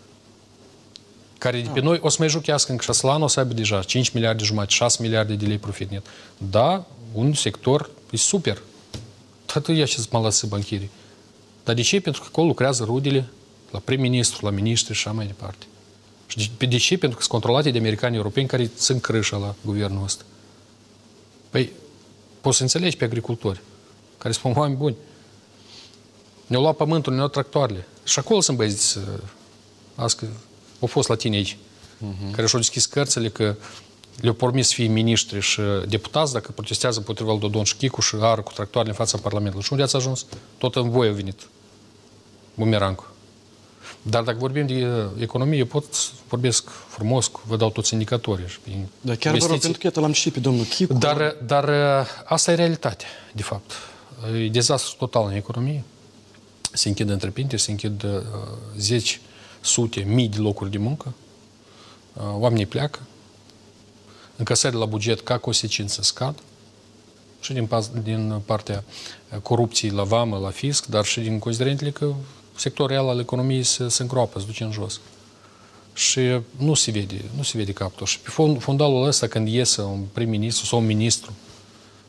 care de pe noi o să mai juchească încă șase la anul, o să aibă deja cinci miliarde jumate, șase miliarde de lei profit net. Da, un sector e super. Toată ea ce-ți mă lasă bancherii. Dar de ce? Pentru că acolo lucrează rudele la prim-ministru, la miniștri și așa mai departe. Și de, de ce? Pentru că sunt controlate de americani europeni care țin crâșa la guvernul ăsta. Păi, poți să înțelegi pe agricultori care spun, oameni buni, ne-au luat pământul, ne-au luat tractoarele. Și acolo sunt băieți, ască, au fost la tine aici, uh-huh. care și-au deschis cărțile că le-au permis să fie miniștri și deputați dacă protestează împotriva lui Dodon și Chicu și ară cu tractoarele în fața Parlamentului. Și unde ați ajuns? Tot în voi a venit bumerangul. Dar dacă vorbim de economie, eu pot vorbesc frumos, vă dau toți indicatorii. Dar chiar vă rog, pentru că l-am știut pe domnul Chicu. Dar, dar asta e realitatea, de fapt. E dezastru total în economie. Se închid întreprinderi, se închid uh, zeci, sute, mii de locuri de muncă. Uh, oamenii pleacă. Încasările la buget ca consecință scad. Și din, din partea corupției la vamă, la fisc, dar și din considerentele că sectorul real al economiei se, se îngroapă, se duce în jos. Și nu se vede, nu se vede captul. Și pe fundalul ăsta, când iese un prim-ministru sau un ministru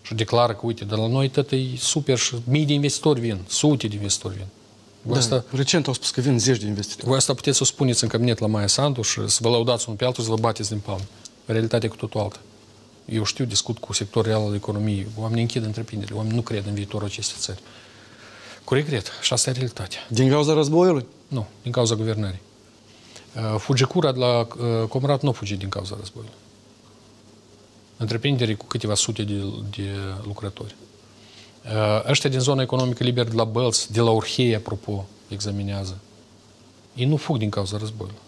și declară că, uite, de la noi tot e super și mii de investitori vin, sute de investitori vin. Da, asta, recent au spus că vin zeci de investitori. Voi asta puteți să o spuneți în cabinet la Maia Sandu și să vă laudați unul pe altul, să vă bateți din palme. Realitatea cu totul altă. Eu știu, discut cu sectorul real al economiei, oamenii închid întreprinderile, oamenii nu cred în viitorul acestei țări. Cu regret. Și asta e realitatea. Din cauza războiului? Nu, din cauza guvernării. Fugicura de la Comrat nu fuge din cauza războiului. Întreprindere cu câteva sute de, de lucrători. Ăștia din zona economică liberă de la Bălți, de la Orhei, apropo, examinează. Ei nu fug din cauza războiului.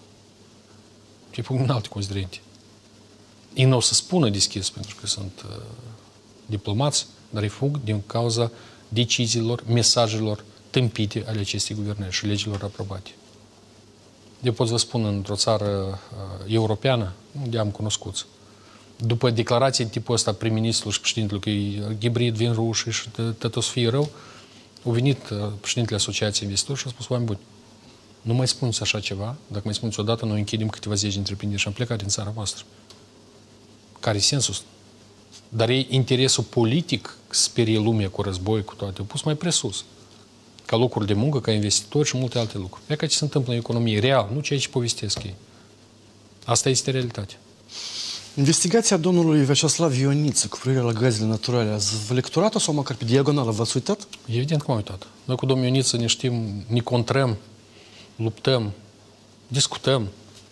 Ei fug în alte considerente. Ei nu o să spună deschis, pentru că sunt uh, diplomați, dar ei fug din cauza deciziilor, mesajelor tâmpite ale acestei guvernări și legilor aprobate. Eu pot să vă spun, într-o țară uh, europeană, unde am cunoscuți, după declarații de tipul ăsta prim-ministrul și președintelui că e ghibrid, vin rușii și tot o să fie rău, au venit uh, președintele Asociației Investitori și a spus, oameni buni, nu mai spuneți așa ceva, dacă mai spuneți odată, noi închidem câteva zeci de întreprinderi și am plecat din țara voastră. Care e sensul? Dar e interesul politic, sperie lumea cu război, cu toate, au pus mai presus. Ca locuri de muncă, ca investitori și multe alte lucruri. E ca ce se întâmplă în economie, real, nu ceea ce povestesc ei. Asta este realitatea. Investigația domnului Vyacheslav Ioniță cu privire la gazele naturale, ați lecturat-o sau măcar pe diagonală v-ați uitat? Evident că m-am uitat. Noi cu domnul Ioniță ne știm, ne contrăm, luptăm, discutăm.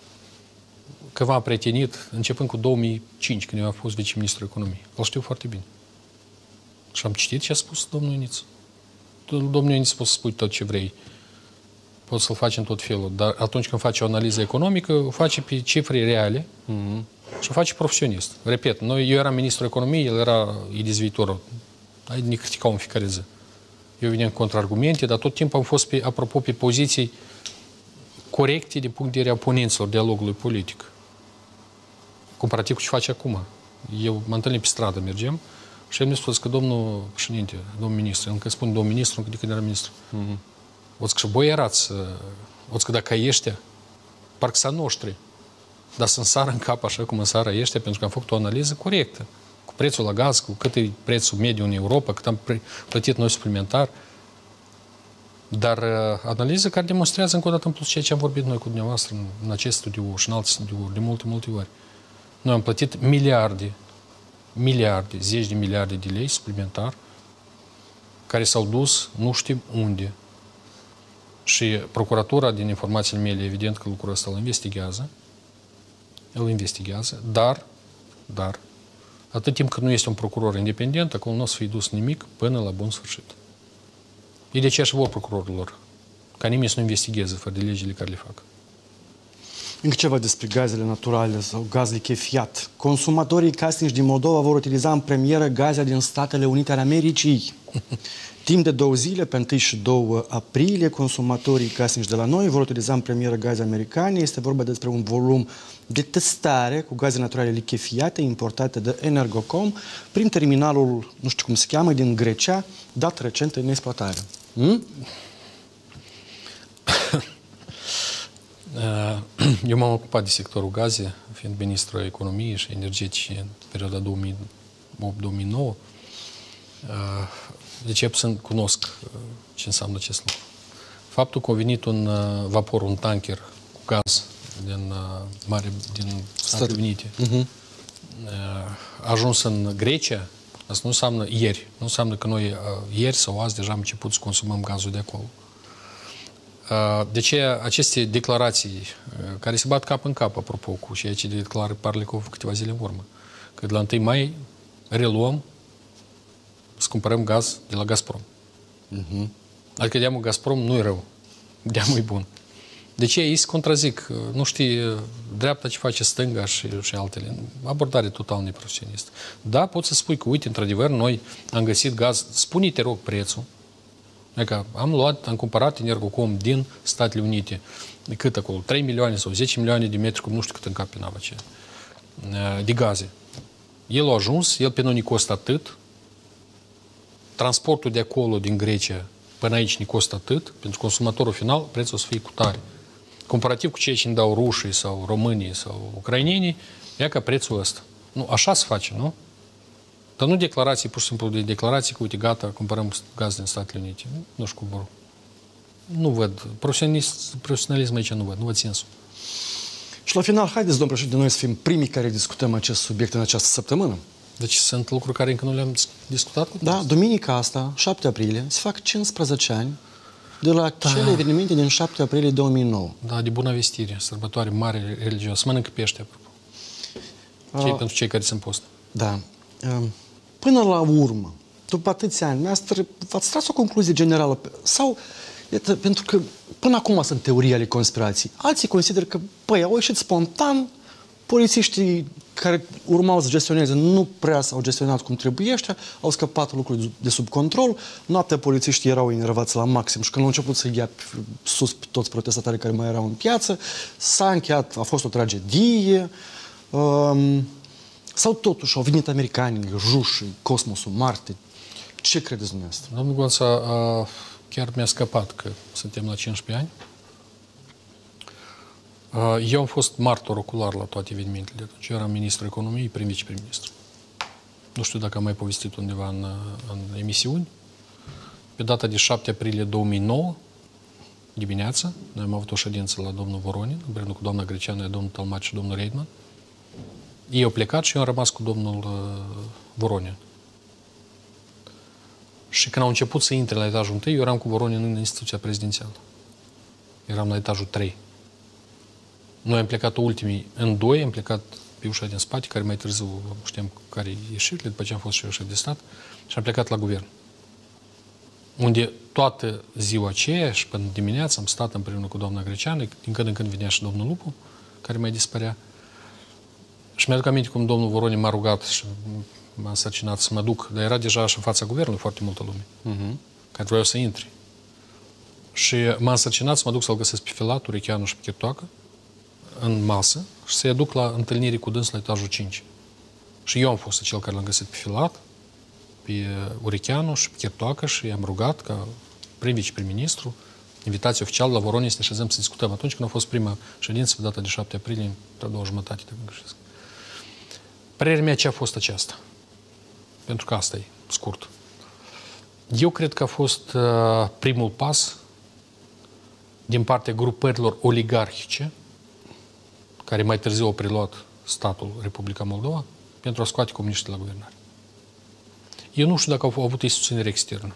Că v-am prietenit începând cu două mii cinci, când eu am fost viceministrul economiei. Îl știu foarte bine. Și am citit ce a spus domnul Ioniță. Domnul Ioniță poți să spui tot ce vrei. Poți să-l faci în tot felul. Dar atunci când faci o analiză economică, o face pe cifre reale mm-hmm. și o face profesionist. Repet, noi, eu eram ministrul economiei, el era idezviitorul. Hai ne criticau în fiecare zi. Eu veneam cu contraargumente, dar tot timpul am fost, pe, apropo, pe poziții corecte din punct de vedere a oponenților dialogului politic. Comparativ cu ce face acum. Eu mă întâlnim pe stradă, mergem, și el mi-a spus că domnul președinte, domnul ministru, încă spun domnul ministru, încă de când era ministru, mm-hmm. o că și voi erați, o că dacă ăștia, parcă s-a noștri, dar să însară în cap așa cum însară ăștia, pentru că am făcut o analiză corectă, cu prețul la gaz, cu cât e prețul mediu în Europa, cât am plătit noi suplimentar, dar uh, analiză care demonstrează încă o dată în plus ceea ce am vorbit noi cu dumneavoastră în, în acest studiu și în alte studiuri, de multe, multe ori. Noi am plătit miliarde, miliarde, zeci de miliarde de lei suplimentar care s-au dus nu știm unde. Și procuratura, din informațiile mele, evident că lucrul ăsta îl investigează, îl investigează, dar, dar, atât timp cât nu este un procuror independent, acolo nu o să fie dus nimic până la bun sfârșit. E de aceea și vor procurorilor, ca nimeni să nu investigheze fără de legile care le fac. Încă ceva despre gazele naturale sau gaz lichefiat. Consumatorii casnici din Moldova vor utiliza în premieră gaze din Statele Unite ale Americii. Timp de două zile, pe întâi și doi aprilie, consumatorii casnici de la noi vor utiliza în premieră gaze americane. Este vorba despre un volum de testare cu gaze naturale lichefiate importate de Energocom prin terminalul, nu știu cum se cheamă, din Grecia, dat recent în exploatare. Hmm? Eu m-am ocupat de sectorul gaze, fiind ministrul economiei și energeticii în perioada două mii opt două mii nouă. Deci eu să cunosc ce înseamnă acest lucru. Faptul că a venit un vapor, un tanker cu gaz din, mare, din Statele Unite, uh-huh. a ajuns în Grecia, asta nu înseamnă ieri, nu înseamnă că noi ieri sau azi deja am început să consumăm gazul de acolo. De ce aceste declarații care se bat cap în cap, apropo, cu ceea ce declară Parlikov câteva zile în urmă, că de la întâi mai reluăm să cumpărăm gaz de la Gazprom. Uh-huh. Adică deamul Gazprom nu e rău, deamul e bun. De ce ei se contrazic? Nu știi dreapta ce face stânga și, și altele. Abordare total neprofesionistă. Da, poți să spui că, uite, într-adevăr, noi am găsit gaz, spune, te rog, prețul. Adică am luat, am cumpărat Energocom din Statele Unite. Cât acolo? trei milioane sau zece milioane de metri cub, nu știu cât în cap pe nava aceea, de gaze. El a ajuns, el pe noi ne costă atât, transportul de acolo, din Grecia, până aici ne costă atât, pentru consumatorul final, prețul o să fie cu tare. Comparativ cu ceea ce îmi dau rușii sau românii sau ucrainenii, ia ca prețul ăsta. Nu, așa se face, nu? Dar nu declarații, pur și simplu de declarații că, uite, gata, cumpărăm gaz din Statele Unite. Nu știu cum vor. Nu văd. Profesionalism aici nu văd. Nu văd sensul. Și la final, haideți, domnul președinte, noi să fim primii care discutăm acest subiect în această săptămână. Deci sunt lucruri care încă nu le-am discutat cu Da, duminica asta, șapte aprilie, se fac cincisprezece ani de la da. cele evenimente din șapte aprilie două mii nouă. Da, de bună vestire, sărbătoare mare religioasă. Mănâncă pește, apropo. Cei, uh, pentru cei care sunt post. Da. Uh, până la urmă, după atâția ani, v-ați tras o concluzie generală? Sau, iată, pentru că până acum sunt teorii ale conspirației. Alții consideră că, păi, au ieșit spontan, polițiștii care urmau să gestioneze nu prea s-au gestionat cum trebuiește, au scăpat lucruri de sub control, noaptea polițiștii erau enervați la maxim și când au început să ia sus pe toți protestatarii care mai erau în piață, s-a încheiat, a fost o tragedie, um, sau totuși au venit americanii, rușii, Cosmosul, Marte. Ce credeți dumneavoastră? Domnul Gonța, chiar mi-a scăpat că suntem la cincisprezece ani. Eu am fost martor ocular la toate evenimentele de atunci. Eu eram ministrul economiei, prim viceprim-ministru. Nu știu dacă am mai povestit undeva în, în emisiuni. Pe data de șapte aprilie două mii nouă, dimineața, noi am avut o ședință la domnul Voronin, împreună cu doamna Greceanu, domnul Talmat și domnul Reitman. Ei au plecat și eu am rămas cu domnul uh, Voronin. Și când au început să intre la etajul întâi, eu eram cu Voronin în instituția prezidențială. Eram la etajul trei. Noi am plecat ultimii în doi, am plecat pe ușa din spate, care mai târziu știam care e ieșirile, după ce am fost și eu șef de stat, și am plecat la guvern. Unde toată ziua aceea și până dimineața am stat împreună cu doamna Greceanu, din când în când venea și domnul Lupu, care mai dispărea. Și mi-aduc aminte cum domnul Voronin m-a rugat și m-a însărcinat să mă duc, dar era deja și în fața guvernului foarte multă lume, uh-huh. care vreau să intri. Și m-a însărcinat să mă duc să-l găsesc pe Filat, Urecheanu și pe Chirtoacă, în masă și să-i aduc la întâlnire cu dâns la etajul cinci. Și eu am fost cel care l-am găsit pe Filat, pe Urecheanu și pe Chirtoacă și i-am rugat ca prim viceprim-ministru, invitație oficială la Voronin să ne așezăm să discutăm atunci când a fost prima ședință pe data de șapte aprilie, la două jumătate, dacă nu greșesc. Părerea mea ce a fost aceasta? Pentru că asta e, scurt. Eu cred că a fost uh, primul pas din partea grupărilor oligarhice care mai târziu au preluat statul Republica Moldova pentru a scoate comuniștii la guvernare. Eu nu știu dacă au avut ei susținere externă.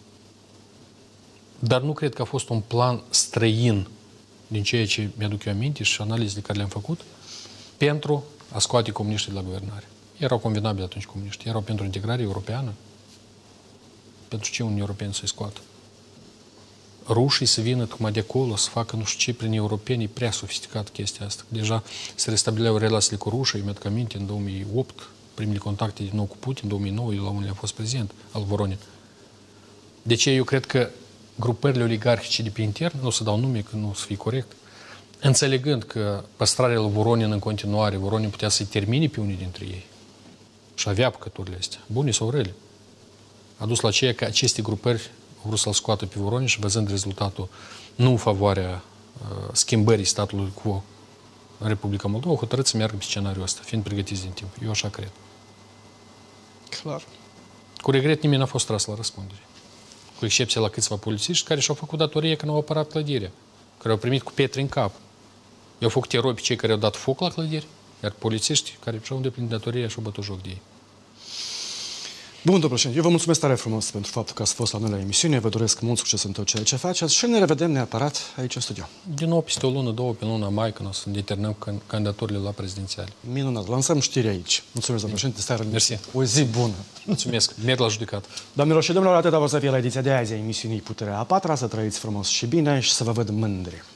Dar nu cred că a fost un plan străin din ceea ce mi-aduc eu aminte și analizele care le-am făcut pentru a scoate comuniștii de la guvernare. Erau convenabili atunci comuniștii. Erau pentru integrare europeană. Pentru ce unii europeni să-i scoată? Rușii să vină tocmai de acolo, să facă nu știu ce prin europeni, e prea sofisticat chestia asta. Deja se restabileau relațiile cu rușii, eu mi-aduc aminte, în două mii opt, primele contacte din nou cu Putin, în două mii nouă, eu la unele am fost prezident al Voronin. De ce eu cred că grupările oligarhice de pe intern, nu o să dau nume, că nu o să fie corect, înțelegând că păstrarea lui Voronin în continuare, Voronin putea să-i termine pe unii dintre ei și avea păcăturile astea, bune sau rele, a dus la ceea că aceste grupări au vrut să-l scoată pe Voronin și văzând rezultatul nu în favoarea uh, schimbării statului quo în Republica Moldova, au hotărât să meargă pe scenariul ăsta, fiind pregătiți din timp. Eu așa cred. Clar. Cu regret nimeni n-a fost tras la răspundere. Cu excepția la câțiva polițiști care și-au făcut datorie când au apărat clădirea, care au primit cu pietre în cap. I-au făcut eroi pe cei care au dat foc la clădiri, iar polițiști care și-au îndeplinit datoria și-au bătut joc de ei. Bun, domnul președinte, eu vă mulțumesc tare frumos pentru faptul că ați fost la noi la emisiune, vă doresc mult succes în tot ceea ce faceți și ne revedem neapărat aici în studio. Din nou, peste o lună, două, pe luna mai, când o să determinăm candidaturile la prezidențiale. Minunat, lansăm știri aici. Mulțumesc, domnul președinte, seară. Mersi. O zi bună. Mulțumesc, merg la judecat. Doamnelor și domnilor, atâta vă să fie la ediția de azi a emisiunii Puterea a patra, să trăiți frumos și bine și să vă văd mândri.